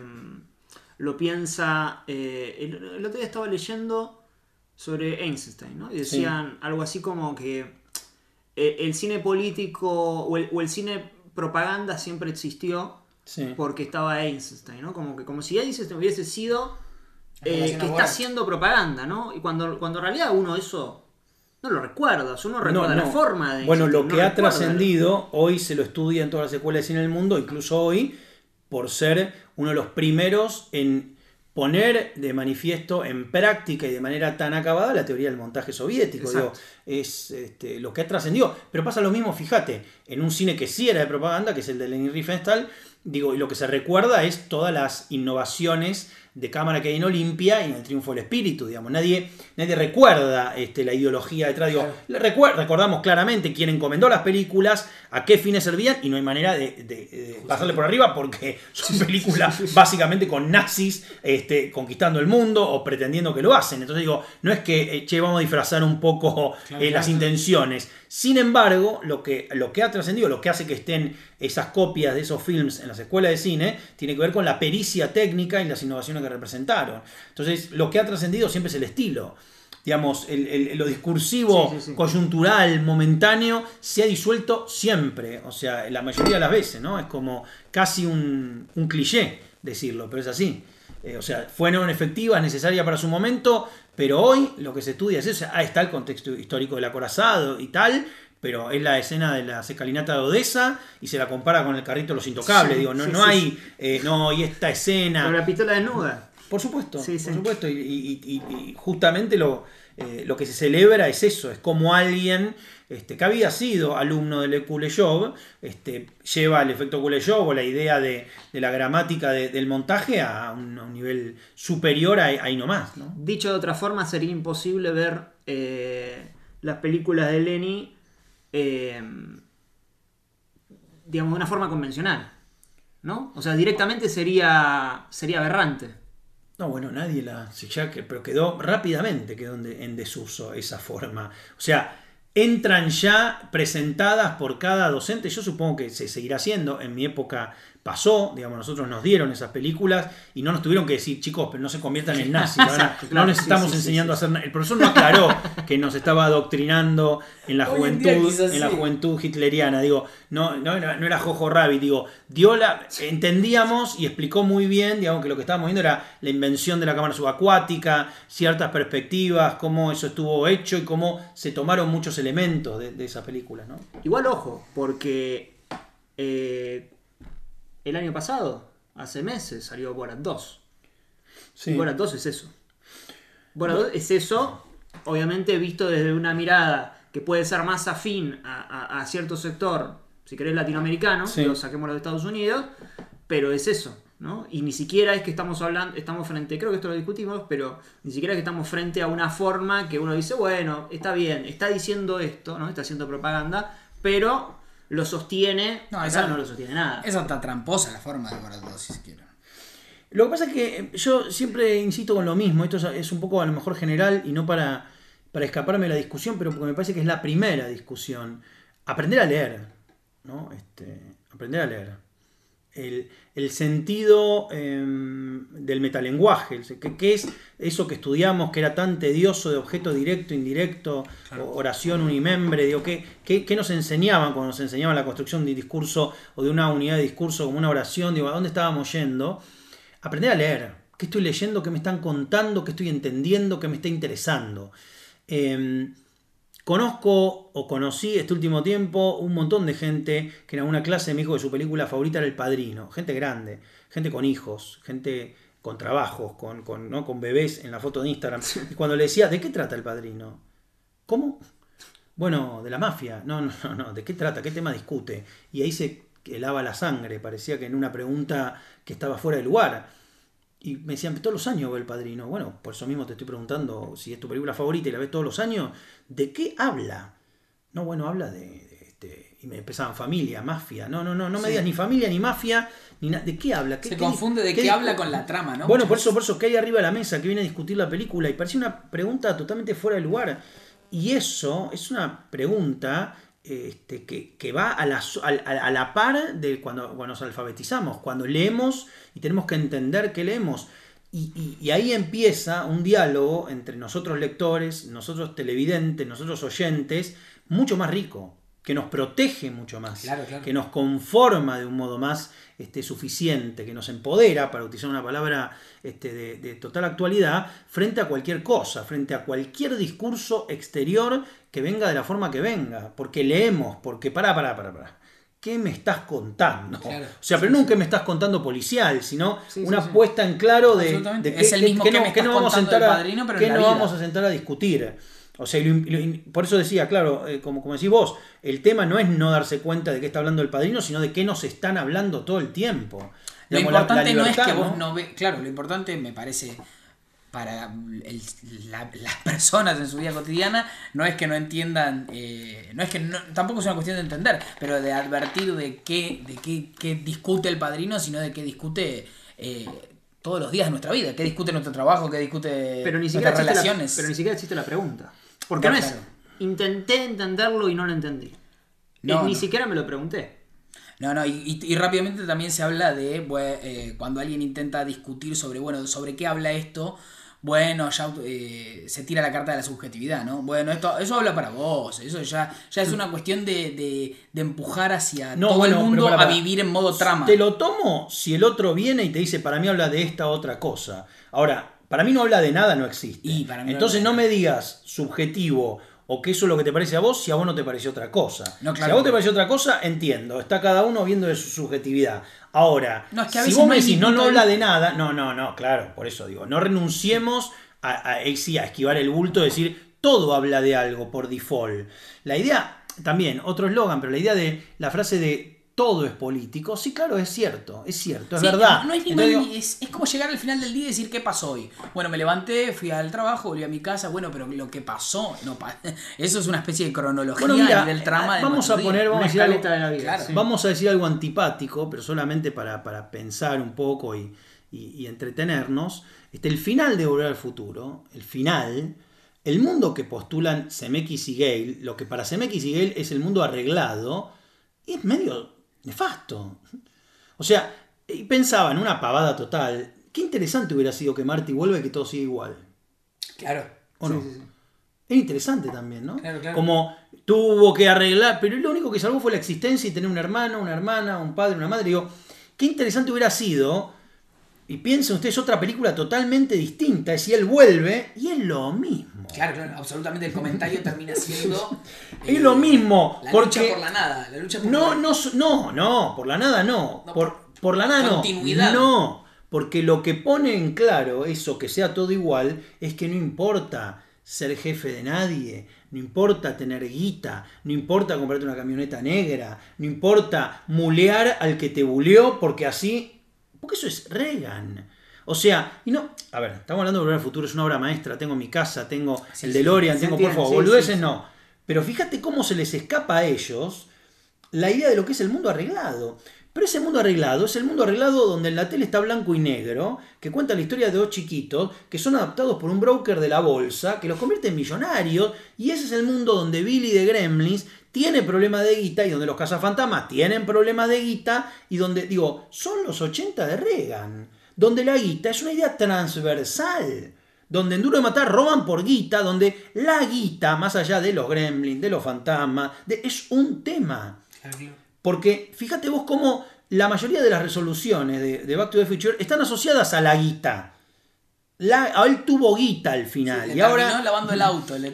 lo piensa... eh, el, el otro día estaba leyendo sobre Einstein, ¿no? Y decían algo así como que eh, el cine político o el, o el cine propaganda siempre existió Sí. porque estaba Einstein, ¿no? Como que como si Einstein hubiese sido eh, Relación que está abuela. haciendo propaganda, ¿no? Y cuando, cuando en realidad uno eso no lo recuerda, o sea, uno No, recuerda la no. forma de Bueno, lo Einstein, que no ha recuerda- trascendido, hoy se lo estudia en todas las escuelas de cine del mundo, incluso hoy, por ser uno de los primeros en poner de manifiesto en práctica y de manera tan acabada la teoría del montaje soviético. Digo, es este, lo que ha trascendido. Pero pasa lo mismo, fíjate, en un cine que sí era de propaganda, que es el de Leni Riefenstahl, digo, y lo que se recuerda es todas las innovaciones de cámara que hay en Olimpia y en el Triunfo del Espíritu, digamos. Nadie, nadie recuerda este, la ideología detrás. Digo, recuer- recordamos claramente quién encomendó las películas, a qué fines servían, y no hay manera de, de, de pasarle por arriba porque son películas básicamente con nazis este, conquistando el mundo o pretendiendo que lo hacen. Entonces digo, no es que, eh, che, vamos a disfrazar un poco Claro, eh, las claro. intenciones. Sin embargo, lo que, lo que ha trascendido, lo que hace que estén esas copias de esos films en las escuelas de cine, tiene que ver con la pericia técnica y las innovaciones que representaron. Entonces, lo que ha trascendido siempre es el estilo. Digamos, el, el- lo discursivo, Sí, sí, sí. coyuntural, momentáneo, se ha disuelto siempre. O sea, la mayoría de las veces, ¿no? Es como casi un, un cliché decirlo, pero es así. Eh, o sea, fueron efectivas, necesarias para su momento, pero hoy lo que se estudia es eso. Ah, está el contexto histórico del acorazado y tal, pero es la escena de la escalinata de Odessa y se la compara con el carrito de los intocables. Sí, Digo, no, sí, no sí, hay, sí. eh, no, y esta escena. Con la pistola desnuda. Por supuesto, Sí, sí. por supuesto. Y, y- y- y justamente lo, eh, lo que se celebra es eso, es como alguien este, que había sido alumno de Le Kuleshov este, lleva el efecto Kuleshov o la idea de, de la gramática de- del montaje a un, a un nivel superior a, ahí nomás, ¿no? Dicho de otra forma, sería imposible ver eh, las películas de Lenny, eh, digamos, de una forma convencional, ¿no? O sea, directamente sería, sería aberrante. No, bueno, nadie la. si ya que, pero quedó rápidamente, quedó en, de- en desuso esa forma. O sea, entran ya presentadas por cada docente. Yo supongo que se seguirá haciendo. En mi época pasó, digamos, nosotros nos dieron esas películas y no nos tuvieron que decir, chicos, pero no se conviertan en nazis. Ahora, Exacto, no claro, les sí, estamos sí, enseñando sí, a hacer. El profesor no aclaró que nos estaba adoctrinando en la Hoy en día juventud, quizás en la sí. juventud hitleriana. Digo, no, no, era- no era Jojo Rabbit, digo, dio la. Entendíamos y explicó muy bien, digamos, que lo que estábamos viendo era la invención de la cámara subacuática, ciertas perspectivas, cómo eso estuvo hecho y cómo se tomaron muchos elementos de, de esa película, ¿no? Igual, ojo, porque eh, el año pasado, hace meses, salió Borat dos. Sí. Y Borat dos es eso. Borat dos es eso, obviamente visto desde una mirada que puede ser más afín a, a- a cierto sector, si querés latinoamericano, Sí. lo saquemos de Estados Unidos, pero es eso, ¿no? Y ni siquiera es que estamos hablando, estamos frente, creo que esto lo discutimos, pero ni siquiera es que estamos frente a una forma que uno dice, bueno, está bien, está diciendo esto, ¿no? Está haciendo propaganda, pero lo sostiene, No, acá esa- no lo sostiene nada. Es hasta tramposa la forma de Borat dos, si se quiere. Lo que pasa es que yo siempre insisto con lo mismo, esto es- es un poco a lo mejor general y no para, para escaparme de la discusión, pero porque me parece que es la primera discusión. Aprender a leer, ¿no? Este, aprender a leer. El, el sentido eh, del metalenguaje, el- ¿qué, qué es eso que estudiamos que era tan tedioso de objeto directo, indirecto, o- oración unimembre? Digo, ¿qué, qué, qué nos enseñaban cuando nos enseñaban la construcción de un discurso o de una unidad de discurso como una oración? Digo, ¿a dónde estábamos yendo? Aprender a leer. ¿Qué estoy leyendo? ¿Qué me están contando? ¿Qué estoy entendiendo? ¿Qué me está interesando? Eh, conozco o conocí este último tiempo un montón de gente que en alguna clase me dijo que su película favorita era El Padrino. Gente grande, gente con hijos, gente con trabajos, con, con, ¿no? con bebés en la foto de Instagram. Y cuando le decía, ¿de qué trata El Padrino? ¿Cómo? Bueno, de la mafia. No, no, no, no. ¿De qué trata? ¿Qué tema discute? Y ahí se helaba la sangre. Parecía que en una pregunta que estaba fuera de lugar. Y me decían, todos los años veo El Padrino. Bueno, por eso mismo te estoy preguntando si es tu película favorita y la ves todos los años. ¿De qué habla? No, bueno, habla de... de, este, y me empezaban familia, mafia. No, no, no, no me Sí. digas ni familia, ni mafia, ni nada. ¿De qué habla? ¿Qué, Se qué- confunde de qué qué discu- habla con la trama, ¿no? Bueno, por Muchas eso, por eso, que hay arriba de la mesa que viene a discutir la película y parecía una pregunta totalmente fuera de lugar. Y eso es una pregunta este, que, que va a la, a, a- a la par de cuando, cuando nos alfabetizamos, cuando leemos y tenemos que entender qué leemos. Y, y- y ahí empieza un diálogo entre nosotros lectores, nosotros televidentes, nosotros oyentes, mucho más rico, que nos protege mucho más, Claro, claro. que nos conforma de un modo más este, suficiente, que nos empodera, para utilizar una palabra este, de, de total actualidad, frente a cualquier cosa, frente a cualquier discurso exterior que venga de la forma que venga, porque leemos, porque pará, pará, pará, pará. ¿qué me estás contando? Claro. O sea, pero Sí, no un sí. ¿qué me estás contando policial, sino Sí, sí, una sí. puesta en claro de, Absolutamente. de Es el mismo qué que no, me qué estás no vamos a contando sentar del a, Padrino, pero en qué la no vida. vamos a sentar a discutir. O sea, y lo- lo- por eso decía, claro, eh, como, como decís vos, el tema no es no darse cuenta de qué está hablando el Padrino, sino de qué nos están hablando todo el tiempo. Lo Digamos, la- la importante no es libertad, que vos no ve, claro, lo importante me parece para el- la- las personas en su vida cotidiana no es que no entiendan, eh, no es que no- tampoco es una cuestión de entender, pero de advertir de qué, de qué, qué discute el Padrino, sino de qué discute eh, todos los días de nuestra vida, qué discute nuestro trabajo, qué discute Pero ni siquiera nuestras existe la, relaciones. pero ni siquiera existe la pregunta. Porque No, no, es, claro. intenté entenderlo y no lo entendí. No, Es, ni no. siquiera me lo pregunté. No, no, y, y- y rápidamente también se habla de bue- eh, cuando alguien intenta discutir sobre, bueno, sobre qué habla esto, bueno, ya eh, se tira la carta de la subjetividad, ¿no? Bueno, esto, eso habla para vos, eso ya, ya es una cuestión de, de, de empujar hacia No, todo bueno, el mundo pero para, a para. vivir en modo trama. Te lo tomo si el otro viene y te dice, para mí habla de esta otra cosa. Ahora, para mí no habla de nada, no existe. Y para mí no Entonces habla no de me digas subjetivo o que eso es lo que te parece a vos si a vos no te pareció otra cosa. No, Si claro. a vos te pareció otra cosa, entiendo. Está cada uno viendo de su subjetividad. Ahora, No, es que a si veces vos no me hay decís, ni no, no punto de habla de vista. nada, no, no, no, claro, por eso digo, no renunciemos a, a, a, sí, a esquivar el bulto, de decir, todo habla de algo por default. La idea, también, otro eslogan, pero la idea de la frase de todo es político, sí, claro, es cierto, es cierto, es Sí, verdad. No, no es, ni Entonces mal, digo, es, es como llegar al final del día y decir qué pasó hoy. Bueno, me levanté, fui al trabajo, volví a mi casa, bueno, pero lo que pasó, no pa- eso es una especie de cronología bueno, mira, del trama de vamos nuestro a día. poner, vamos Una a decir algo, escaleta de la vida. Claro. sí. vamos a decir algo antipático, pero solamente para, para pensar un poco y, y- y entretenernos. Este, el final de Volver al Futuro, el final, el mundo que postulan Zemeckis y Gale, lo que para Zemeckis y Gale es el mundo arreglado, es medio nefasto. O sea, y pensaba en una pavada total. Qué interesante hubiera sido que Marty vuelva y que todo siga igual. Claro. ¿O Sí, no? sí, sí. Es interesante también, ¿no? Claro, claro. Como tuvo que arreglar, pero lo único que salvó fue la existencia y tener un hermano, una hermana, un padre, una madre. Digo, qué interesante hubiera sido. Y piensen ustedes, otra película totalmente distinta. Es si él vuelve y es lo mismo. Claro, claro, absolutamente el comentario termina siendo... Es eh, lo mismo. La porque lucha por la nada, la lucha por No, la... no, no, no, por la nada no. No, por, por la nada no. continuidad. No, porque lo que pone en claro eso, que sea todo igual, es que no importa ser jefe de nadie, no importa tener guita, no importa comprarte una camioneta negra, no importa mulear al que te buleó, porque así... Porque eso es Reagan. O sea, y no... A ver, estamos hablando de Volver al Futuro, es una obra maestra, tengo mi casa, tengo Sí, el sí, DeLorean, se tengo, entiende, por favor, sí, boludeces sí, sí. no. Pero fíjate cómo se les escapa a ellos la idea de lo que es el mundo arreglado. Pero ese mundo arreglado es el mundo arreglado donde en la tele está blanco y negro, que cuenta la historia de dos chiquitos que son adoptados por un broker de la bolsa, que los convierte en millonarios, y ese es el mundo donde Billy de Gremlins tiene problemas de guita y donde los cazafantasmas tienen problemas de guita y donde, digo, son los ochenta de Reagan, donde la guita es una idea transversal. Donde en Duro de Matar roban por guita, donde la guita, más allá de los gremlins, de los fantasmas, de- es un tema. Claro, claro. Porque fíjate vos cómo la mayoría de las resoluciones de, de Back to the Future están asociadas a la guita. La, a él tuvo guita al final. Le y ahora, terminó lavando el auto. le-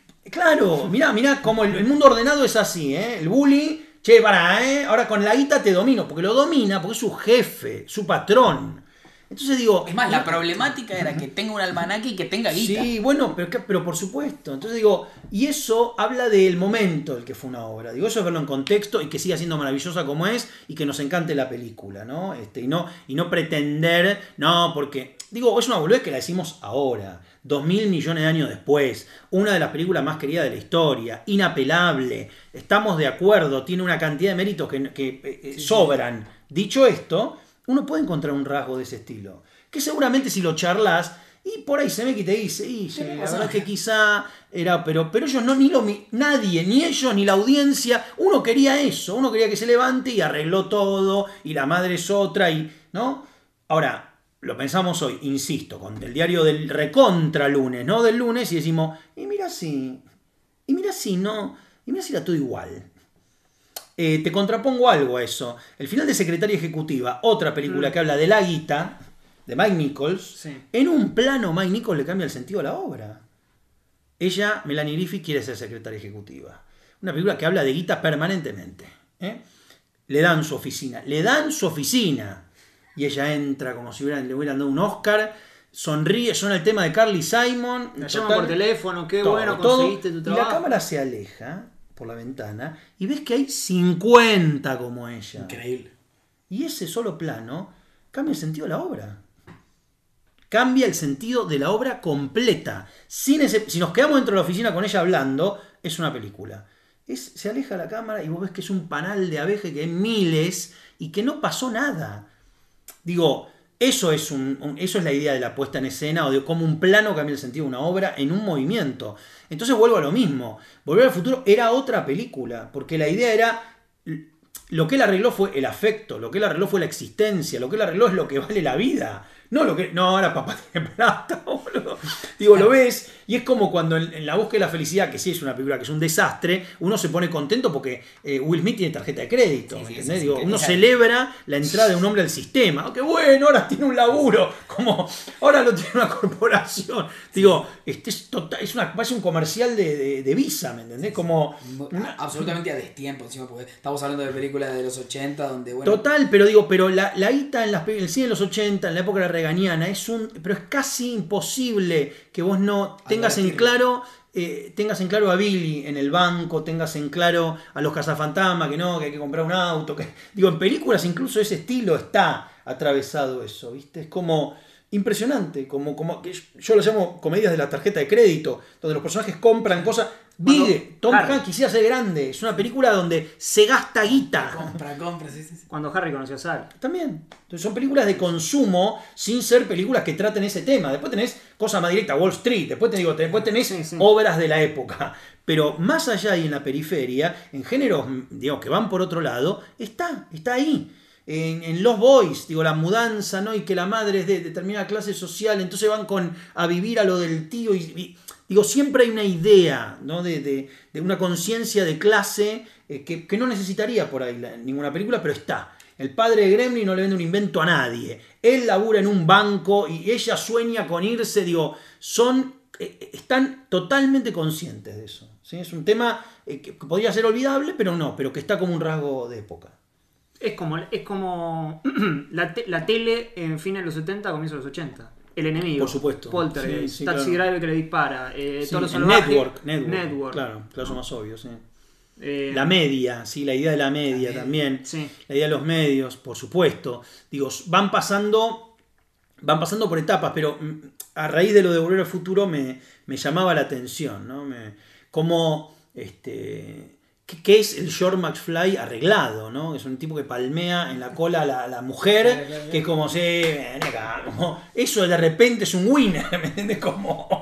claro, mirá, mirá cómo el, el mundo ordenado es así, ¿eh? El bully, che, pará, ¿eh? Ahora con la guita te domino, porque lo domina, porque es su jefe, su patrón. Entonces digo... Es más, la problemática era que tenga un almanaque y que tenga guita. Sí, bueno, pero, que- pero por supuesto. Entonces digo, y eso habla del momento del que fue una obra. Digo, eso es verlo en contexto y que siga siendo maravillosa como es y que nos encante la película, ¿no? Este, y no, y no pretender, no, porque, digo, es una boludez que la decimos ahora, dos mil millones de años después, una de las películas más queridas de la historia, inapelable, estamos de acuerdo, tiene una cantidad de méritos que, que eh, Sí, sobran. Dicho esto, uno puede encontrar un rasgo de ese estilo. Que seguramente si lo charlas, y por ahí se ve que te dice, y sí, la verdad es que quizá era, pero, pero ellos no, ni lo, mi- nadie, ni ellos, ni la audiencia, uno quería eso, uno quería que se levante y arregló todo, y la madre es otra, y, ¿no? Ahora, lo pensamos hoy, insisto, con el diario del recontra lunes, ¿no? Del lunes, y decimos, y mira si, y mira si no, y mira si era todo igual. Eh, te contrapongo algo a eso. El final de Secretaria Ejecutiva, otra película Mm. que habla de la guita, de Mike Nichols, Sí. en un plano Mike Nichols le cambia el sentido a la obra. Ella, Melanie Griffith, quiere ser secretaria ejecutiva. Una película que habla de guita permanentemente. ¿eh? le dan su oficina, le dan su oficina. Y ella entra como si hubieran, le hubieran dado un Oscar, sonríe, suena el tema de Carly Simon. La llaman por teléfono, qué todo, bueno, todo, conseguiste tu trabajo. Y la cámara se aleja por la ventana y ves que hay cincuenta como ella. Increíble. Y ese solo plano cambia el sentido de la obra. Cambia el sentido de la obra completa. Sin ese, si nos quedamos dentro de la oficina con ella hablando, es una película. Es, se aleja la cámara y vos ves que es un panal de abejas, que hay miles y que no pasó nada. Digo, eso es, un, un, eso es la idea de la puesta en escena o de cómo un plano cambia el sentido de una obra en un movimiento. Entonces vuelvo a lo mismo. Volver al futuro era otra película, porque la idea era... Lo que él arregló fue el afecto, lo que él arregló fue la existencia, lo que él arregló es lo que vale la vida. No, lo que, no, ahora papá tiene plata, boludo. Digo, lo ves y es como cuando en, en La búsqueda de la felicidad, que sí es una película que es un desastre, uno se pone contento porque eh, Will Smith tiene tarjeta de crédito, Sí, sí, ¿entendés? sí, sí, Digo, sí, uno sí. celebra la entrada de un hombre al sistema. Oh, ¡qué bueno! Ahora tiene un laburo. Como, ahora lo tiene una corporación. Digo, este es, total, es una, parece un comercial de, de, de Visa, ¿me entendés? Como... Una, absolutamente a destiempo encima, porque estamos hablando de películas de los ochenta donde, bueno... Total, pero digo, pero la, la guita en las, el cine de los ochenta, en la época de la reganiana, es un, pero es casi imposible que vos no tengas en claro, eh, tengas en claro a Billy en el banco, tengas en claro a los cazafantasmas, que no, que hay que comprar un auto, que digo, en películas incluso ese estilo está atravesado eso, ¿viste? Es como impresionante, como, como que yo lo llamo comedias de la tarjeta de crédito, donde los personajes compran cosas. Big, Tom Hanks quisiera ser grande. Es una película donde se gasta guita. Compra, compra, sí, sí, sí. Cuando Harry conoció a Sally. También. Entonces son películas de consumo sin ser películas que traten ese tema. Después tenés cosas más directas, Wall Street. Después, te digo, después tenés sí, sí. obras de la época. Pero más allá y en la periferia, en géneros, digamos, que van por otro lado, está, está ahí. En, en Los Boys, digo, la mudanza, ¿no? Y que la madre es de determinada clase social, entonces van con a vivir a lo del tío y, y digo, siempre hay una idea, ¿no? de, de, de una conciencia de clase eh, que, que no necesitaría por ahí la, ninguna película, pero está. El padre de Gremlin no le vende un invento a nadie. Él labura en un banco y ella sueña con irse. Digo, son, eh, están totalmente conscientes de eso, ¿sí? Es un tema eh, que podría ser olvidable, pero no, pero que está como un rasgo de época. Es como, es como la, te, la tele en fines de los setenta, comienzos de los ochenta. El enemigo. Por supuesto. Poltergeist, Sí, sí, Taxi claro. Driver que le dispara. Eh, Sí, todo lo el salvaje. network, network, Network. Claro, caso más obvio, sí. Eh, La media, sí, la idea de la media también. Sí. La idea de los medios, por supuesto. Digo, van pasando, van pasando por etapas, pero mm, a raíz de lo de Volver al Futuro me, me llamaba la atención, ¿no? Me, como, este, ¿qué, qué es el George McFly arreglado, ¿no? Es un tipo que palmea en la cola a la, a la mujer, Claro, claro, claro. que es como, sí, ven acá, como, eso de repente es un winner, ¿me entiendes? Como,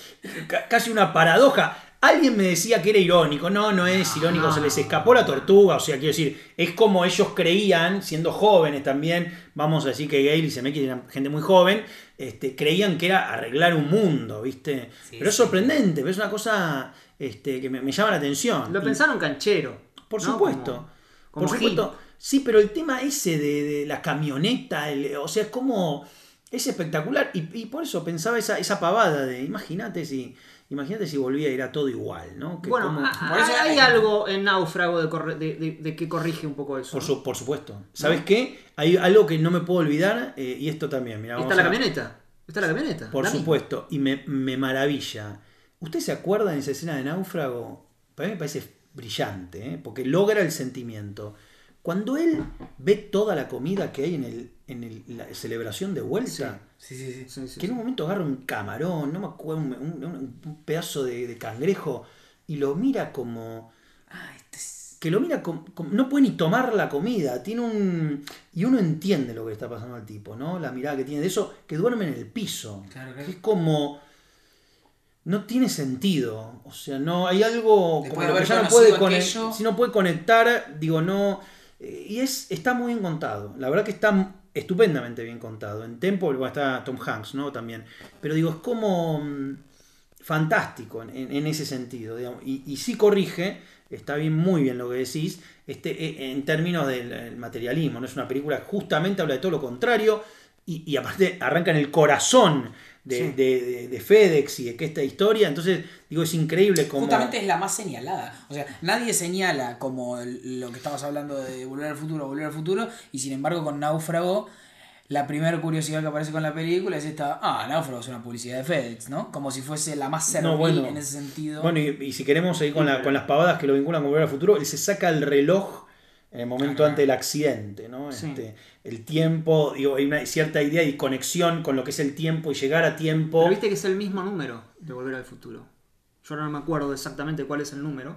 ca- casi una paradoja. Alguien me decía que era irónico. No, no es irónico, se les escapó la tortuga. O sea, quiero decir, es como ellos creían, siendo jóvenes también, vamos a decir que Gale y Zemeckis eran gente muy joven, este, creían que era arreglar un mundo, ¿viste? Sí, pero es sí. sorprendente, pero es una cosa este, que me, me llama la atención. Lo Y- pensaron canchero. por ¿no? supuesto. Como, como por hit. supuesto. Sí, pero el tema ese de, de la camioneta, el- o sea, es como... Es espectacular. Y, y por eso pensaba esa, esa pavada de, imagínate si... Imagínate si volvía a ir a todo igual, ¿no? Que Bueno, como- a- Por eso hay, hay- algo en Náufrago de, corre- de, de- de que corrige un poco eso. Por, ¿no? su- por supuesto. ¿Sabes qué? Hay algo que no me puedo olvidar, eh, y esto también. Mirá, Está vamos la a- camioneta. Está la camioneta. Por la misma. supuesto. Y me, me maravilla. ¿Usted se acuerda de esa escena de Náufrago? Para mí me parece brillante, ¿eh? Porque logra el sentimiento. Cuando él ve toda la comida que hay en, el, en el- la celebración de vuelta, Sí, sí, sí. Sí, sí, que en un momento agarra un camarón, no me acuerdo, un, un- un pedazo de, de cangrejo, y lo mira como... Ah, este es... que lo mira como, como- no puede ni tomar la comida, tiene un y uno entiende lo que le está pasando al tipo, ¿no? La mirada que tiene de eso, que duerme en el piso. Claro, claro. Es como no tiene sentido, o sea, no hay algo Después como de que haber ya no puede conocido conec- aquello. si no puede conectar, digo, no eh, y es está muy bien contado. La verdad que está estupendamente bien contado. En Tempo bueno, está Tom Hanks, ¿no? También. Pero digo, es como mm, fantástico en, en- en ese sentido, digamos. Y, y sí corrige, está bien, muy bien lo que decís, este, eh, en términos del el materialismo. No es una película que justamente habla de todo lo contrario. y, y aparte arranca en el corazón de, Sí. de, de, de FedEx y de que esta historia. Entonces, digo, es increíble como... Justamente es la más señalada. O sea, nadie señala como el- lo que estabas hablando de Volver al Futuro, Volver al Futuro, y sin embargo con Náufrago, la primera curiosidad que aparece con la película es esta, ah, Náufrago es una publicidad de FedEx, ¿no? Como si fuese la más servil No, bueno. en ese sentido. Bueno, y, y si queremos seguir con, la, con las pavadas que lo vinculan con Volver al Futuro, él se saca el reloj en el momento Ah, antes del accidente, ¿no? Sí. Este, el tiempo, digo, hay una cierta idea y conexión con lo que es el tiempo y llegar a tiempo. Pero viste que es el mismo número de Volver al Futuro. Yo ahora no me acuerdo exactamente cuál es el número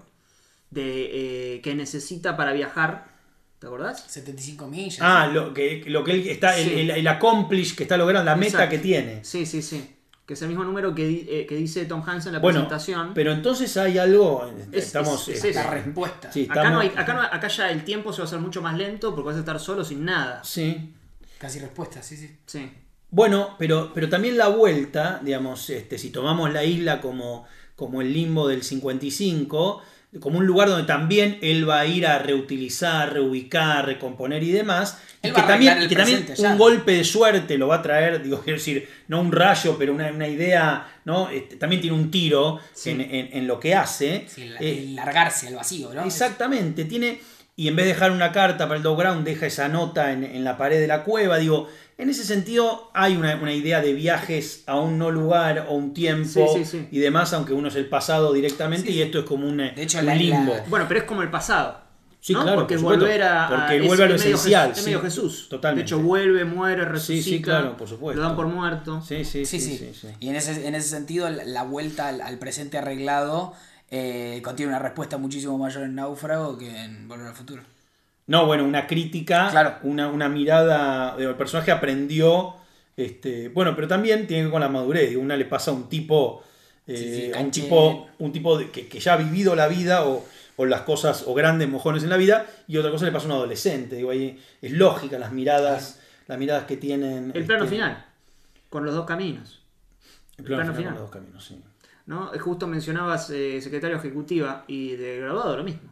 de eh, que necesita para viajar. ¿Te acordás? setenta y cinco millas. Ah, lo que, lo que él está, Sí. el, el, el accomplish que está logrando, la meta Exacto. que tiene. Sí, sí, sí. Que es el mismo número que, di- eh, que dice Tom Hanks en la Bueno, presentación. pero entonces hay algo, Es- estamos... es- es este, eso. La respuesta. sí, Acá, estamos- no hay, acá, no- acá ya el tiempo se va a hacer mucho más lento porque vas a estar solo sin nada. Sí. Casi respuesta, sí, sí. Sí. Bueno, pero, pero también la vuelta, digamos, este, si tomamos la isla como, como el limbo del cincuenta y cinco, como un lugar donde también él va a ir a reutilizar, reubicar, recomponer y demás, y Él que va a también, arreglar el y que también presente ya. un golpe de suerte lo va a traer, digo, quiero decir, no un rayo, pero una, una idea, ¿no? Este, también tiene un tiro Sí. en, en- en lo que hace. Sí, el, Eh, el largarse al vacío, ¿no? Exactamente, tiene, y en vez de dejar una carta para el Doc Brown, deja esa nota en, en la pared de la cueva. Digo, en ese sentido hay una, una idea de viajes a un no lugar o un tiempo Sí, sí, sí. y demás, aunque uno es el pasado directamente Sí, y sí. esto es como un, De hecho, un la- limbo. la- Bueno, pero es como el pasado. Sí, ¿no? claro, Porque por es supuesto, volver a. porque a- él vuelve a lo es medio esencial, Jesús, es sí, medio Jesús. totalmente. De hecho, vuelve, muere, resucita. Sí, sí, claro, por supuesto. Lo dan por muerto. Sí, sí, Sí, sí, sí. sí, sí. Y en ese, en ese sentido, la, la vuelta al, al presente arreglado eh, contiene una respuesta muchísimo mayor en Náufrago que en Volver al Futuro. No, bueno, una crítica, Claro. una, una mirada, digo, el personaje aprendió, este, bueno, pero también tiene que ver con la madurez, digo, una le pasa a un tipo, eh, Sí, sí, a un canche. tipo, un tipo de- que, que ya ha vivido la vida o, o las cosas, o grandes mojones en la vida, y otra cosa le pasa a un adolescente, digo, ahí es lógica las miradas, las miradas que tienen. El plano este, final. Con los dos caminos. El plano, plano final, final. con los dos caminos, sí. ¿No? Justo mencionabas eh, secretario ejecutiva y de graduado lo mismo.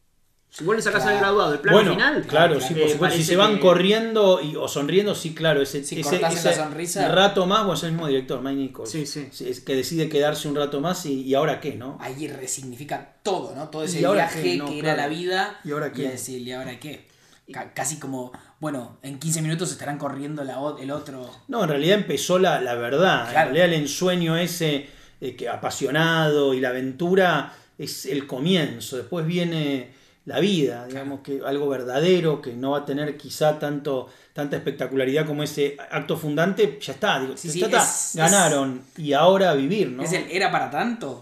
Si vos le sacás Claro. al graduado el plano Bueno, final. claro, claro, sí, eh, por supuesto. Si parece se van que- corriendo y, o sonriendo, sí, claro. Ese, Si ese, cortás ese la sonrisa- rato más, bueno, es el mismo director, Mike Nichols. Sí, sí. Es que decide quedarse un rato más y, y ahora qué, ¿no? Ahí resignifica todo, ¿no? Todo ese ¿Y ahora viaje qué? No, que claro. era la vida. ¿Y ahora qué? decir, ¿y ahora qué? Ca- casi como, bueno, en quince minutos estarán corriendo la, o- el otro. No, en realidad empezó la, la verdad. Claro. En realidad el ensueño ese eh, que apasionado y la aventura es el comienzo. Después viene la vida, digamos, que algo verdadero, que no va a tener quizá tanto, tanta espectacularidad como ese acto fundante. Ya está, digo, Sí, ya sí, está, es- ganaron. Y ahora a vivir, ¿no? ¿Es el era para tanto?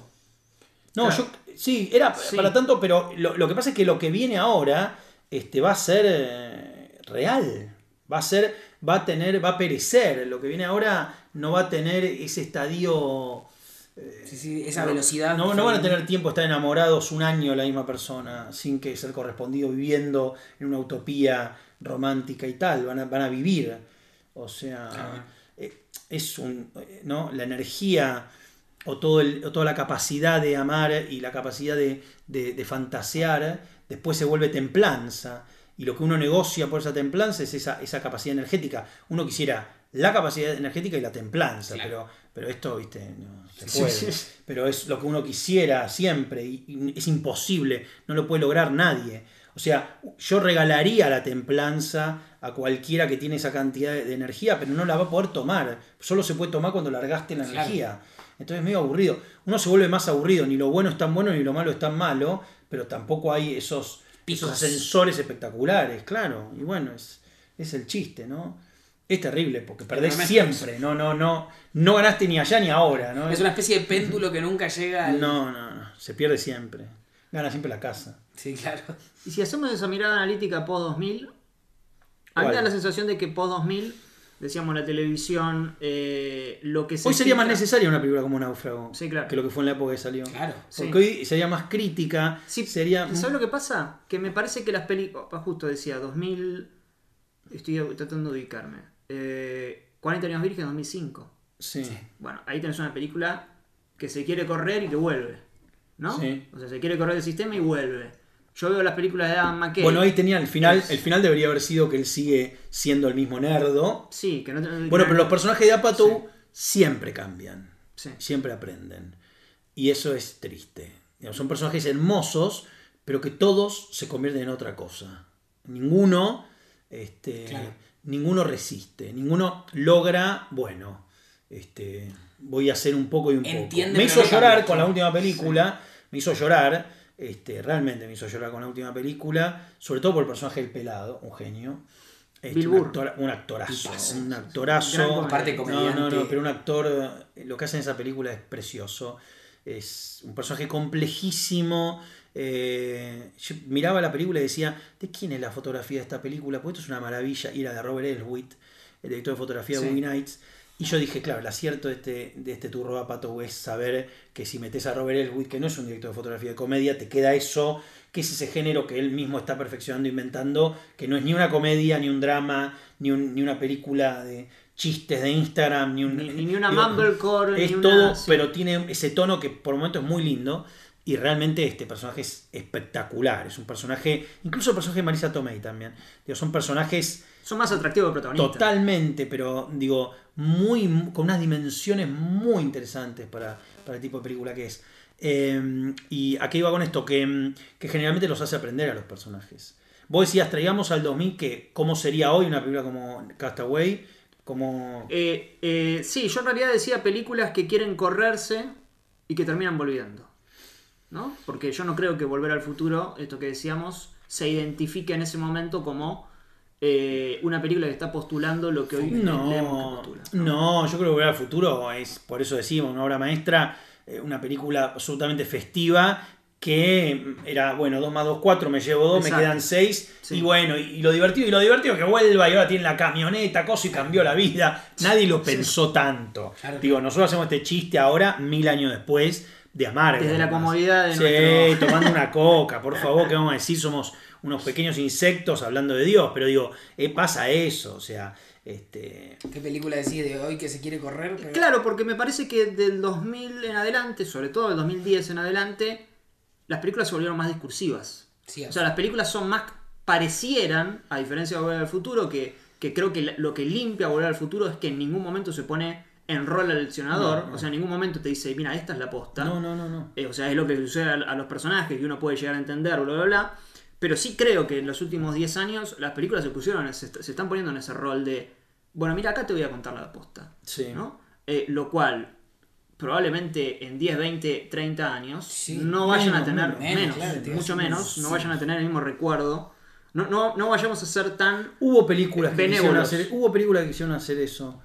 No, Claro. yo sí, era Sí. para tanto, pero lo, lo que pasa es que lo que viene ahora este, va a ser eh, real. Va a ser, va a tener, va a perecer. Lo que viene ahora no va a tener ese estadio. Sí, sí, esa no, velocidad. No, que- no van a tener tiempo de estar enamorados un año de la misma persona sin que ser correspondido viviendo en una utopía romántica y tal. Van a, van a vivir. O sea, Claro. eh, es un. eh, ¿no? La energía o, todo el, o toda la capacidad de amar y la capacidad de, de, de fantasear, después se vuelve templanza. Y lo que uno negocia por esa templanza es esa, esa capacidad energética. Uno quisiera la capacidad energética y la templanza, Claro. pero, pero esto, viste, no se Sí, puede. sí, sí. Pero es lo que uno quisiera siempre y, y es imposible, no lo puede lograr nadie. O sea, yo regalaría la templanza a cualquiera que tiene esa cantidad de, de energía, pero no la va a poder tomar. Solo se puede tomar cuando largaste la Claro. energía. Entonces es medio aburrido. Uno se vuelve más aburrido, ni lo bueno es tan bueno ni lo malo es tan malo, pero tampoco hay esos, Picos. esos ascensores espectaculares, claro. Y bueno, es, es el chiste, ¿no? Es terrible porque perdés no es siempre, no, no, no, no ganaste ni allá ni ahora, ¿no? Es una especie de péndulo que nunca llega al... No, no, no, se pierde siempre. Gana siempre la casa. Sí, claro. Y si hacemos esa mirada analítica post dos mil, a mí me da ¿Cuál? la sensación de que post dos mil, decíamos la televisión, eh, lo que se Hoy sería más filtra- necesaria una película como Náufrago Sí, claro. que lo que fue en la época que salió. Claro. Sí. Porque hoy sería más crítica, Sí, sería... ¿sabes lo que pasa? Que me parece que las películas, justo decía, dos mil, estoy tratando de ubicarme, eh, cuarenta años virgen, dos mil cinco. Sí. Bueno, ahí tenés una película que se quiere correr y que vuelve, ¿no? Sí. O sea, se quiere correr del sistema y vuelve. Yo veo las películas de Adam McKay. Bueno, ahí tenía el final. Es- El final debería haber sido que él sigue siendo el mismo nerdo. Sí, que no Bueno, pero los personajes de Apatow Sí. siempre cambian. Sí. Siempre aprenden. Y eso es triste. Digamos, son personajes hermosos, pero que todos se convierten en otra cosa. Ninguno, este, Claro. ninguno resiste. Ninguno logra, bueno, este, voy a hacer un poco y un poco. Entiende, Me pero hizo no llorar cambia. con la última película. Me hizo llorar. Este, realmente me hizo llorar con la última película. Sobre todo por el personaje del pelado, un genio. Este, Bill un, Burr. actor- un actorazo. Tipazo. Un Gran actorazo. comedia. Aparte No, comediante. no, no, pero un actor, lo que hace en esa película es precioso. Es un personaje complejísimo. Eh, yo miraba la película y decía, ¿de quién es la fotografía de esta película? Porque esto es una maravilla. Y era de Robert Elswit, el director de fotografía de Sí. Boogie Nights. Y yo dije, claro, el acierto de este, de este turro Apatow es saber que si metes a Robert Elswit, que no es un director de fotografía de comedia, te queda eso, que es ese género que él mismo está perfeccionando, inventando, que no es ni una comedia, ni un drama, ni, un- ni una película de chistes de Instagram, ni, un, Ni, ni una digo, mumblecore, es ni una... todo, sí. pero tiene ese tono que por momentos es muy lindo. Y realmente este personaje es espectacular. Es un personaje, incluso el personaje de Marisa Tomei también. Digo, son personajes Son más atractivos que protagonistas. totalmente, pero digo, muy con unas dimensiones muy interesantes para, para el tipo de película que es. Eh, y aquí iba con esto, que, que generalmente los hace aprender a los personajes. Vos decías, traigamos al dos mil, que cómo sería hoy una película como Castaway, como... Eh, eh, sí, yo en realidad decía películas que quieren correrse y que terminan volviendo. ¿No? Porque yo no creo que Volver al Futuro, esto que decíamos, se identifique en ese momento como eh, una película que está postulando lo que hoy leemos que No, postula. no, yo creo que Volver al Futuro es, por eso decimos, una obra maestra, eh, una película absolutamente festiva, que era, bueno, dos más dos, cuatro, me llevo dos, me Exacto. quedan seis, Sí. y bueno, y, y lo divertido, y lo divertido es que vuelva y ahora tiene la camioneta, cosa, y cambió la vida. Nadie lo pensó tanto. Claro. Digo, nosotros hacemos este chiste ahora, mil años después, de amargo. Desde la además. comodidad de Sí, nuestro- tomando una coca, por favor, ¿qué vamos a decir? Somos unos pequeños insectos hablando de Dios, pero digo, eh, pasa eso, o sea, este... ¿Qué película decís de hoy que se quiere correr? Pero- Claro, porque me parece que del dos mil en adelante, sobre todo del dos mil diez en adelante, las películas se volvieron más discursivas. Sí, O sea, las películas son más, parecieran, a diferencia de Volver al Futuro, que, que creo que la- lo que limpia Volver al Futuro es que en ningún momento se pone en rol al accionador. No, no. O sea, en ningún momento te dice, mira, esta es la posta. No, no, no, no. Eh, o sea, es lo que le sucede a, a los personajes, que uno puede llegar a entender, bla, bla, bla. Pero sí creo que en los últimos diez años las películas se pusieron, se, est- se están poniendo en ese rol de, bueno, mira, acá te voy a contar la posta. Sí. ¿No? Eh, lo cual probablemente en diez, veinte, treinta años Sí, no vayan menos, a tener menos, menos, claro, te iba a mucho decir, menos, no sí. vayan a tener el mismo recuerdo. No, no, no vayamos a ser tan Hubo películas que quisieron benévolos. hacer, hubo películas que quisieron hacer eso.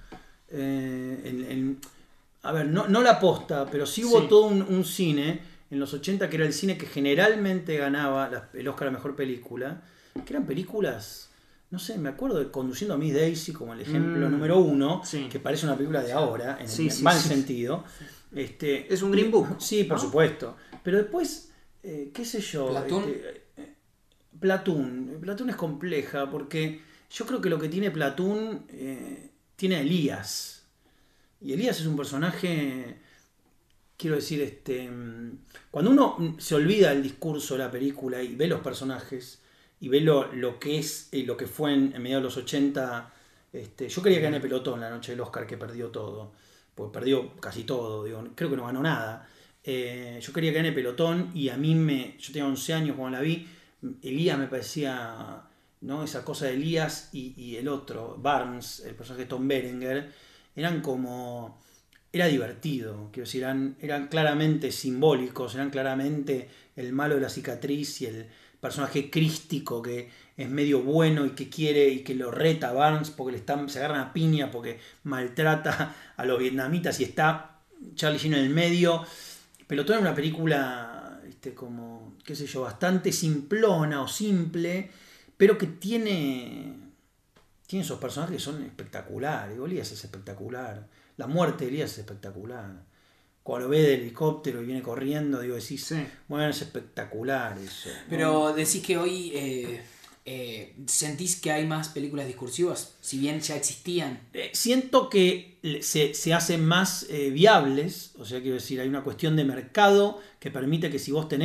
Eh, en- en- a ver, no, no la posta, pero sí hubo Sí. todo un, un cine en los ochenta que era el cine que generalmente ganaba la- el Oscar a Mejor Película, que eran películas, no sé, me acuerdo de Conduciendo a Miss Daisy como el ejemplo Mm, número uno, sí. que parece una película de ahora, en Sí, el sí, mal sí. sentido. Este, Es un Green Book, Sí, por ¿no? supuesto. Pero después, eh, qué sé yo. Platoon. este, eh, Platoon. Platoon es compleja porque yo creo que lo que tiene Platoon eh, tiene a Elías. Y Elías es un personaje, quiero decir, este, mm, cuando uno se olvida del discurso de la película y ve los personajes y ve lo, lo que es y lo que fue en, en mediados de los ochenta, este, yo quería que gane Pelotón la noche del Oscar, que perdió todo, pues perdió casi todo, digo, creo que no ganó nada. Eh, yo quería que gane Pelotón y a mí me, yo tenía once años cuando la vi, Elías me parecía, ¿no? Esa cosa de Elías y, y el otro, Barnes, el personaje de Tom Berenger, eran como, era divertido, quiero decir, eran, eran claramente simbólicos, eran claramente el malo de la cicatriz y el personaje crístico que es medio bueno y que quiere y que lo reta a Barnes porque le están, se agarran a piña porque maltrata a los vietnamitas y está Charlie Sheen en el medio. Pelotón es una película, este, como, qué sé yo, bastante simplona o simple, pero que tiene, tiene esos personajes que son espectaculares. Elías es espectacular. La muerte de Elías es espectacular. Cuando lo ve del helicóptero y viene corriendo, digo, decís, Sí. bueno, es espectacular eso. ¿no? Pero decís que hoy eh, eh, sentís que hay más películas discursivas, si bien ya existían. Eh, siento que se, se hacen más eh, viables, o sea, quiero decir, hay una cuestión de mercado que permite que si vos tenés,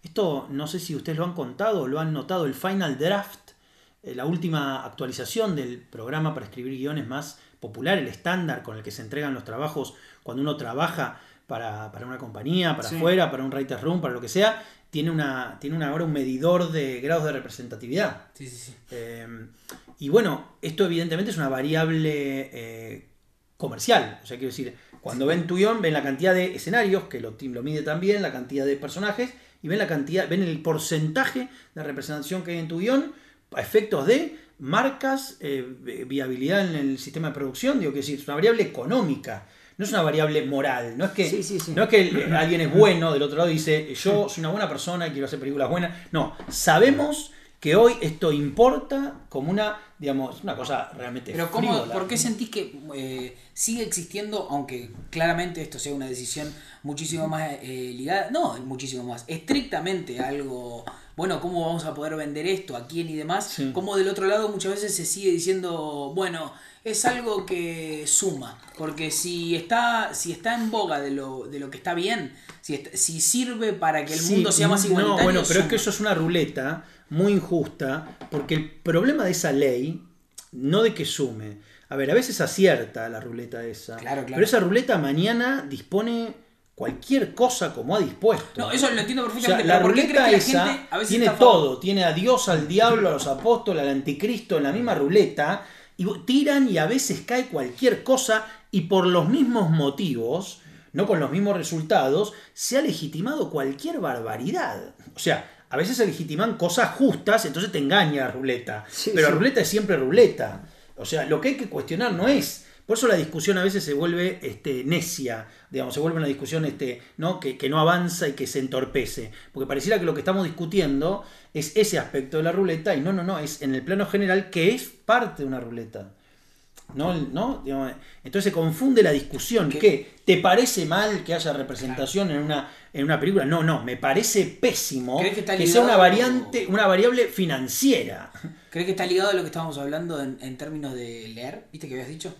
Esto no sé si ustedes lo han contado o lo han notado, el Final Draft, eh, la última actualización del programa para escribir guiones más popular, el estándar con el que se entregan los trabajos cuando uno trabaja para, para una compañía, para Sí. afuera, para un writer's room, para lo que sea, tiene una tiene una, ahora un medidor de grados de representatividad. Sí, sí, sí. Eh, y bueno, esto evidentemente es una variable eh, comercial. O sea, quiero decir, cuando ven tu guión, ven la cantidad de escenarios, que lo, lo mide también, la cantidad de personajes, y ven la cantidad, ven el porcentaje de representación que hay en tu guión a efectos de marcas, eh, viabilidad en el sistema de producción. Digo, que decir, es una variable económica. No es una variable moral, no es que, Sí, sí, sí. no es que el- alguien es bueno del otro lado y dice yo soy una buena persona y quiero hacer películas buenas. No, sabemos que hoy esto importa como una, digamos, una cosa realmente Pero ¿cómo, frívola. ¿por qué sentís que eh, sigue existiendo, aunque claramente esto sea una decisión muchísimo más eh, ligada, no, muchísimo más, estrictamente algo, bueno, ¿cómo vamos a poder vender esto? ¿A quién y demás? Sí. Como del otro lado muchas veces se sigue diciendo, bueno, es algo que suma, porque si está, si está en boga de lo, de lo que está bien, si, est- si sirve para que el Sí, mundo sea más igualitario, no, bueno, pero es suma. que eso es una ruleta muy injusta, porque el problema de esa ley, no de que sume, a ver, a veces acierta la ruleta esa, Claro, claro. pero esa ruleta mañana dispone cualquier cosa como ha dispuesto. No, eso lo entiendo O sea, perfectamente, la pero ¿por qué ruleta crees que la esa gente a veces tiene está a favor? todo, tiene a Dios, al diablo, a los apóstoles, al anticristo en la misma ruleta, y tiran y a veces cae cualquier cosa, y por los mismos motivos, no con los mismos resultados, se ha legitimado cualquier barbaridad. O sea, a veces se legitiman cosas justas, entonces te engaña la ruleta. Sí, pero sí. la ruleta es siempre ruleta. O sea, lo que hay que cuestionar no es... Por eso la discusión a veces se vuelve este, necia, digamos, se vuelve una discusión este, ¿no? Que, que no avanza y que se entorpece. Porque pareciera que lo que estamos discutiendo es ese aspecto de la ruleta, y no, no, no, es en el plano general que es parte de una ruleta. ¿No? ¿No? Digamos, entonces se confunde la discusión. ¿Qué? ¿Qué? ¿Te parece mal que haya representación en una, en una película? No, no, me parece pésimo ¿Crees que está que sea una ligado- variante, una variable financiera. ¿Crees que está ligado a lo que estábamos hablando en, en términos de leer? ¿Viste que habías dicho?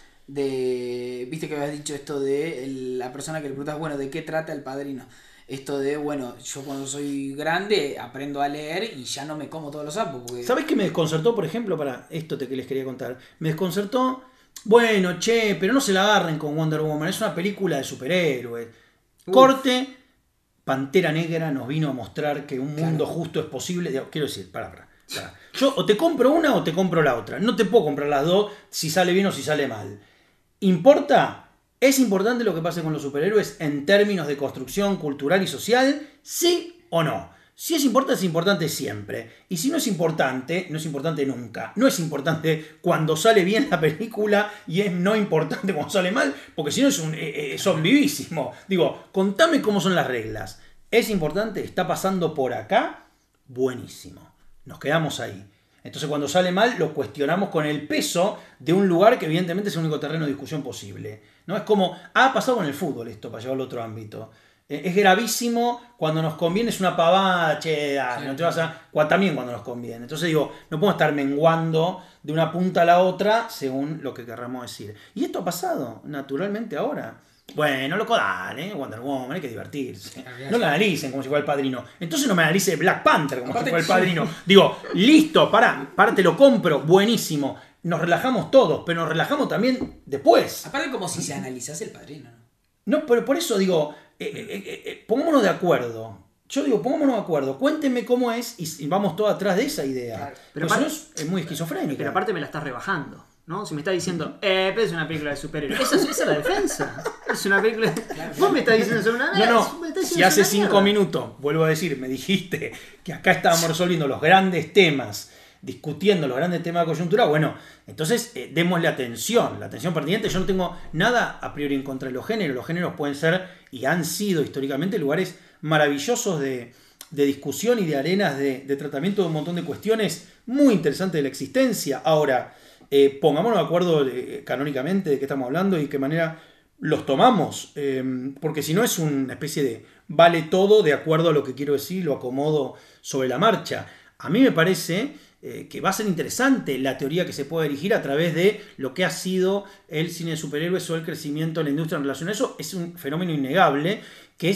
De, ¿Viste que habías dicho esto de el- la persona que le preguntas, bueno, ¿de qué trata El Padrino? Esto de, bueno, yo cuando soy grande aprendo a leer y ya no me como todos los sapos. Porque... ¿Sabés qué me desconcertó, por ejemplo, para esto te, que les quería contar? Me desconcertó, bueno, che, pero no se la agarren con Wonder Woman, es una película de superhéroes. Uf. Corte, Pantera Negra nos vino a mostrar que un mundo Claro. justo es posible. Digo, quiero decir, para, para, para. Yo o te compro una o te compro la otra. No te puedo comprar las dos si sale bien o si sale mal. ¿Importa? ¿Es importante lo que pase con los superhéroes en términos de construcción cultural y social? ¿Sí o no? Si es importante, es importante siempre. Y si no es importante, no es importante nunca. No es importante cuando sale bien la película y es no importante cuando sale mal, porque si no es un eh, eh, son vivísimo. Digo, contame cómo son las reglas. ¿Es importante? ¿Está pasando por acá? Buenísimo. Nos quedamos ahí. Entonces cuando sale mal lo cuestionamos con el peso de un lugar que evidentemente es el único terreno de discusión posible. ¿No? Es como, ha pasado con el fútbol esto, para llevarlo a otro ámbito. Eh, Es gravísimo cuando nos conviene, es una pavada, che, dale, Sí. no te vas a... cua- También cuando nos conviene. Entonces digo, no podemos estar menguando de una punta a la otra según lo que querramos decir. Y esto ha pasado naturalmente ahora. Bueno, loco, dale, Wonder Woman, hay que divertirse. No la analicen como si fuera El Padrino. Entonces no me analice Black Panther como si Aparte- fuera El Padrino. Digo, listo, pará, pará, te lo compro, buenísimo. Nos relajamos todos, pero nos relajamos también después. Aparte como si se analizase El Padrino, ¿no? No, pero por eso digo, eh, eh, eh, eh, pongámonos de acuerdo. Yo digo, pongámonos de acuerdo. Cuéntenme cómo es y, y vamos todos atrás de esa idea. Claro. Pero Pero si no aparte- es, es muy esquizofrénica. Pero aparte me la estás rebajando, ¿no? Si me estás diciendo, eh, pero es una película de superhéroes. Esa, esa es la defensa. Es una película. Vos me estás diciendo sobre una. No, me no, estás diciendo si sobre hace una cinco mierda. minutos, vuelvo a decir, me dijiste que acá estábamos resolviendo los grandes temas, discutiendo los grandes temas de coyuntura, bueno, entonces eh, démosle atención, la atención pertinente. Yo no tengo nada a priori en contra de los géneros. Los géneros pueden ser y han sido históricamente lugares maravillosos de, de discusión y de arenas de, de tratamiento de un montón de cuestiones muy interesantes de la existencia. Ahora, eh, pongámonos de acuerdo eh, canónicamente de qué estamos hablando y de qué manera los tomamos, eh, porque si no es una especie de vale todo de acuerdo a lo que quiero decir, lo acomodo sobre la marcha. A mí me parece eh, que va a ser interesante la teoría que se puede erigir a través de lo que ha sido el cine de superhéroes o el crecimiento de la industria en relación a eso. Es un fenómeno innegable que es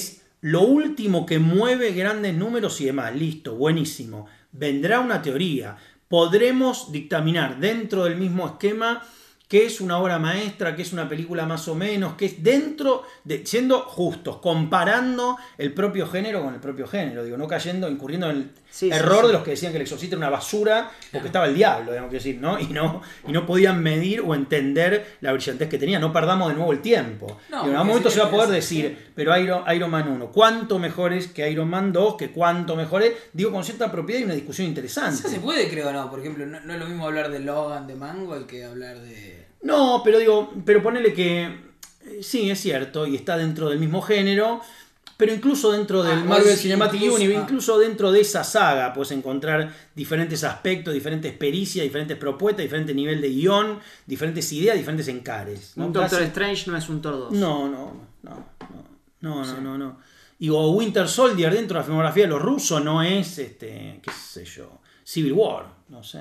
lo último que mueve grandes números y demás. Listo, buenísimo. Vendrá una teoría. Podremos dictaminar dentro del mismo esquema qué es una obra maestra, qué es una película más o menos, qué es dentro, de, siendo justos, comparando el propio género con el propio género, digo, no cayendo, incurriendo en el sí, error sí, sí. de los que decían que El Exorcista era una basura porque claro. estaba el diablo, digamos que decir, ¿no? Y no y no podían medir o entender la brillantez que tenía. No perdamos de nuevo el tiempo. No, digo, en algún momento se va a poder decir, sí. pero Iron, Iron Man uno, ¿cuánto mejor es que Iron Man dos? ¿Que cuánto mejor es? Digo, con cierta propiedad y una discusión interesante. Eso se puede, creo, no. Por ejemplo, no, no es lo mismo hablar de Logan, de Mangold, que hablar de... No, pero digo, pero ponele que sí, es cierto, y está dentro del mismo género, pero incluso dentro del ah, Marvel sí, Cinematic incluso, Universe, ah. incluso dentro de esa saga, puedes encontrar diferentes aspectos, diferentes pericias, diferentes propuestas, diferente nivel de guión, diferentes ideas, diferentes encares, ¿no? Un Doctor Casi... Strange no es un Thor dos. No, no, no, no, no, sí. no, no, no. Y o Winter Soldier dentro de la filmografía de los rusos no es, este, qué sé yo, Civil War, no sé.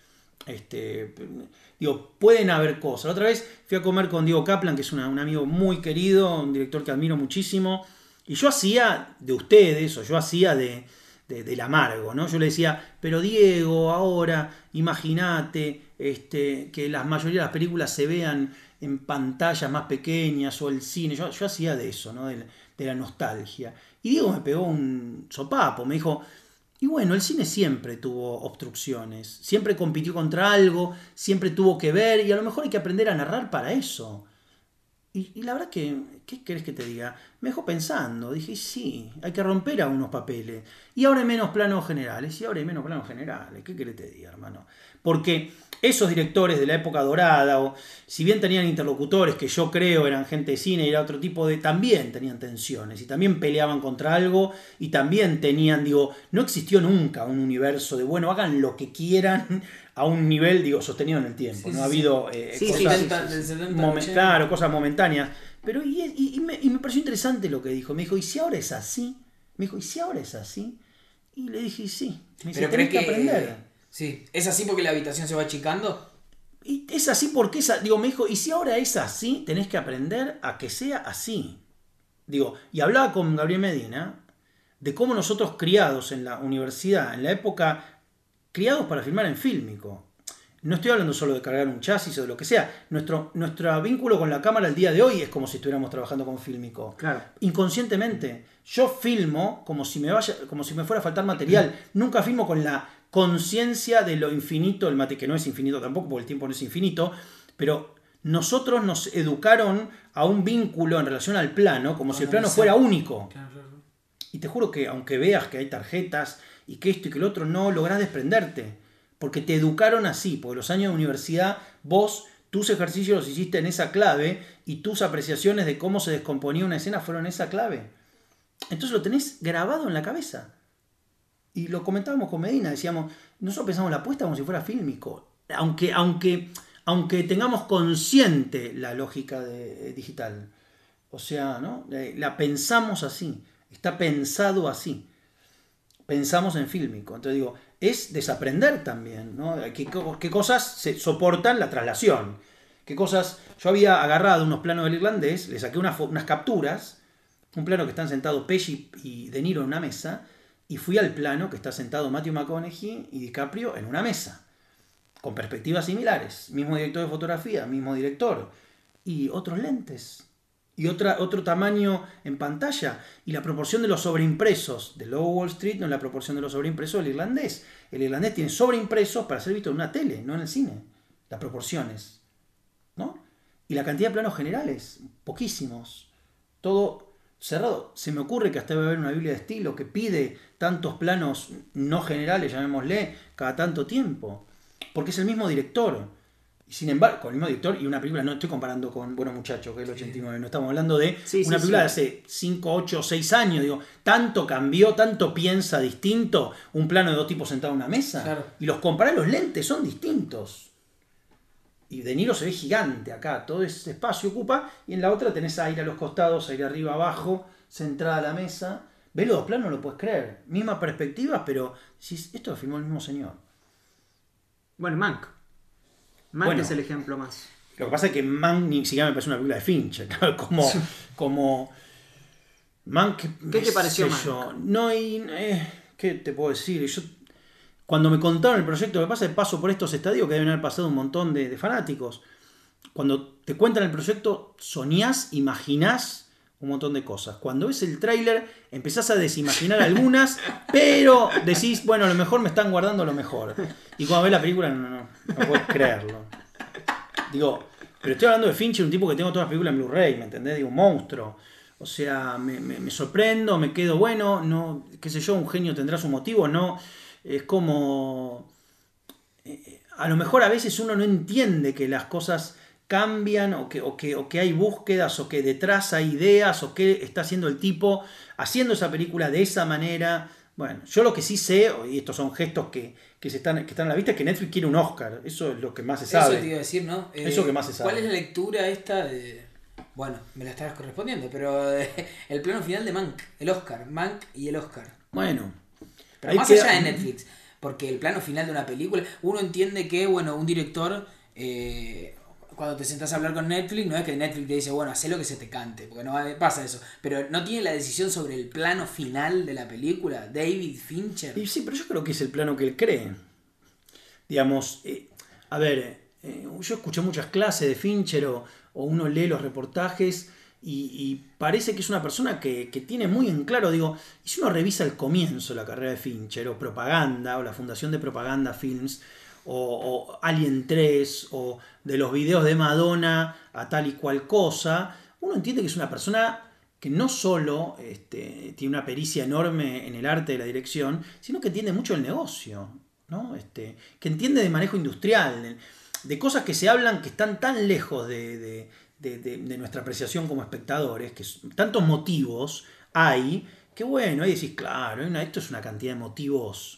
Este, digo, pueden haber cosas. La otra vez fui a comer con Diego Kaplan, que es una, un amigo muy querido, un director que admiro muchísimo, y yo hacía de ustedes, o yo hacía de, de, del amargo, ¿no? Yo le decía, pero Diego, ahora imagínate este, que la mayoría de las películas se vean en pantallas más pequeñas o el cine. Yo, yo hacía de eso, ¿no? De, de la nostalgia. Y Diego me pegó un sopapo, me dijo... Y bueno, el cine siempre tuvo obstrucciones, siempre compitió contra algo, siempre tuvo que ver, y a lo mejor hay que aprender a narrar para eso. Y, y la verdad que, ¿qué querés que te diga? Me dejó pensando, dije, sí, hay que romper algunos papeles. Y ahora hay menos planos generales, y ahora hay menos planos generales, ¿qué querés que te diga, hermano? Porque esos directores de la época dorada, o si bien tenían interlocutores que yo creo eran gente de cine y era otro tipo de... también tenían tensiones y también peleaban contra algo y también tenían, digo, no existió nunca un universo de, bueno, hagan lo que quieran a un nivel, digo, sostenido en el tiempo. Sí, no sí, ha habido eh, sí, cosas, sí, sí, sí. Momen, claro, cosas momentáneas. Pero y, y, y, me, y me pareció interesante lo que dijo. Me dijo, ¿y si ahora es así? Me dijo, ¿y si ahora es así? Y le dije, sí. Me dice, tenés que aprender. Sí, ¿es así porque la habitación se va achicando? Y es así porque esa, digo, me dijo, y si ahora es así, tenés que aprender a que sea así. Digo, y hablaba con Gabriel Medina de cómo nosotros criados en la universidad, en la época, criados para filmar en fílmico. No estoy hablando solo de cargar un chasis o de lo que sea. Nuestro, nuestro vínculo con la cámara el día de hoy es como si estuviéramos trabajando con fílmico. Claro. Inconscientemente. Yo filmo como si me vaya, como si me fuera a faltar material. Nunca filmo con la conciencia de lo infinito, el mate que no es infinito tampoco, porque el tiempo no es infinito, pero nosotros nos educaron a un vínculo en relación al plano, como si el plano fuera único. Claro, claro. Y te juro que aunque veas que hay tarjetas y que esto y que el otro, no lográs desprenderte, porque te educaron así, porque los años de universidad, vos, tus ejercicios los hiciste en esa clave y tus apreciaciones de cómo se descomponía una escena fueron en esa clave. Entonces lo tenés grabado en la cabeza. Y lo comentábamos con Medina, decíamos, nosotros pensamos la apuesta como si fuera fílmico, aunque, aunque, aunque tengamos consciente la lógica de, de digital. O sea, ¿no? La pensamos así, está pensado así. Pensamos en fílmico. Entonces digo, es desaprender también, ¿no? ¿Qué, qué cosas se soportan la traslación? ¿Qué cosas? Yo había agarrado unos planos del irlandés, le saqué unas, unas capturas, un plano que están sentados Pesci y De Niro en una mesa, y fui al plano que está sentado Matthew McConaughey y DiCaprio en una mesa, con perspectivas similares, mismo director de fotografía, mismo director, y otros lentes, y otra, otro tamaño en pantalla, y la proporción de los sobreimpresos de Lobo Wall Street no es la proporción de los sobreimpresos del irlandés. El irlandés tiene sobreimpresos para ser visto en una tele, no en el cine, las proporciones, ¿no? Y la cantidad de planos generales, poquísimos, todo cerrado. Se me ocurre que hasta debe haber una Biblia de estilo que pide tantos planos no generales, llamémosle, cada tanto tiempo. Porque es el mismo director. Y sin embargo, con el mismo director y una película, no estoy comparando con Buenos Muchachos, que es el ochenta y nueve, no estamos hablando de sí, una sí, película sí. de hace cinco, ocho, seis años. Digo, tanto cambió, tanto piensa distinto un plano de dos tipos sentados en una mesa. Claro. Y los comparás, los lentes son distintos. Y De Niro se ve gigante acá, todo ese espacio ocupa, y en la otra tenés aire a los costados, aire arriba, abajo, centrada la mesa. Ves los dos planos, no lo puedes creer. Misma perspectiva, pero si esto lo filmó el mismo señor. Bueno, Mank. Mank bueno, es el ejemplo más. Lo que pasa es que Mank ni siquiera me parece una película de Fincher, como, como Man, ¿Qué te pareció sé Mank? yo. No, y, eh, ¿qué te puedo decir? Yo, cuando me contaron el proyecto, lo que pasa es que paso por estos estadios que deben haber pasado un montón de, de fanáticos. Cuando te cuentan el proyecto, soñás, imaginás un montón de cosas. Cuando ves el tráiler, empezás a desimaginar algunas, pero decís, bueno, a lo mejor me están guardando lo mejor. Y cuando ves la película, no, no, no puedes creerlo. Digo, pero estoy hablando de Fincher, un tipo que tengo todas las películas en Blu-ray, ¿me entendés? Digo, un monstruo. O sea, me, me, me sorprendo, me quedo bueno, no, qué sé yo, un genio tendrá su motivo, no. Es como... eh, a lo mejor a veces uno no entiende que las cosas cambian o que, o, que, o que hay búsquedas o que detrás hay ideas o que está haciendo el tipo haciendo esa película de esa manera. Bueno, yo lo que sí sé, y estos son gestos que, que, se están, que están a la vista, es que Netflix quiere un Oscar. Eso es lo que más se sabe. Eso te iba a decir, ¿no? Eh, Eso que más se sabe. ¿Cuál es la lectura esta de...? Bueno, me la estabas correspondiendo, pero eh, el plano final de Mank, el Oscar, Mank y el Oscar. Bueno. Pero ahí más queda... allá de Netflix, porque el plano final de una película, uno entiende que, bueno, un director, eh, cuando te sentás a hablar con Netflix, no es que Netflix te dice, bueno, hacé lo que se te cante, porque no pasa eso, pero no tiene la decisión sobre el plano final de la película, David Fincher. Y sí, pero yo creo que es el plano que él cree. Digamos, eh, a ver, eh, yo escuché muchas clases de Fincher o, o uno lee los reportajes y, y parece que es una persona que, que tiene muy en claro, digo, y si uno revisa el comienzo de la carrera de Fincher o Propaganda o la Fundación de Propaganda Films o, o Alien tres o de los videos de Madonna a tal y cual cosa, uno entiende que es una persona que no solo este, tiene una pericia enorme en el arte de la dirección, sino que entiende mucho el negocio, ¿no? Este, que entiende de manejo industrial, de, de cosas que se hablan que están tan lejos de, de, de, de, de nuestra apreciación como espectadores, que tantos motivos hay, que bueno, ahí decís, claro, una, esto es una cantidad de motivos,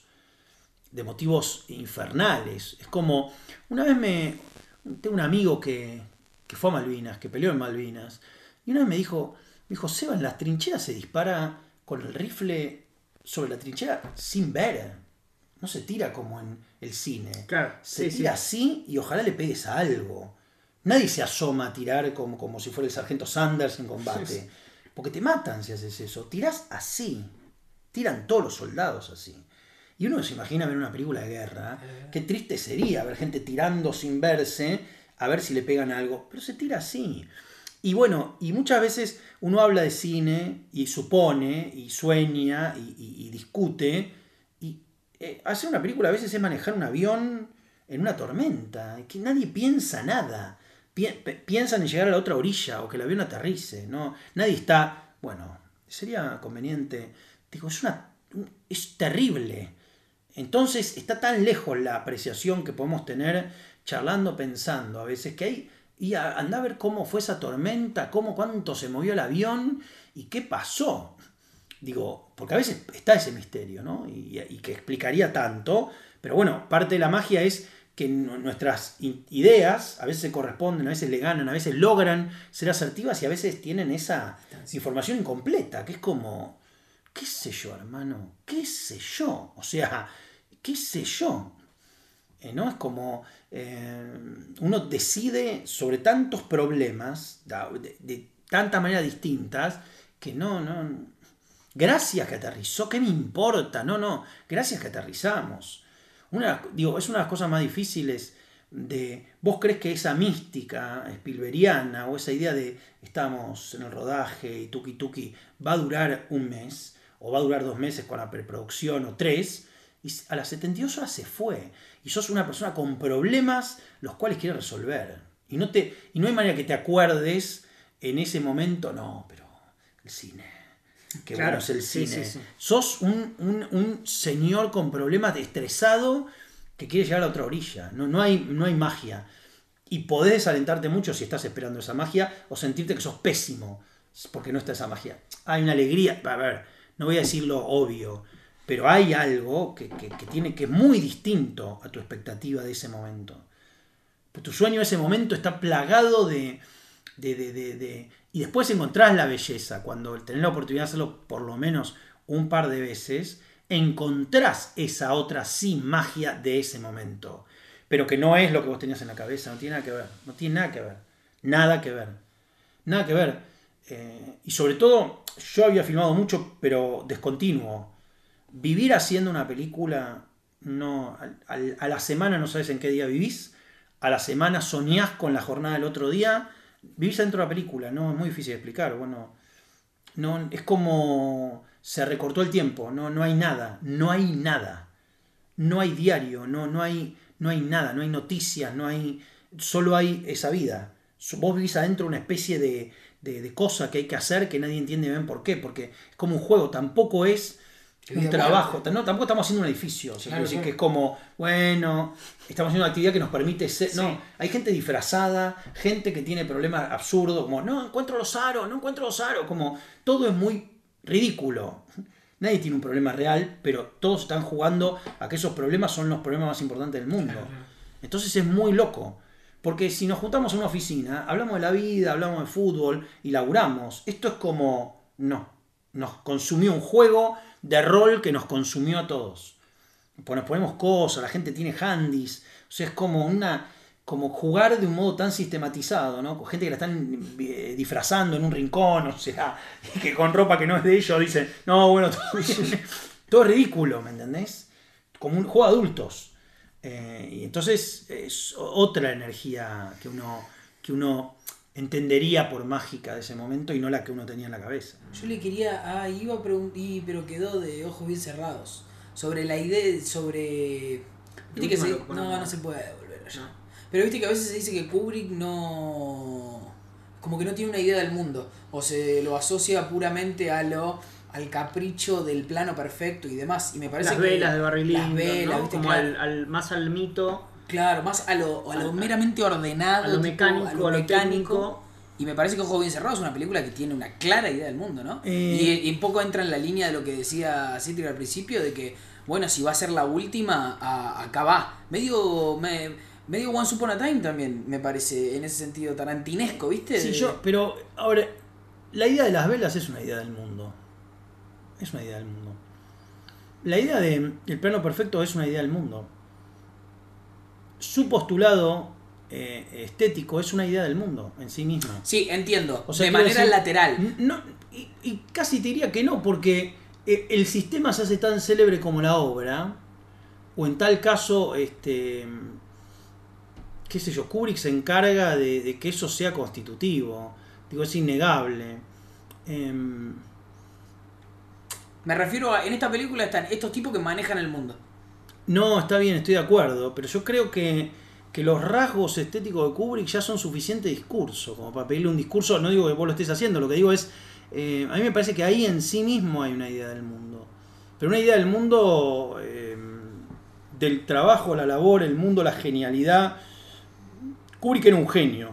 de motivos infernales. Es como, una vez me, tengo un amigo que, que fue a Malvinas, que peleó en Malvinas, y una vez me dijo, me dijo, Seba, en las trincheras se dispara con el rifle sobre la trinchera sin ver. No se tira como en el cine. Claro, se sí, tira sí. así y ojalá le pegues a algo. Nadie se asoma a tirar como, como si fuera el sargento Sanders en combate. Sí, sí. Porque te matan si haces eso. Tirás así. Tiran todos los soldados así. Y uno se imagina ver una película de guerra. Eh. Qué triste sería ver gente tirando sin verse a ver si le pegan algo. Pero se tira así. Y bueno, y muchas veces uno habla de cine y supone y sueña y, y, y discute. Y eh, hacer una película a veces es manejar un avión en una tormenta. Que nadie piensa nada. Pi piensan en llegar a la otra orilla o que el avión aterrice. ¿No? Nadie está... Bueno, sería conveniente... Digo, es, una, es terrible. Entonces está tan lejos la apreciación que podemos tener charlando, pensando a veces que hay... Y anda a ver cómo fue esa tormenta, cómo, cuánto se movió el avión y qué pasó. Digo, porque a veces está ese misterio, ¿no? Y, y que explicaría tanto. Pero bueno, parte de la magia es que nuestras ideas a veces se corresponden, a veces le ganan, a veces logran ser asertivas y a veces tienen esa información incompleta, que es como, qué sé yo, hermano, qué sé yo. O sea, qué sé yo. Eh, ¿no? Es como eh, uno decide sobre tantos problemas de, de tantas maneras distintas que no, no, gracias que aterrizó, ¿qué me importa? No, no, gracias que aterrizamos. Una, digo, es una de las cosas más difíciles de, vos crees que esa mística Spielbergiana o esa idea de estamos en el rodaje y tuki tuki va a durar un mes o va a durar dos meses con la preproducción o tres, y a las setenta y dos horas se fue. Y sos una persona con problemas los cuales quieres resolver. Y no, te, y no hay manera que te acuerdes en ese momento, no, pero el cine. Qué claro, bueno es el cine. Sí, sí, sí. Sos un, un, un señor con problemas, estresado, que quiere llegar a la otra orilla. No, no, hay, no hay magia. Y podés desalentarte mucho si estás esperando esa magia o sentirte que sos pésimo porque no está esa magia. Hay una alegría. A ver, no voy a decir lo obvio, pero hay algo que, que, que, tiene, que es muy distinto a tu expectativa de ese momento. Pues tu sueño de ese momento está plagado de, de, de, de, de... Y después encontrás la belleza. Cuando tenés la oportunidad de hacerlo por lo menos un par de veces, encontrás esa otra sí magia de ese momento. Pero que no es lo que vos tenías en la cabeza. No tiene nada que ver. No tiene nada que ver. Nada que ver. Nada que ver. Eh, y sobre todo, yo había filmado mucho, pero descontinuo. Vivir haciendo una película, no, a, a, a la semana no sabes en qué día vivís, a la semana soñás con la jornada del otro día, vivís dentro de la película, no, es muy difícil de explicar. Bueno, no, es como se recortó el tiempo, no, no hay nada, no hay nada, no hay diario, no, no, hay, no hay nada, no hay noticias, no hay, solo hay esa vida. Vos vivís adentro una especie de, de, de cosa que hay que hacer que nadie entiende bien por qué, porque es como un juego, tampoco es un trabajo, no, tampoco estamos haciendo un edificio, o sea, claro, decir, claro. Que es como, bueno, estamos haciendo una actividad que nos permite ser, sí. No, hay gente disfrazada, gente que tiene problemas absurdos, como, no encuentro los aros, no encuentro los aros, como, todo es muy ridículo. Nadie tiene un problema real, pero todos están jugando a que esos problemas son los problemas más importantes del mundo. Claro, claro. Entonces es muy loco. Porque si nos juntamos en una oficina, hablamos de la vida, hablamos de fútbol y laburamos. Esto es como, no, nos consumió un juego de rol que nos consumió a todos. Pues nos ponemos cosas, la gente tiene handys. O sea, es como una, como jugar de un modo tan sistematizado, ¿no? Con gente que la están disfrazando en un rincón, o sea, que con ropa que no es de ellos dicen, no, bueno, todo, todo es ridículo, ¿me entendés? Como un juego de adultos. Eh, y entonces es otra energía que uno, que uno entendería por mágica de ese momento y no la que uno tenía en la cabeza. Yo le quería, ah, iba a preguntar, pero quedó de ojos bien cerrados, sobre la idea, sobre... ¿Viste que se, no, no se puede devolver allá. No. Pero viste que a veces se dice que Kubrick no... como que no tiene una idea del mundo, o se lo asocia puramente a lo... al capricho del plano perfecto y demás, y me parece las que velas de Barry Lyndon, las velas, ¿no? ¿viste? Como Claro. al, al, más al mito, claro, más a lo, a lo al, meramente ordenado, a lo tipo, mecánico, a lo, a lo mecánico, técnico. Y me parece que Ojos Bien Cerrados es una película que tiene una clara idea del mundo, ¿no? Eh... Y, y un poco entra en la línea de lo que decía Citri al principio, de que, bueno, si va a ser la última, a, acá va. Medio, me, medio Once Upon a Time también, me parece, en ese sentido, tarantinesco, ¿viste? Sí, yo, pero ahora, la idea de las velas es una idea del mundo. Es una idea del mundo. La idea del de plano perfecto es una idea del mundo. Su postulado eh, estético es una idea del mundo en sí mismo. Sí, entiendo. O sea, de manera decir, lateral. No, y, y casi te diría que no, porque eh, el sistema se hace tan célebre como la obra, o en tal caso, este, qué sé yo, Kubrick se encarga de, de que eso sea constitutivo. Digo, es innegable. Eh, Me refiero a, en esta película están estos tipos que manejan el mundo. No, está bien, estoy de acuerdo, pero yo creo que, que los rasgos estéticos de Kubrick ya son suficiente discurso, como para pedirle un discurso. No digo que vos lo estés haciendo, lo que digo es, eh, a mí me parece que ahí en sí mismo hay una idea del mundo. Pero una idea del mundo, eh, del trabajo, la labor, el mundo, la genialidad. Kubrick era un genio.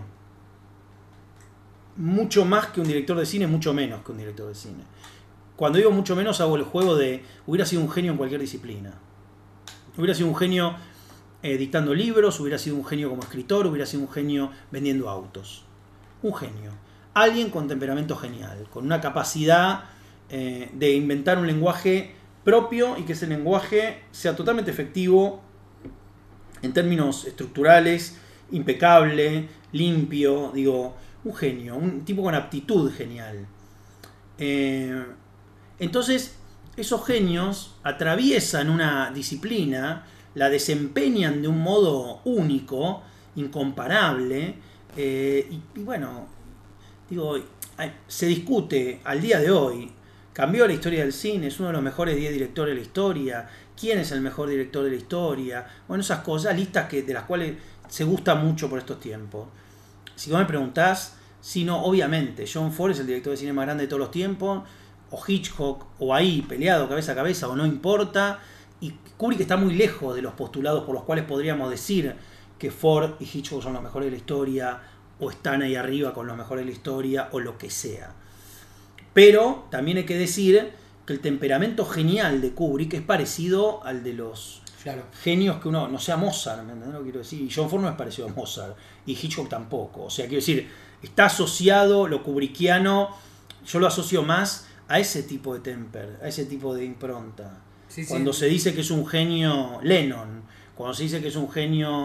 Mucho más que un director de cine, mucho menos que un director de cine. Cuando digo mucho menos, hago el juego de hubiera sido un genio en cualquier disciplina. Hubiera sido un genio eh, dictando libros, hubiera sido un genio como escritor, hubiera sido un genio vendiendo autos. Un genio. Alguien con temperamento genial, con una capacidad eh, de inventar un lenguaje propio y que ese lenguaje sea totalmente efectivo en términos estructurales, impecable, limpio, digo, un genio, un tipo con aptitud genial. Eh, entonces, esos genios atraviesan una disciplina, la desempeñan de un modo único, incomparable, eh, y, y bueno, digo, se discute al día de hoy, cambió la historia del cine, es uno de los mejores diez directores de la historia, quién es el mejor director de la historia, bueno, esas cosas, listas que, de las cuales se gusta mucho por estos tiempos. Si vos me preguntás, si no, obviamente, John Ford es el director de cine más grande de todos los tiempos, o Hitchcock, o ahí, peleado cabeza a cabeza, o no importa, y Kubrick está muy lejos de los postulados por los cuales podríamos decir que Ford y Hitchcock son los mejores de la historia, o están ahí arriba con los mejores de la historia, o lo que sea. Pero también hay que decir que el temperamento genial de Kubrick es parecido al de los claro. genios que uno, no sea Mozart, ¿me entiendes lo que quiero decir? Y John Ford no es parecido a Mozart, y Hitchcock tampoco. O sea, quiero decir, está asociado lo kubrickiano, yo lo asocio más a ese tipo de temper, a ese tipo de impronta. Sí, cuando sí. se dice que es un genio Lennon, cuando se dice que es un genio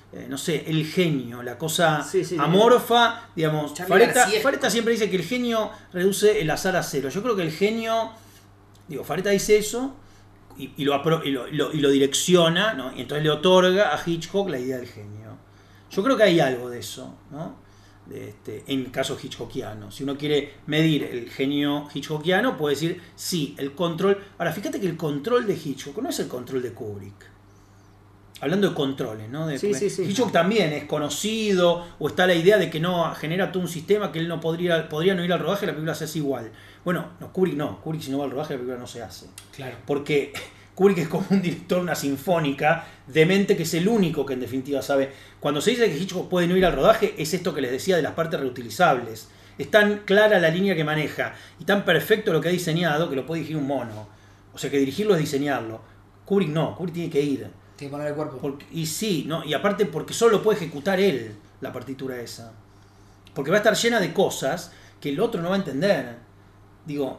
eh, no sé, el genio, la cosa Sí, sí, amorfa, digamos. Charlie Fareta, García. Fareta siempre dice que el genio reduce el azar a cero. Yo creo que el genio, digo, Fareta dice eso y, y, lo, apro- y, lo, y, lo, y lo direcciona, ¿no? Y entonces le otorga a Hitchcock la idea del genio. Yo creo que hay algo de eso, ¿no? De este, en caso hitchcockiano. Si uno quiere medir el genio hitchcockiano, puede decir, sí, el control. Ahora, fíjate que el control de Hitchcock no es el control de Kubrick. Hablando de controles, ¿no? De, Sí, sí, sí. Hitchcock también es conocido, o está la idea de que no genera todo un sistema que él no podría, podría no ir al rodaje, la película se hace igual. Bueno, no, Kubrick no. Kubrick si no va al rodaje, la película no se hace. Claro. Porque Kubrick es como un director, una sinfónica, demente, que es el único que en definitiva sabe. Cuando se dice que Hitchcock puede no ir al rodaje, es esto que les decía de las partes reutilizables. Es tan clara la línea que maneja y tan perfecto lo que ha diseñado que lo puede dirigir un mono. O sea que dirigirlo es diseñarlo. Kubrick no, Kubrick tiene que ir. Tiene que poner el cuerpo. Porque, y sí, ¿no? Y aparte porque solo puede ejecutar él la partitura esa. Porque va a estar llena de cosas que el otro no va a entender. Digo,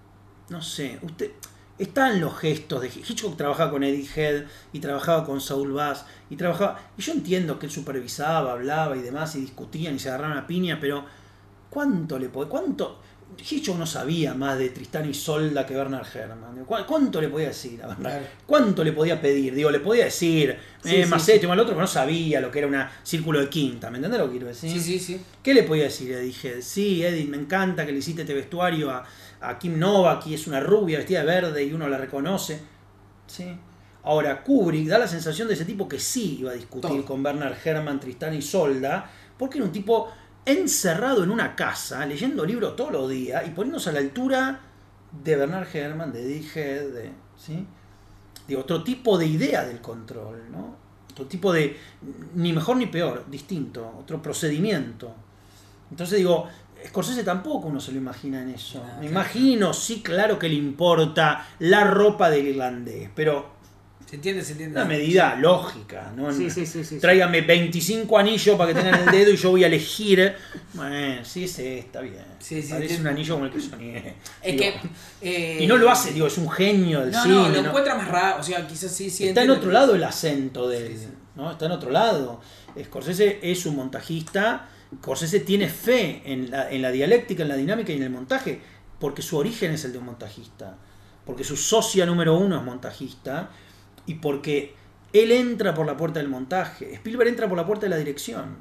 no sé, usted... Están los gestos de Hitchcock. Trabajaba con Eddie Head y trabajaba con Saul Bass y trabajaba, y yo entiendo que él supervisaba, hablaba y demás y discutían y se agarraron a piña, pero ¿cuánto le podía, cuánto Hitchcock no sabía más de Tristán y Isolda que Bernard Herrmann? ¿Cuánto le podía decir a Bernard? Claro. ¿Cuánto le podía pedir? Digo, le podía decir, Sí, eh, sí, más sí. esto y más lo otro, pero no sabía lo que era un círculo de quinta, ¿me entendés lo que quiero decir? Sí, sí, sí. ¿Qué le podía decir? Le dije, sí, Eddie, me encanta que le hiciste este vestuario a, a Kim Novak, y es una rubia vestida de verde y uno la reconoce. ¿Sí? Ahora, Kubrick da la sensación de ese tipo que sí iba a discutir Todo. con Bernard Herrmann, Tristán y Isolda, porque era un tipo encerrado en una casa, leyendo libros todos los días y poniéndose a la altura de Bernard Herrmann, de Eddie Head, de, ¿sí? de otro tipo de idea del control, ¿no? Otro tipo de, ni mejor ni peor, distinto, otro procedimiento. Entonces digo, Scorsese tampoco uno se lo imagina en eso. Ah, Me claro. imagino, sí, claro que le importa la ropa del irlandés, pero Se entiende, se entiende. una medida lógica, ¿no? Sí, sí, sí, sí. Tráigame veinticinco anillos para que tengan el dedo y yo voy a elegir. Bueno, sí, sí, está bien. Sí, sí, Parece sí. un anillo como el que soñé. Es Digo, que. eh, y no lo hace, digo, es un genio del No, cine. no, lo ¿no? encuentra más raro. O sea, quizás sí, sí. Está en entiendo otro que- lado el acento de él, Sí, sí. ¿no? Está en otro lado. Scorsese es un montajista. Scorsese tiene fe en la, en la dialéctica, en la dinámica y en el montaje, porque su origen es el de un montajista. Porque su socia número uno es montajista. Y porque él entra por la puerta del montaje. Spielberg entra por la puerta de la dirección.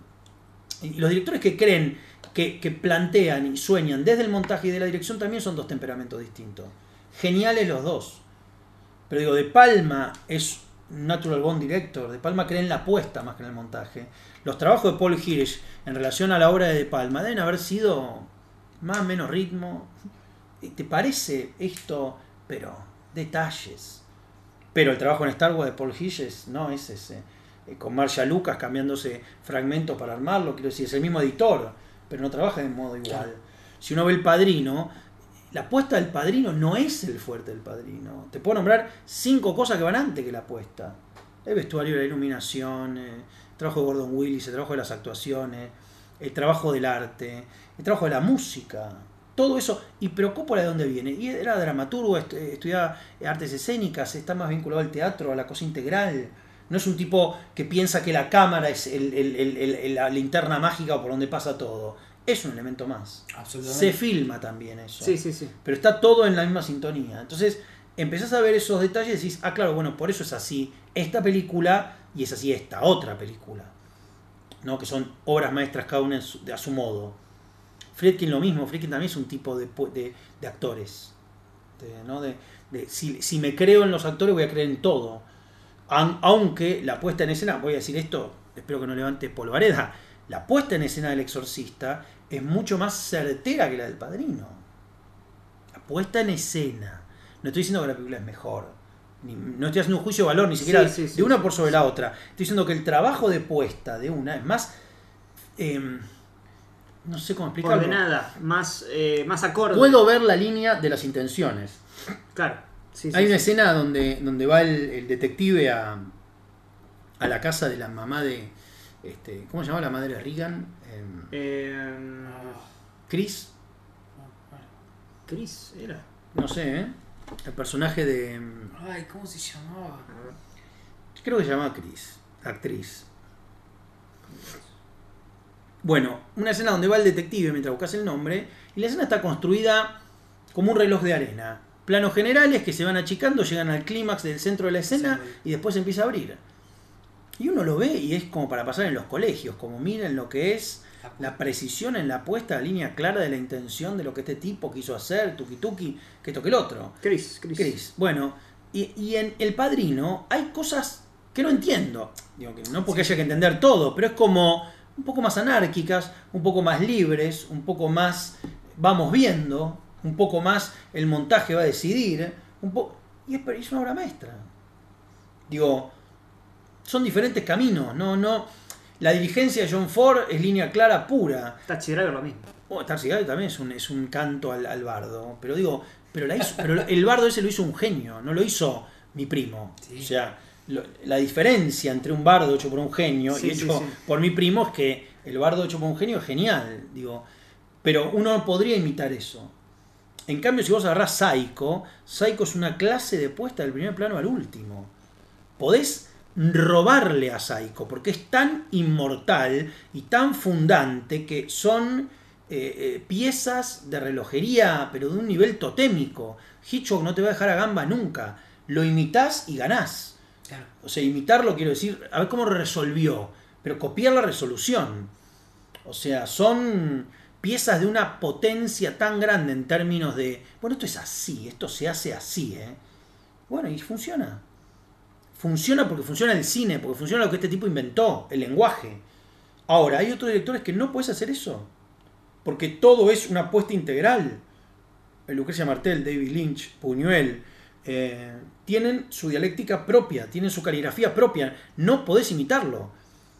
Y los directores que creen, que, que plantean y sueñan desde el montaje y de la dirección también son dos temperamentos distintos. Geniales los dos. Pero digo, De Palma es un natural born director. De Palma cree en la apuesta más que en el montaje. Los trabajos de Paul Hirsch en relación a la obra de De Palma deben haber sido más o menos ritmo. ¿Te parece esto? Pero detalles. Pero el trabajo en Star Wars de Paul Hirsch es, no es ese. Eh, con Marshall Lucas cambiándose fragmentos para armarlo. Quiero decir, es el mismo editor, pero no trabaja de modo igual. Claro. Si uno ve El Padrino, la apuesta del Padrino no es el fuerte del Padrino. Te puedo nombrar cinco cosas que van antes que la apuesta. El vestuario, la iluminación, eh, el trabajo de Gordon Willis, el trabajo de las actuaciones, el trabajo del arte, el trabajo de la música. Todo eso, y pero Coppola de dónde viene, y era dramaturgo, est- estudiaba artes escénicas, está más vinculado al teatro, a la cosa integral. No es un tipo que piensa que la cámara es el- el- el- el- la linterna mágica por donde pasa todo. Es un elemento más. Absolutamente. Se filma también eso. Sí, sí, sí. Pero está todo en la misma sintonía. Entonces empezás a ver esos detalles y decís, ah, claro, bueno, por eso es así esta película y es así esta otra película. ¿No? Que son obras maestras cada una en su- de- a su modo. Friedkin lo mismo, Friedkin también es un tipo de, pu- de, de actores. De- ¿no? de, de- si, si me creo en los actores voy a creer en todo. Aun- aunque la puesta en escena, voy a decir esto, espero que no levante polvareda, la puesta en escena del Exorcista es mucho más certera que la del Padrino. La puesta en escena. No estoy diciendo que la película es mejor. Ni- no estoy haciendo un juicio de valor ni siquiera Sí, sí, sí, de una sí, por sobre sí. la otra. Estoy diciendo que el trabajo de puesta de una es más... em, no sé cómo explicarlo. Ordenada, más, eh, más acorde. Puedo ver la línea de las intenciones. Claro. Sí, sí, Hay una sí. escena donde, donde va el, el detective a, a la casa de la mamá de... Este, ¿Cómo se llama la madre de Reagan? Em, Eh, Chris. Chris era. No sé, ¿eh? El personaje de... em, Ay, ¿cómo se llamaba? creo que se llama Chris. Actriz. Bueno, una escena donde va el detective mientras buscas el nombre, y la escena está construida como un reloj de arena. Planos generales que se van achicando, llegan al clímax del centro de la escena Sí. y después se empieza a abrir. Y uno lo ve y es como para pasar en los colegios, como miren lo que es la precisión en la puesta, la línea clara de la intención de lo que este tipo quiso hacer, tuki tuki, que esto que el otro. Chris, Chris. Chris. Bueno, y, y en El Padrino hay cosas que no entiendo. Digo que no porque Sí. haya que entender todo, pero es como un poco más anárquicas, un poco más libres, un poco más vamos viendo, un poco más el montaje va a decidir, un poco y es, es una obra maestra. Digo, son diferentes caminos, no, no. La dirigencia de John Ford es línea clara pura. Taxi Driver lo mismo. Oh, Taxi Driver también es un, es un canto al, al bardo. Pero digo, pero, la hizo, pero el bardo ese lo hizo un genio, no lo hizo mi primo. Sí. O sea, lo- la diferencia entre un bardo hecho por un genio Sí, y sí, hecho sí. por mi primo es que el bardo hecho por un genio es genial. Digo, pero uno podría imitar eso. En cambio, si vos agarrás Psycho, Psycho es una clase de puesta del primer plano al último. Podés robarle a Psycho, porque es tan inmortal y tan fundante que son eh, eh, piezas de relojería, pero de un nivel totémico. Hitchcock no te va a dejar a gamba nunca. Lo imitás y ganás. Claro. O sea, imitarlo quiero decir, a ver cómo resolvió, pero copiar la resolución. O sea, son piezas de una potencia tan grande en términos de, bueno, esto es así, esto se hace así, ¿eh? Bueno, y funciona. Funciona porque funciona el cine, porque funciona lo que este tipo inventó, el lenguaje. Ahora, hay otros directores que no puedes hacer eso, porque todo es una apuesta integral. Lucrecia Martel, David Lynch, Buñuel, eh, tienen su dialéctica propia, tienen su caligrafía propia, no podés imitarlo.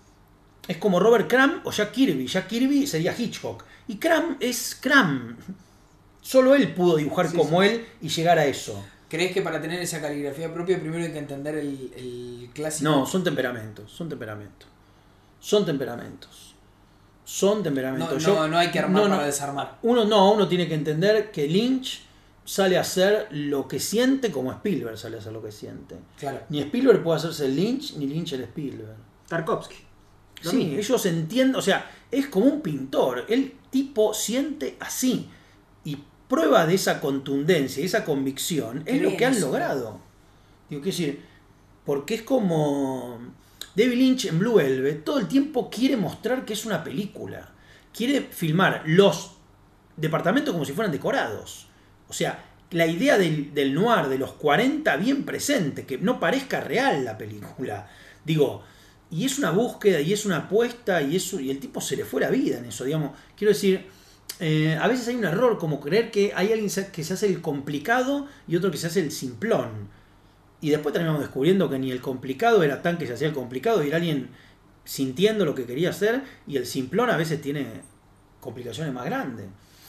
Es como Robert Crumb o Jack Kirby. Jack Kirby sería Hitchcock. Y Crumb es Crumb. Solo él pudo dibujar Sí, como sí. él y llegar a eso. ¿Crees que para tener esa caligrafía propia primero hay que entender el, el clásico? No, son temperamentos, son temperamentos. Son temperamentos. Son No, temperamentos. no, Yo- no hay que armar no, no. para desarmar. Uno no, uno tiene que entender que Lynch sale a hacer lo que siente como Spielberg sale a hacer lo que siente. Claro. Ni Spielberg puede hacerse el Lynch, ni Lynch el Spielberg. Tarkovsky. Lo Sí, mismo. ellos entienden, o sea, es como un pintor. El tipo siente así. Y prueba de esa contundencia y esa convicción Qué es lo bien que han eso. logrado. Digo, quiero decir, porque es como David Lynch en Blue Velvet, todo el tiempo quiere mostrar que es una película. Quiere filmar los departamentos como si fueran decorados. O sea, la idea del, del noir de los cuarenta bien presente, que no parezca real la película. Digo, y es una búsqueda y es una apuesta y, eso, y el tipo se le fue la vida en eso, digamos. Quiero decir, eh, a veces hay un error como creer que hay alguien que se hace el complicado y otro que se hace el simplón. Y después terminamos descubriendo que ni el complicado era tan que se hacía el complicado y era alguien sintiendo lo que quería hacer, y el simplón a veces tiene complicaciones más grandes.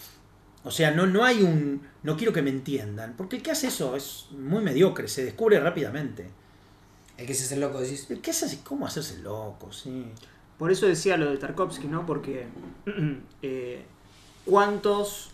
O sea, no, no hay un... No quiero que me entiendan, porque el que hace eso es muy mediocre, se descubre rápidamente. El que se hace el loco, decís. El que hace así, ¿cómo hacerse loco? Sí. Por eso decía lo de Tarkovsky, ¿no? Porque eh, ¿cuántos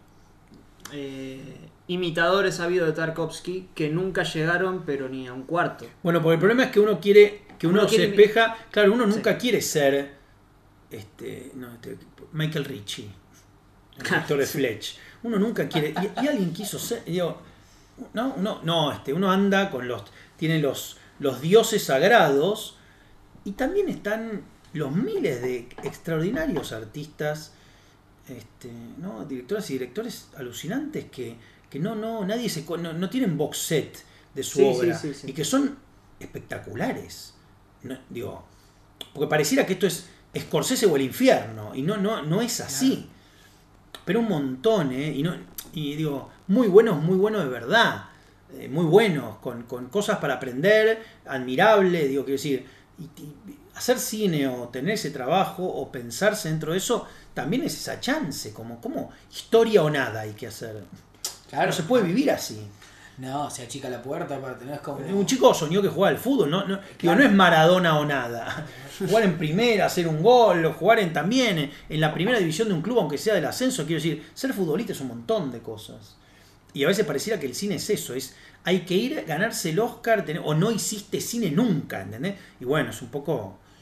eh, imitadores ha habido de Tarkovsky que nunca llegaron pero ni a un cuarto? Bueno, porque el problema es que uno quiere, que uno, Uno se quiere- espeja, claro, uno nunca Sí. quiere ser este, no, este, Michael Ritchie, el director de Fletch. Uno nunca quiere, y, y alguien quiso ser, y digo, no, uno, no, este, uno anda con los, tiene los, los dioses sagrados, y también están los miles de extraordinarios artistas, este, ¿no? Directoras y directores alucinantes que, que no, no, nadie se, no, no tienen box set de su Sí, obra, sí, sí, sí. y que son espectaculares. No, digo, porque pareciera que esto es Scorsese o el infierno, y no, no, no es así. Pero un montón, ¿eh? Y, no, y digo, muy buenos, muy buenos de verdad. Eh, muy buenos, con, con cosas para aprender, admirable, digo, quiero decir, y, y hacer cine o tener ese trabajo o pensarse dentro de eso, también es esa chance, como, como historia o nada hay que hacer. Claro. No se puede vivir así. No, se achica la puerta para tener como... Un chico soñó que jugaba al fútbol, no, no, digo, no es Maradona o nada. Jugar en primera, hacer un gol, o jugar en, también en, en la primera división de un club, aunque sea del ascenso, quiero decir, ser futbolista es un montón de cosas. Y a veces pareciera que el cine es eso, es hay que ir, ganarse el Oscar, tener, o no hiciste cine nunca, ¿entendés? Y bueno, es un poco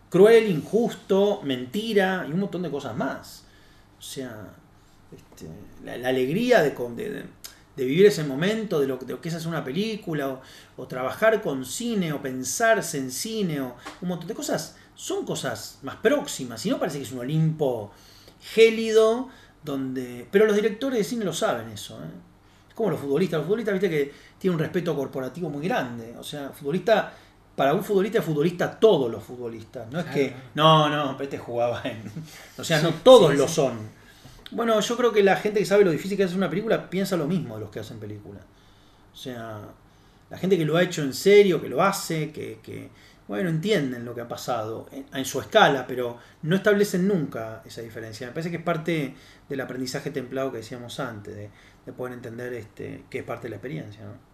cruel, injusto, mentira y un montón de cosas más. O sea, este, la, la alegría de, de, de vivir ese momento, de lo, de lo que es hacer una película, o, o trabajar con cine, o pensarse en cine, o un montón de cosas, son cosas más próximas. Si no, parece que es un Olimpo gélido, donde... Pero los directores de cine lo saben eso, ¿eh? Es como los futbolistas. Los futbolistas, viste que tienen un respeto corporativo muy grande. O sea, futbolista... Para un futbolista es futbolista todos los futbolistas. No es claro. que, no, no, este jugaba en... O sea, sí, no todos sí, lo sí. son. Bueno, yo creo que la gente que sabe lo difícil que es hacer una película piensa lo mismo de los que hacen películas. O sea, la gente que lo ha hecho en serio, que lo hace, que, que bueno, entienden lo que ha pasado en, en su escala, pero no establecen nunca esa diferencia. Me parece que es parte del aprendizaje templado que decíamos antes, de, de poder entender este, que es parte de la experiencia, ¿no?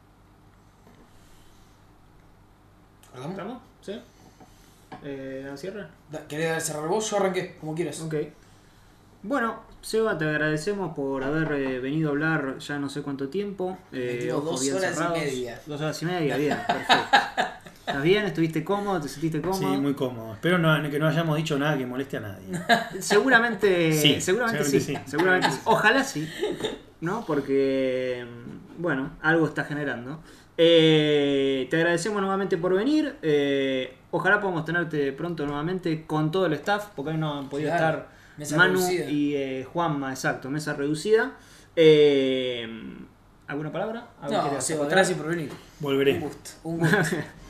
¿Estamos? ¿Sí? Eh, ¿Cierra? ¿Querés cerrar vos? Yo arranqué, como quieras. Ok. Bueno, Seba, te agradecemos por haber eh, venido a hablar ya no sé cuánto tiempo. Eh, dos horas cerrados. y media. Dos horas y media, bien, perfecto. ¿Estás bien? ¿Estuviste cómodo? ¿Te sentiste cómodo? Sí, muy cómodo. Espero no, que no hayamos dicho nada que moleste a nadie. Seguramente sí. Seguramente, seguramente sí. sí. Seguramente sí. Ojalá sí. ¿No? Porque, bueno, algo está generando. Eh, te agradecemos nuevamente por venir. Eh, ojalá podamos tenerte pronto nuevamente con todo el staff, porque hoy no han podido claro. estar mesa Manu reducida. y eh, Juanma, exacto, mesa reducida. Eh, ¿Alguna palabra? No, sí, gracias por venir. Volveré. Un gusto. Un gusto.